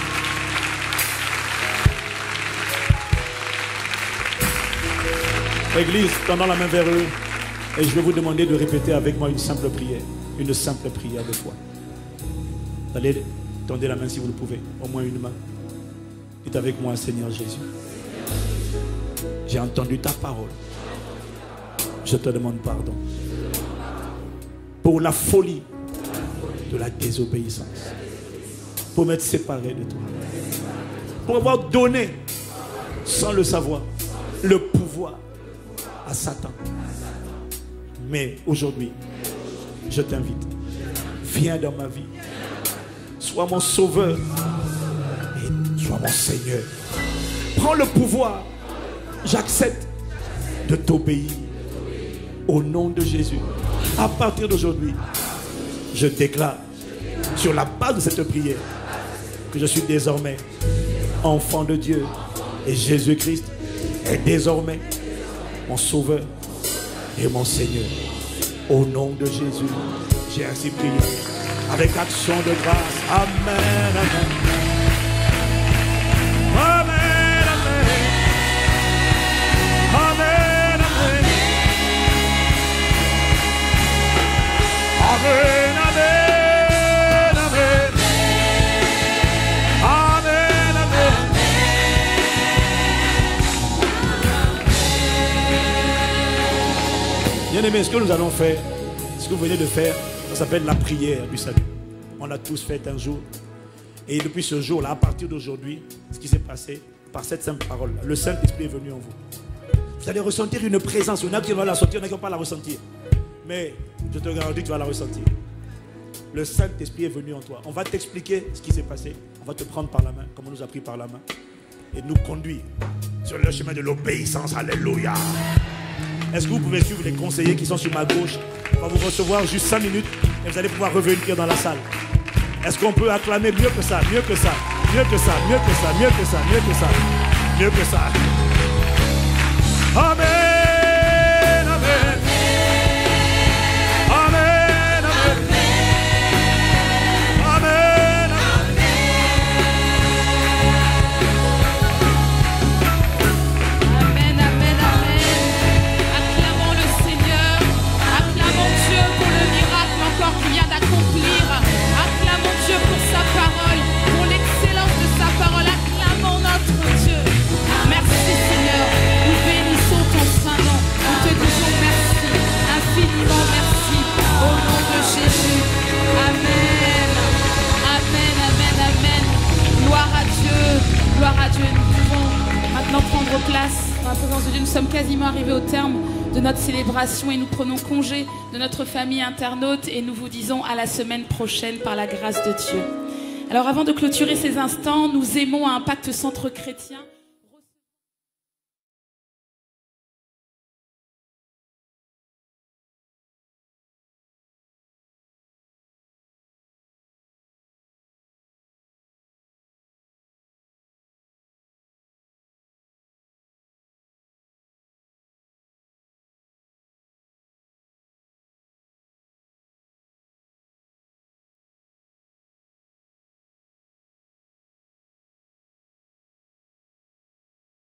Église, tendons la main vers eux et je vais vous demander de répéter avec moi une simple prière de foi. Vous allez tendre la main si vous le pouvez, au moins une main. Dites avec moi, Seigneur Jésus, j'ai entendu ta parole. Je te demande pardon pour la folie de la désobéissance, pour m'être séparé de toi, pour avoir donné sans le savoir le pouvoir à Satan. Mais aujourd'hui, je t'invite, viens dans ma vie, sois mon sauveur et sois mon Seigneur. Prends le pouvoir, j'accepte de t'obéir au nom de Jésus. À partir d'aujourd'hui, je déclare sur la base de cette prière que je suis désormais enfant de Dieu et Jésus-Christ est désormais mon sauveur et mon Seigneur. Au nom de Jésus, j'ai ainsi prié avec action de grâce. Amen, amen. Amen, amen. Amen, amen. Amen, amen, amen. Amen, amen. Bien-aimés, ce que nous allons faire, ce que vous venez de faire, ça s'appelle la prière du salut. On l'a tous fait un jour. Et depuis ce jour-là, à partir d'aujourd'hui, ce qui s'est passé, par cette simple parole, le Saint-Esprit est venu en vous. Vous allez ressentir une présence. Il y en a qui vont la sentir, il y en a qui ne vont pas la ressentir. Mais je te garantis que tu vas la ressentir. Le Saint-Esprit est venu en toi. On va t'expliquer ce qui s'est passé. On va te prendre par la main, comme on nous a pris par la main, et nous conduire sur le chemin de l'obéissance. Alléluia. Est-ce que vous pouvez suivre les conseillers qui sont sur ma gauche? On va vous recevoir juste 5 minutes et vous allez pouvoir revenir dans la salle. Est-ce qu'on peut acclamer mieux que ça, mieux que ça, mieux que ça, mieux que ça, mieux que ça, mieux que ça, mieux que ça? Amen, amen. Amen, amen. Amen, amen, amen, amen. Acclamons le Seigneur. Acclamons Dieu pour le miracle encore qu'il vient d'accomplir. Acclamons Dieu pour sa parole, pour l'excellence de sa parole. Acclamons notre Dieu. Merci quasiment arrivés au terme de notre célébration et nous prenons congé de notre famille internaute et nous vous disons à la semaine prochaine par la grâce de Dieu. Alors avant de clôturer ces instants, nous aimons à Impact Centre Chrétien.